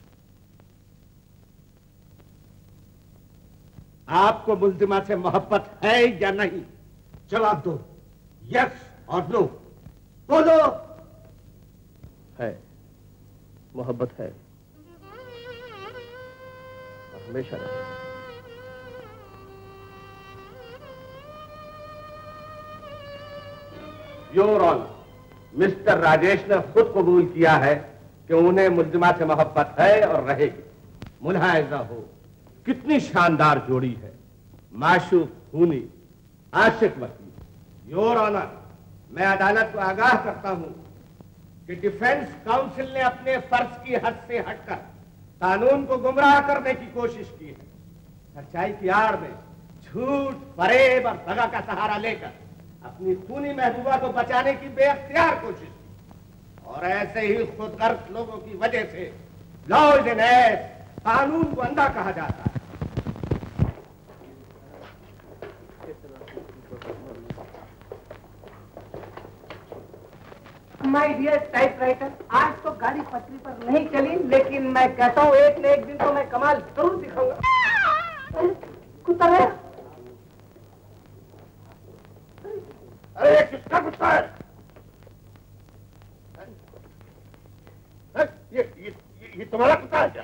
आपको मुल्जिमा से मोहब्बत है या नहीं? जवाब दो, यस और नो। बोलो। है, मोहब्बत है, हमेशा रहे। योर ऑनर, मिस्टर राजेश ने खुद कबूल किया है कि उन्हें मुल्जिमा से मोहब्बत है और रहेगी। मुलाहिजा हो, कितनी शानदार जोड़ी है, माशूक खूनी, आशिक वकील। योर ऑनर, मैं अदालत को आगाह करता हूं कि डिफेंस काउंसिल ने अपने फर्ज की हद से हटकर कानून को गुमराह करने की कोशिश की है। सच्चाई की आड़ में झूठ, फरेब और दगा का सहारा लेकर अपनी खूनी महबूबा को बचाने की बेअख्तियार कोशिश की, और ऐसे ही खुदगर्ज लोगों की वजह से लॉ इज एन एस, कानून को अंधा कहा जाता है। माय डियर टाइपराइटर, आज तो गाड़ी पटरी पर नहीं चली, लेकिन मैं कहता हूँ एक न एक दिन तो मैं कमाल जरूर दिखाऊंगा। कुत्ता है? अरे किसका कुत्ता है? ये तुम्हारा कुत्ता है क्या?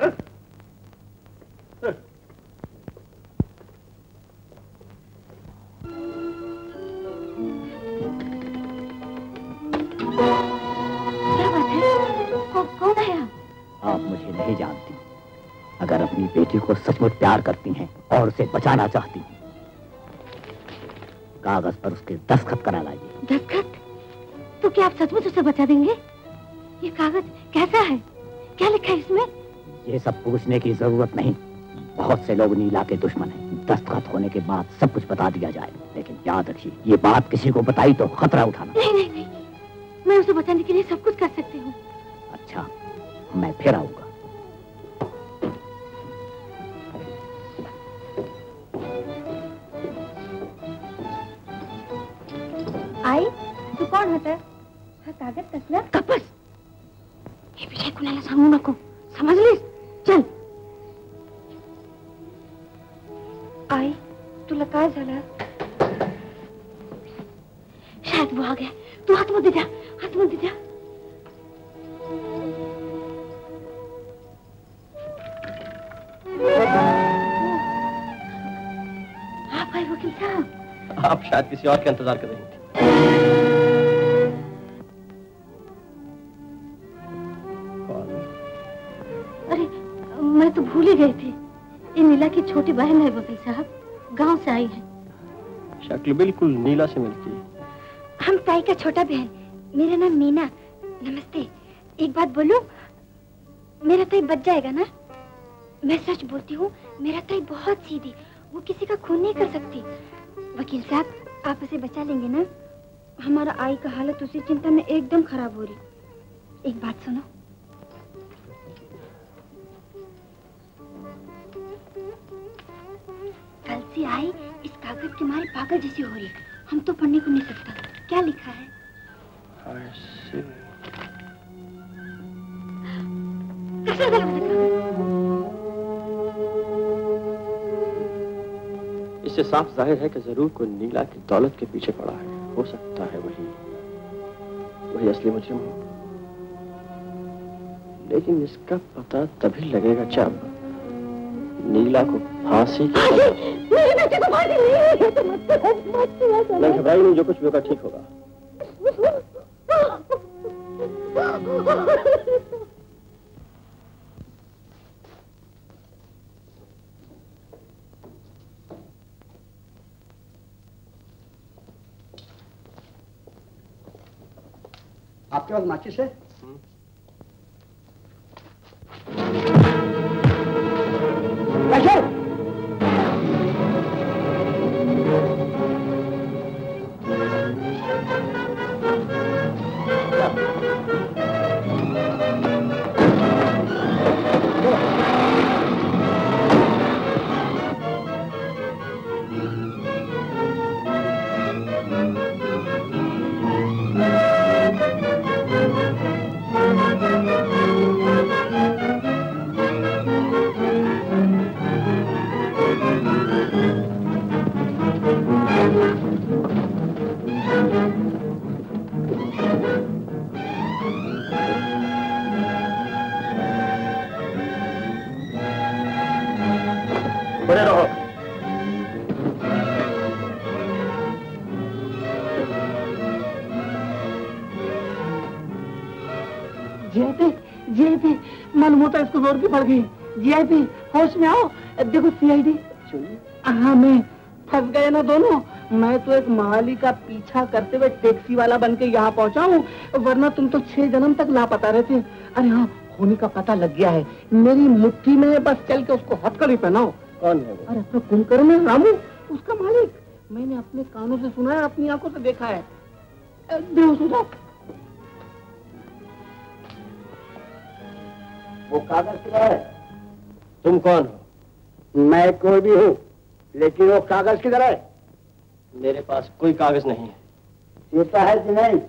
क्या बात है? कौन है आप मुझे नहीं जानती। अगर अपनी बेटी को सचमुच प्यार करती हैं और उसे बचाना चाहती हैं, कागज पर उसके दस्तखत करा लाइए। दस्तखत? तो क्या आप सचमुच उसे बचा देंगे? ये कागज कैसा है? क्या लिखा है इसमें? ये सब पूछने की जरूरत नहीं। बहुत से लोग नीला के दुश्मन हैं। दस्तखत होने के बाद सब कुछ बता दिया जाए, लेकिन याद रखिए, ये बात किसी को बताई तो खतरा उठाना। नहीं नहीं नहीं, मैं उसे बचाने के लिए सब कुछ कर सकती हूँ। अच्छा, मैं फिर आऊंगा। आई, तू कौन होता है? हाँ, कागज कसला कपस। हे विषय कुणाला सांगू नको, समजलीस? चल। आई, तुला काय झालं? शायद वो आ गया। तू आतमध्ये जा, आतमध्ये जा। आप आए वकील साहब? आप शायद किसी और का इंतजार कर रही थी। अरे, मैं तो भूल ही गई थी। ये नीला की छोटी बहन है वकील साहब, गांव से आई है। शक्ल बिल्कुल नीला से मिलती है। हम ताई का छोटा बहन। मेरा नाम मीना। नमस्ते। एक बात बोलूं, मेरा ताई बच जाएगा ना? मैं सच बोलती हूँ, मेरा ताई बहुत सीधी, वो किसी का खून नहीं कर सकती। वकील साहब, आप उसे बचा लेंगे ना? हमारा आई का हालत उसी चिंता में एकदम खराब हो रही। एक बात सुनो, सी आई इस कागज के मारे पागल जैसी हो रही है। हम तो पढ़ने को नहीं सकता। क्या लिखा है? इससे साफ जाहिर है कि जरूर कोई नीला की दौलत के पीछे पड़ा है। हो सकता है वही असली मुजरिम हो, लेकिन इसका पता तभी लगेगा जब नीला को फांसी की मेरे बेटे को फांसी नहीं है, तो मत मैं घबराई नहीं, जो कुछ भी होगा ठीक होगा। आपके पास माचिस है? इसको जोर की पड़ गई। जीआईपी होश में आओ। देखो सीआईडी। हाँ मैं फंस गए ना दोनों। मैं तो एक माली का पीछा करते हुए टैक्सी वाला बन के यहाँ पहुँचा हूँ, वरना तुम तो 6 जन्म तक लापता रहते। अरे हाँ, होनी का पता लग गया है। मेरी मुट्ठी में बस चल के उसको हथकड़ी पहनाओ। कौन है वो? अरे तो कुंकर में रामू, उसका मालिक। मैंने अपने कानों से सुना है, अपनी आंखों से देखा है। बेहोश हो जाओ। वो कागज किधर है? तुम कौन हो? मैं कोई भी हूँ, लेकिन वो कागज किधर है? मेरे पास कोई कागज नहीं है। चेता है कि नहीं?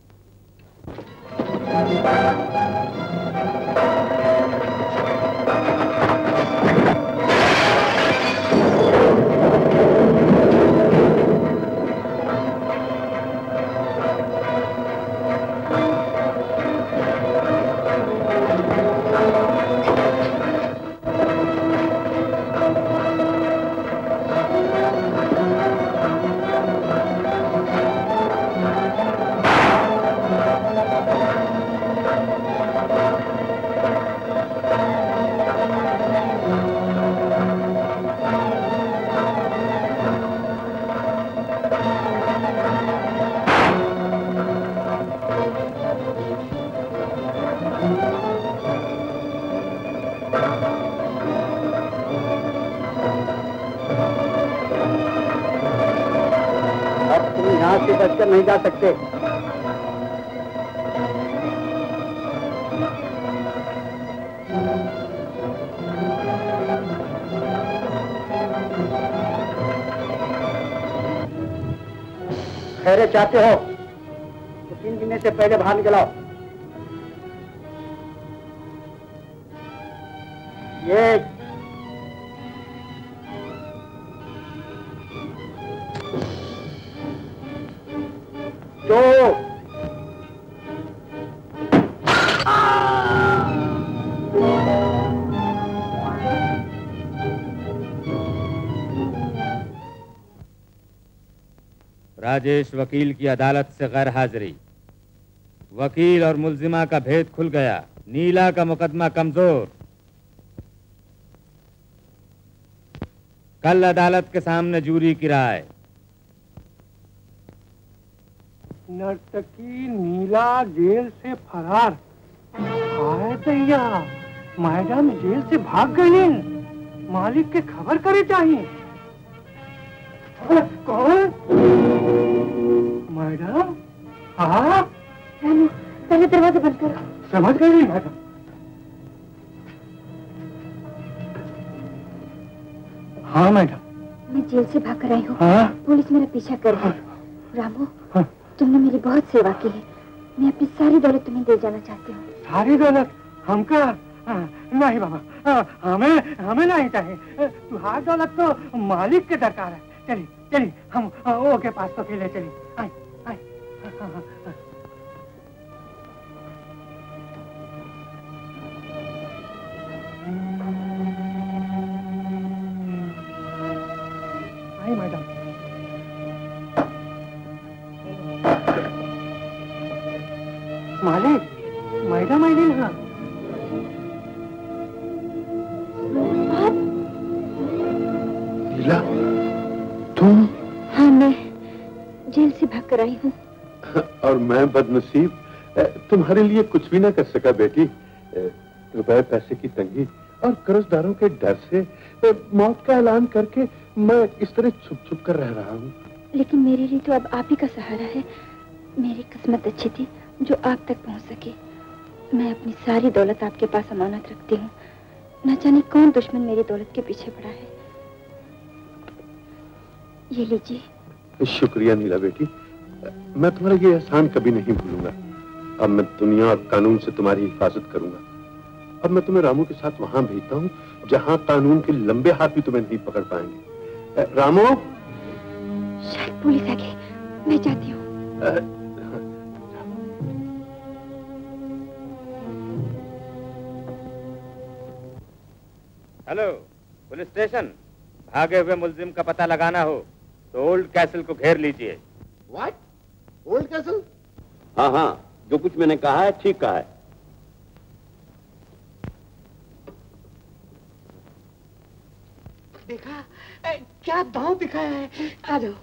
बचकर नहीं जा सकते। खैरे चाहते हो तो 3 गिनने से पहले बाहर निकल आओ। ये राजेश वकील की अदालत से गैर हाजिरी। वकील और मुल्जिमा का भेद खुल गया। नीला का मुकदमा कमजोर। कल अदालत के सामने जूरी की राय। नर्तकी नीला जेल से फरार। हाय दैया, मैडम जेल से भाग गई हैं। मालिक के खबर करे चाहिए। कौन? मैडम? हाँ पहले दरवाजा बंद करो। समझ गई मैडम। हाँ मैडम। मैं जेल से भाग कर आई हूँ। हाँ? पुलिस मेरा पीछा कर रही है। रामू, तुमने मेरी बहुत सेवा की है। मैं अपनी सारी दौलत तुम्हें दे जाना चाहती हूँ। सारी दौलत हमका? नहीं बाबा, हमें हमें नहीं चाहिए। तुम्हारी दौलत तो मालिक के दरकार है। चलिए चलिए, हम वो के पास तो खेले। चलिए आई आई। आई मैडम। मालिक, मैडम आई नहीं। हाँ लीला, तुम? हाँ, मैं जेल से भाग कर आई हूँ। और मैं बदनसीब, तुम्हारे लिए कुछ भी ना कर सका बेटी। रुपए पैसे की तंगी और कर्जदारों के डर से मौत का ऐलान करके मैं इस तरह छुप छुप कर रह रहा हूँ। लेकिन मेरे लिए तो अब आप ही का सहारा है। मेरी किस्मत अच्छी थी जो आप तक पहुँच सके। मैं अपनी सारी दौलत आपके पास अमानत रखती हूँ। न जाने कौन दुश्मन मेरी दौलत के पीछे पड़ा है। ये लीजिए। शुक्रिया नीला बेटी, मैं तुम्हारा ये एहसान कभी नहीं भूलूंगा। अब मैं दुनिया और कानून से तुम्हारी हिफाजत करूंगा। अब मैं तुम्हें रामू के साथ वहां भेजता हूँ जहां कानून के लंबे हाथ भी तुम्हें नहीं पकड़ पाएंगे। रामू, शायद पुलिस आ गई, मैं जाती हूँ। Hello, police station. भागे हुए मुल्जिम का पता लगाना हो तो ओल्ड कैसल को घेर लीजिए। व्हाट? Old castle? हाँ हाँ, जो कुछ मैंने कहा है ठीक कहा है। देखा क्या दांव दिखाया है। आ जाओ।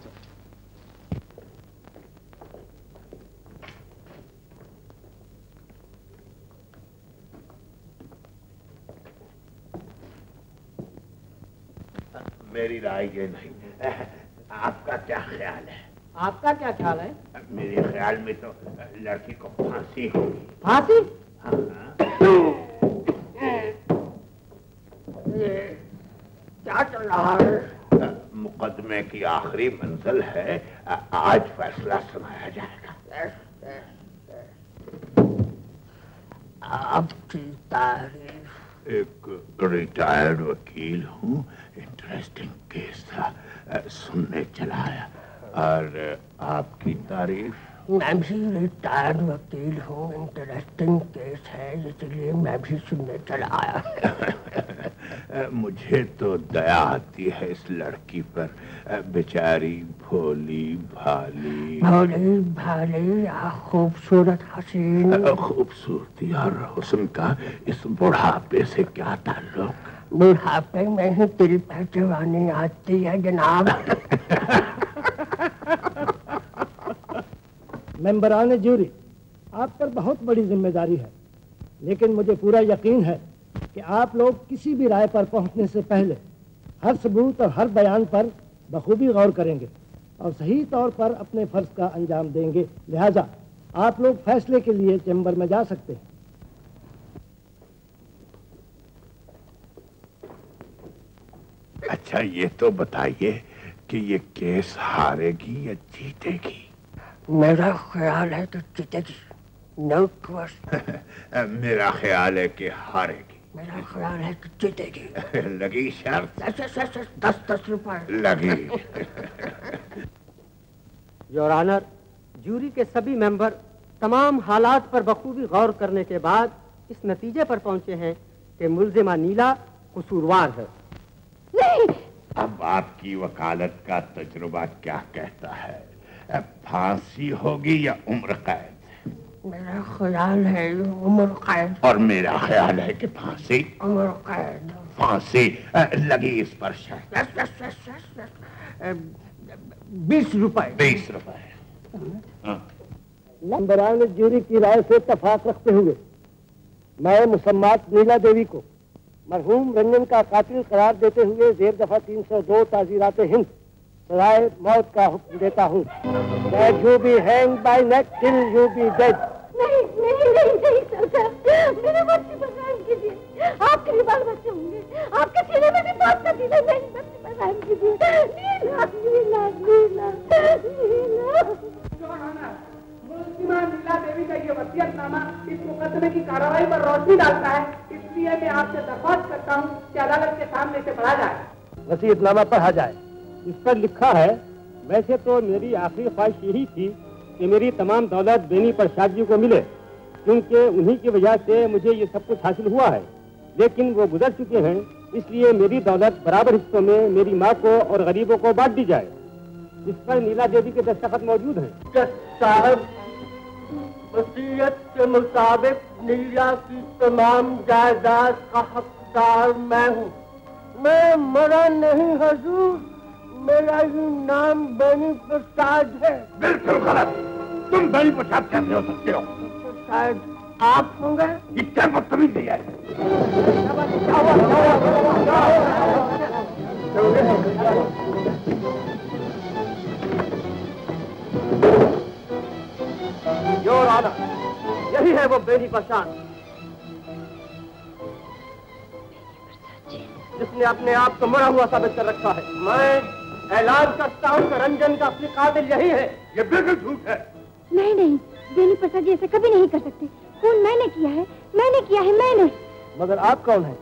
मेरी राय ये नहीं, आपका क्या ख्याल है? आपका क्या ख्याल है? मेरे ख्याल में तो लड़की को फांसी होगी। फांसी? हाँ। ये क्या चल रहा है? मुकदमे की आखिरी मंजिल है, आज फैसला सुनाया जाएगा। आपकी तारीफ। एक रिटायर्ड वकील हूँ, इंटरेस्टिंग केस था, सुनने चला आया। और आपकी तारीफ? मैं भी रिटायर्ड वकील हूँ, इंटरेस्टिंग केस है, इसलिए मैं भी सुनने चला आया। मुझे तो दया आती है इस लड़की पर, बेचारी भोली भाली। भोली भाली या खूबसूरत हसीन? खूबसूरती और हुस्न का इस बुढ़ापे से क्या ताल्लुक? बुढ़ापे में ही दिल पर जवानी आती है जनाब। मेंबरान ज्यूरी, आप पर बहुत बड़ी जिम्मेदारी है, लेकिन मुझे पूरा यकीन है कि आप लोग किसी भी राय पर पहुंचने से पहले हर सबूत और हर बयान पर बखूबी गौर करेंगे और सही तौर पर अपने फर्ज का अंजाम देंगे। लिहाजा आप लोग फैसले के लिए चैम्बर में जा सकते हैं। अच्छा, ये तो बताइए कि ये केस हारेगी या जीतेगी? मेरा ख्याल है कि जीतेगी। No question. मेरा ख्याल है कि हारेगी। मेरा ख्याल है कि जीतेगी। लगी शर्त? 10 रुपए लगी। योर ऑनर, जूरी के सभी मेंबर तमाम हालात पर बखूबी गौर करने के बाद इस नतीजे पर पहुंचे हैं कि मुल्जिमा नीला कसूरवार है। नहीं। अब आपकी वकालत का तजुर्बा क्या कहता है? फांसी होगी या उम्र कैद? मेरा ख्याल है उम्र कैद। और मेरा ख्याल है कि फांसी। उम्र कैद। फांसी लगी इस पर शर्त। 20 रुपए। 20 रुपए। मेंबरान ज्यूरी की राय से इत्तेफाक रखते हुए मैं मुसम्मात नीला देवी को मरहूम रंजन का कातिल करार देते हुए जेर दफा 302 ताज़ीरात हिंद सजाए मौत का हुक्म देता हूँ। That you be hanged by neck till you be dead। नहीं नहीं नहीं नहीं सरकार, मेरे बच्चे बर्बाद कीजिए। आपके भी बाल बच्चे होंगे, आपके सीने में भी बात का सीने में बच्चे पैदा कीजिए। नीला नीला नीला नीला। मुल्जिमा नीला देवी का ये वसीयतनामा इस मुकदमे की कार्रवाई पर रोशनी डालता है, इसलिए मैं आपसे दरख्वास्त करता हूँ कि अदालत के सामने से पढ़ा जाए। वसीयतनामा पढ़ा जाए। इस पर लिखा है, वैसे तो मेरी आखिरी ख्वाहिश यही थी कि मेरी तमाम दौलत बेनी प्रसाद जी को मिले, क्योंकि उन्हीं की वजह से मुझे ये सब कुछ हासिल हुआ है, लेकिन वो गुजर चुके हैं, इसलिए मेरी दौलत बराबर हिस्सों में मेरी माँ को और गरीबों को बांट दी जाए। इस पर नीला देवी के दस्तखत मौजूद हैं। साहब, वसीयत के मुताबिक नीला की तमाम जायदाद का हकदार मैं हूँ। मैं मरा नहीं हुजूर, मेरा ही नाम बेनी प्रसाद है। बिल्कुल गलत, तुम बेनी प्रसाद कैसे हो सकते हो? शायद आप होंगे। इतना बदतमीजी है। योर ऑनर, यही है वो बेनी प्रसाद जिसने अपने आप को मरा हुआ साबित कर रखा है। मैं ऐलान करता हूँ कि रंजन का असली कातिल यही है। ये बिल्कुल झूठ है। नहीं नहीं, बेनी प्रसाद जी ऐसा कभी नहीं कर सकते। खून मैंने किया है, मैंने किया है, मैंने। मगर आप कौन हैं?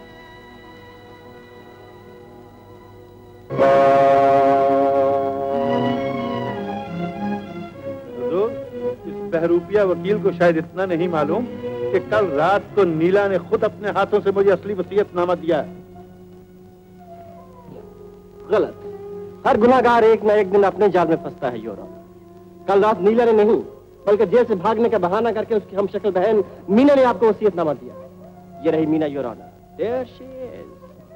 इस बहरूपिया वकील को शायद इतना नहीं मालूम कि कल रात को नीला ने खुद अपने हाथों से मुझे असली वसीयतनामा दिया है। गलत। हर गुनाहगार एक न एक दिन अपने जाल में फंसता है योर ऑनर। कल रात नीला ने नहीं, बल्कि जेल से भागने का बहाना करके उसकी हमशक्ल बहन मीना ने आपको वसीयतनामा दिया। ये रही Meena your honour. There she is.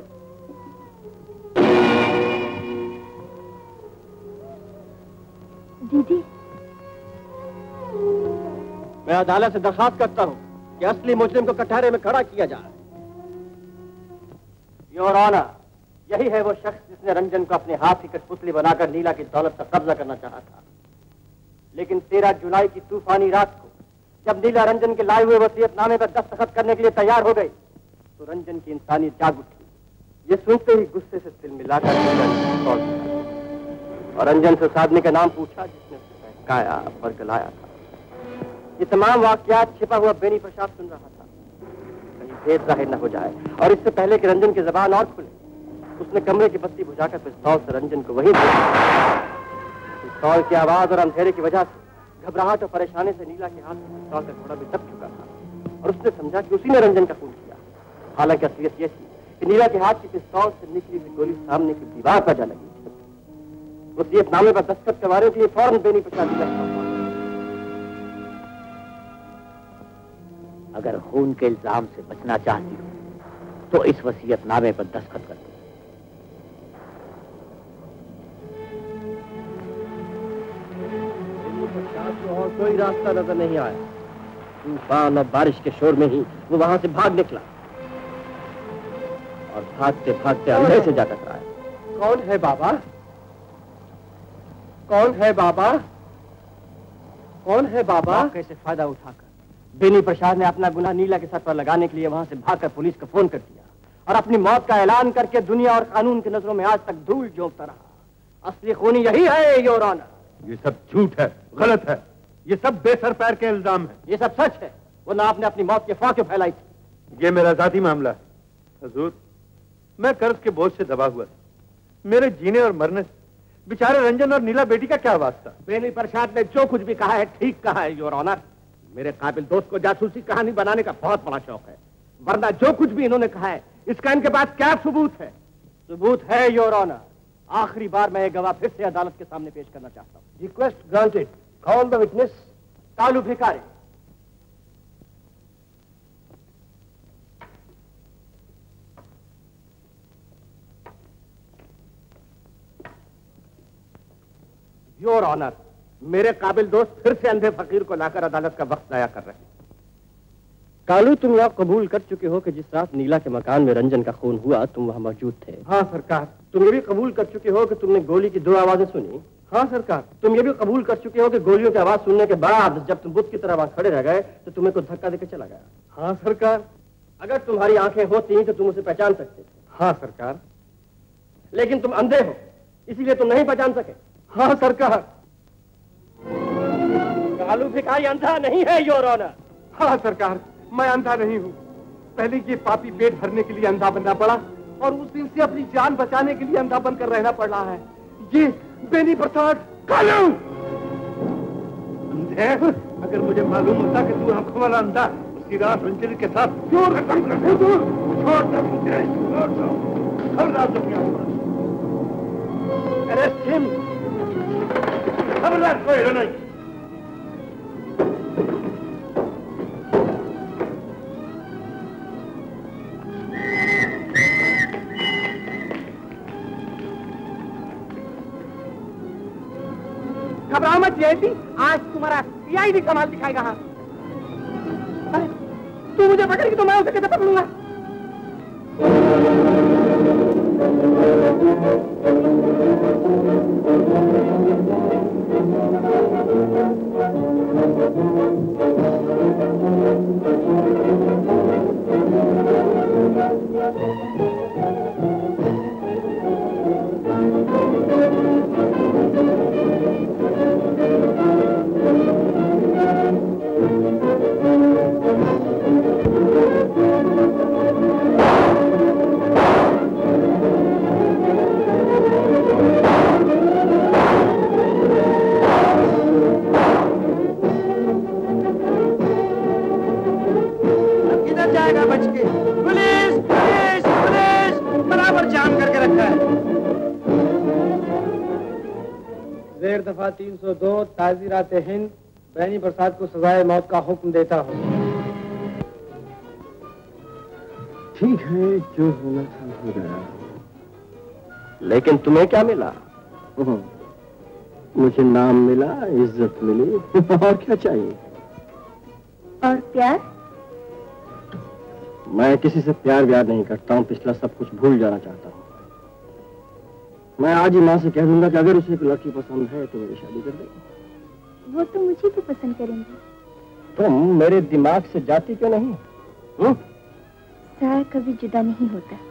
दीदी, मैं अदालत से दरखास्त करता हूँ कि असली मुजरिम को कटहरे में खड़ा किया जाए। योर ऑनर, यही है वो शख्स जिसने रंजन को अपने हाथ की कठपुतली बनाकर नीला की दौलत पर कब्जा करना चाहा था। लेकिन 13 जुलाई की तूफानी रात को जब नीला रंजन के लाए हुए वसीयतनामे पर दस्तखत करने के लिए तैयार हो गई तो रंजन की इंसानियत जाग उठी। ये सुनते ही गुस्से से दिल मिलाकर और रंजन से साधने का नाम पूछा जिसने उसे बहकाया और गलाया था। ये तमाम वाकयात छिपा हुआ बेनी प्रसाद सुन रहा था, कहीं भेद जाहिर न हो जाए। और इससे पहले कि रंजन की जबान और खुले, उसने कमरे की बत्ती बुझाकर पिस्तौल से रंजन को वहीं पिस्तौल की आवाज और अंधेरे की वजह से घबराहट और परेशानी से नीला के हाथ में पिस्तौल का घोड़ा भी दब चुका था और उसने समझा कि उसी ने रंजन का खून किया। हालांकि असलियत यह थी कि नीला के हाथ की पिस्तौल से निकली हुई गोली सामने की दीवार पर जा लगी थी। वसीयतनामे पर दस्तखत करवाने के लिए फौरन बेनी प्रसाद का अगर खून के इल्जाम से बचना चाहती हो तो इस वसीयतनामे पर दस्तखत कर दो। और कोई रास्ता नजर नहीं आया। तूफान और बारिश के शोर में ही वो वहां से भाग निकला और भागते भागते अंधे से जा टकराया। कौन है बाबा? कौन है बाबा? कौन है बाबा? कैसे फायदा उठाकर बेनी प्रसाद ने अपना गुनाह नीला के सर पर लगाने के लिए वहां से भागकर पुलिस को फोन कर दिया और अपनी मौत का ऐलान करके दुनिया और कानून की नजरों में आज तक धूल झोंकता रहा। असली खूनी यही है योर ऑनर। ये सब झूठ है, गलत है। ये सब बेसर पैर के इल्जाम है। ये सब सच है, वरना आपने अपनी मौत की अफवाह क्यों फैलाई थी? ये मेरा जाती मामला है हुजूर। मैं कर्ज के बोझ से दबा हुआ था। मेरे जीने और मरने से बेचारे रंजन और नीला बेटी का क्या वास्ता? बेनी प्रसाद ने जो कुछ भी कहा है ठीक कहा है योर ऑनर। मेरे काबिल दोस्त को जासूसी कहानी बनाने का बहुत बड़ा शौक है, वरना जो कुछ भी इन्होंने कहा है इसका इनके पास क्या सबूत है? सबूत है योर ऑनर। आखिरी बार मैं एक गवाह फिर से अदालत के सामने पेश करना चाहता हूँ। Request granted. Call the witness. Kalu भिखारी। योर ऑनर, मेरे काबिल दोस्त फिर से अंधे फकीर को लाकर अदालत का वक्त जाया कर रहे हैं। कालू, तुम आप कबूल कर चुके हो कि जिस रात नीला के मकान में रंजन का खून हुआ तुम वहां मौजूद थे? हाँ सरकार। तुम ये भी कबूल कर चुके हो कि तुमने गोली की 2 आवाजें सुनी? हाँ सरकार। तुम ये भी कबूल कर चुके हो कि गोलियों की आवाज सुनने के बाद जब तुम बुत की तरह वहां खड़े रह गए तो तुम्हें कोई धक्का देकर चला गया? हाँ सरकार। अगर तुम्हारी आंखें होती तो तुम उसे पहचान सकते थे। हाँ सरकार। लेकिन तुम अंधे हो, इसीलिए तुम नहीं पहचान सके। हाँ सरकार। कालू भिखारी अंधा नहीं है योर ऑनर। हाँ सरकार, मैं अंधा नहीं हूँ। पहले ये पापी पेट भरने के लिए अंधा बनना पड़ा और उस दिन से अपनी जान बचाने के लिए अंधा बनकर रहना पड़ रहा है। ये बेनी प्रसाद कालू अंधे? अगर मुझे मालूम होता कि तू आंखों वाला अंधा उसकी रात रंजन के साथ क्यों खत्म कर दे? छोड़ दो मुझे, छोड़ दो। खबरदार तुम क्या हुआ? Arrest him. खबरदार कोई नहीं। घबराओ मत जेसी, आज तुम्हारा सीआईडी कमाल दिखाएगा। हाँ, तू मुझे पकड़ेगी तो मैं उसे कैसे पकड़ूंगा? दफा 302 ताज़ीरात हिंद बैनी प्रसाद को सजाए मौत का हुक्म देता हूँ। ठीक है, जो होना था हो गया। लेकिन तुम्हें क्या मिला? मुझे नाम मिला, इज्जत मिली, और क्या चाहिए? और प्यार? मैं किसी से प्यार व्यार नहीं करता हूँ। पिछला सब कुछ भूल जाना चाहता हूँ। मैं आज ही माँ से कह दूंगा कि अगर उसे कोई लड़की पसंद है तो मेरी शादी कर देगी। वो तो मुझे भी पसंद करेंगे। तुम मेरे दिमाग से जाती क्यों नहीं? सार कभी जुदा नहीं होता।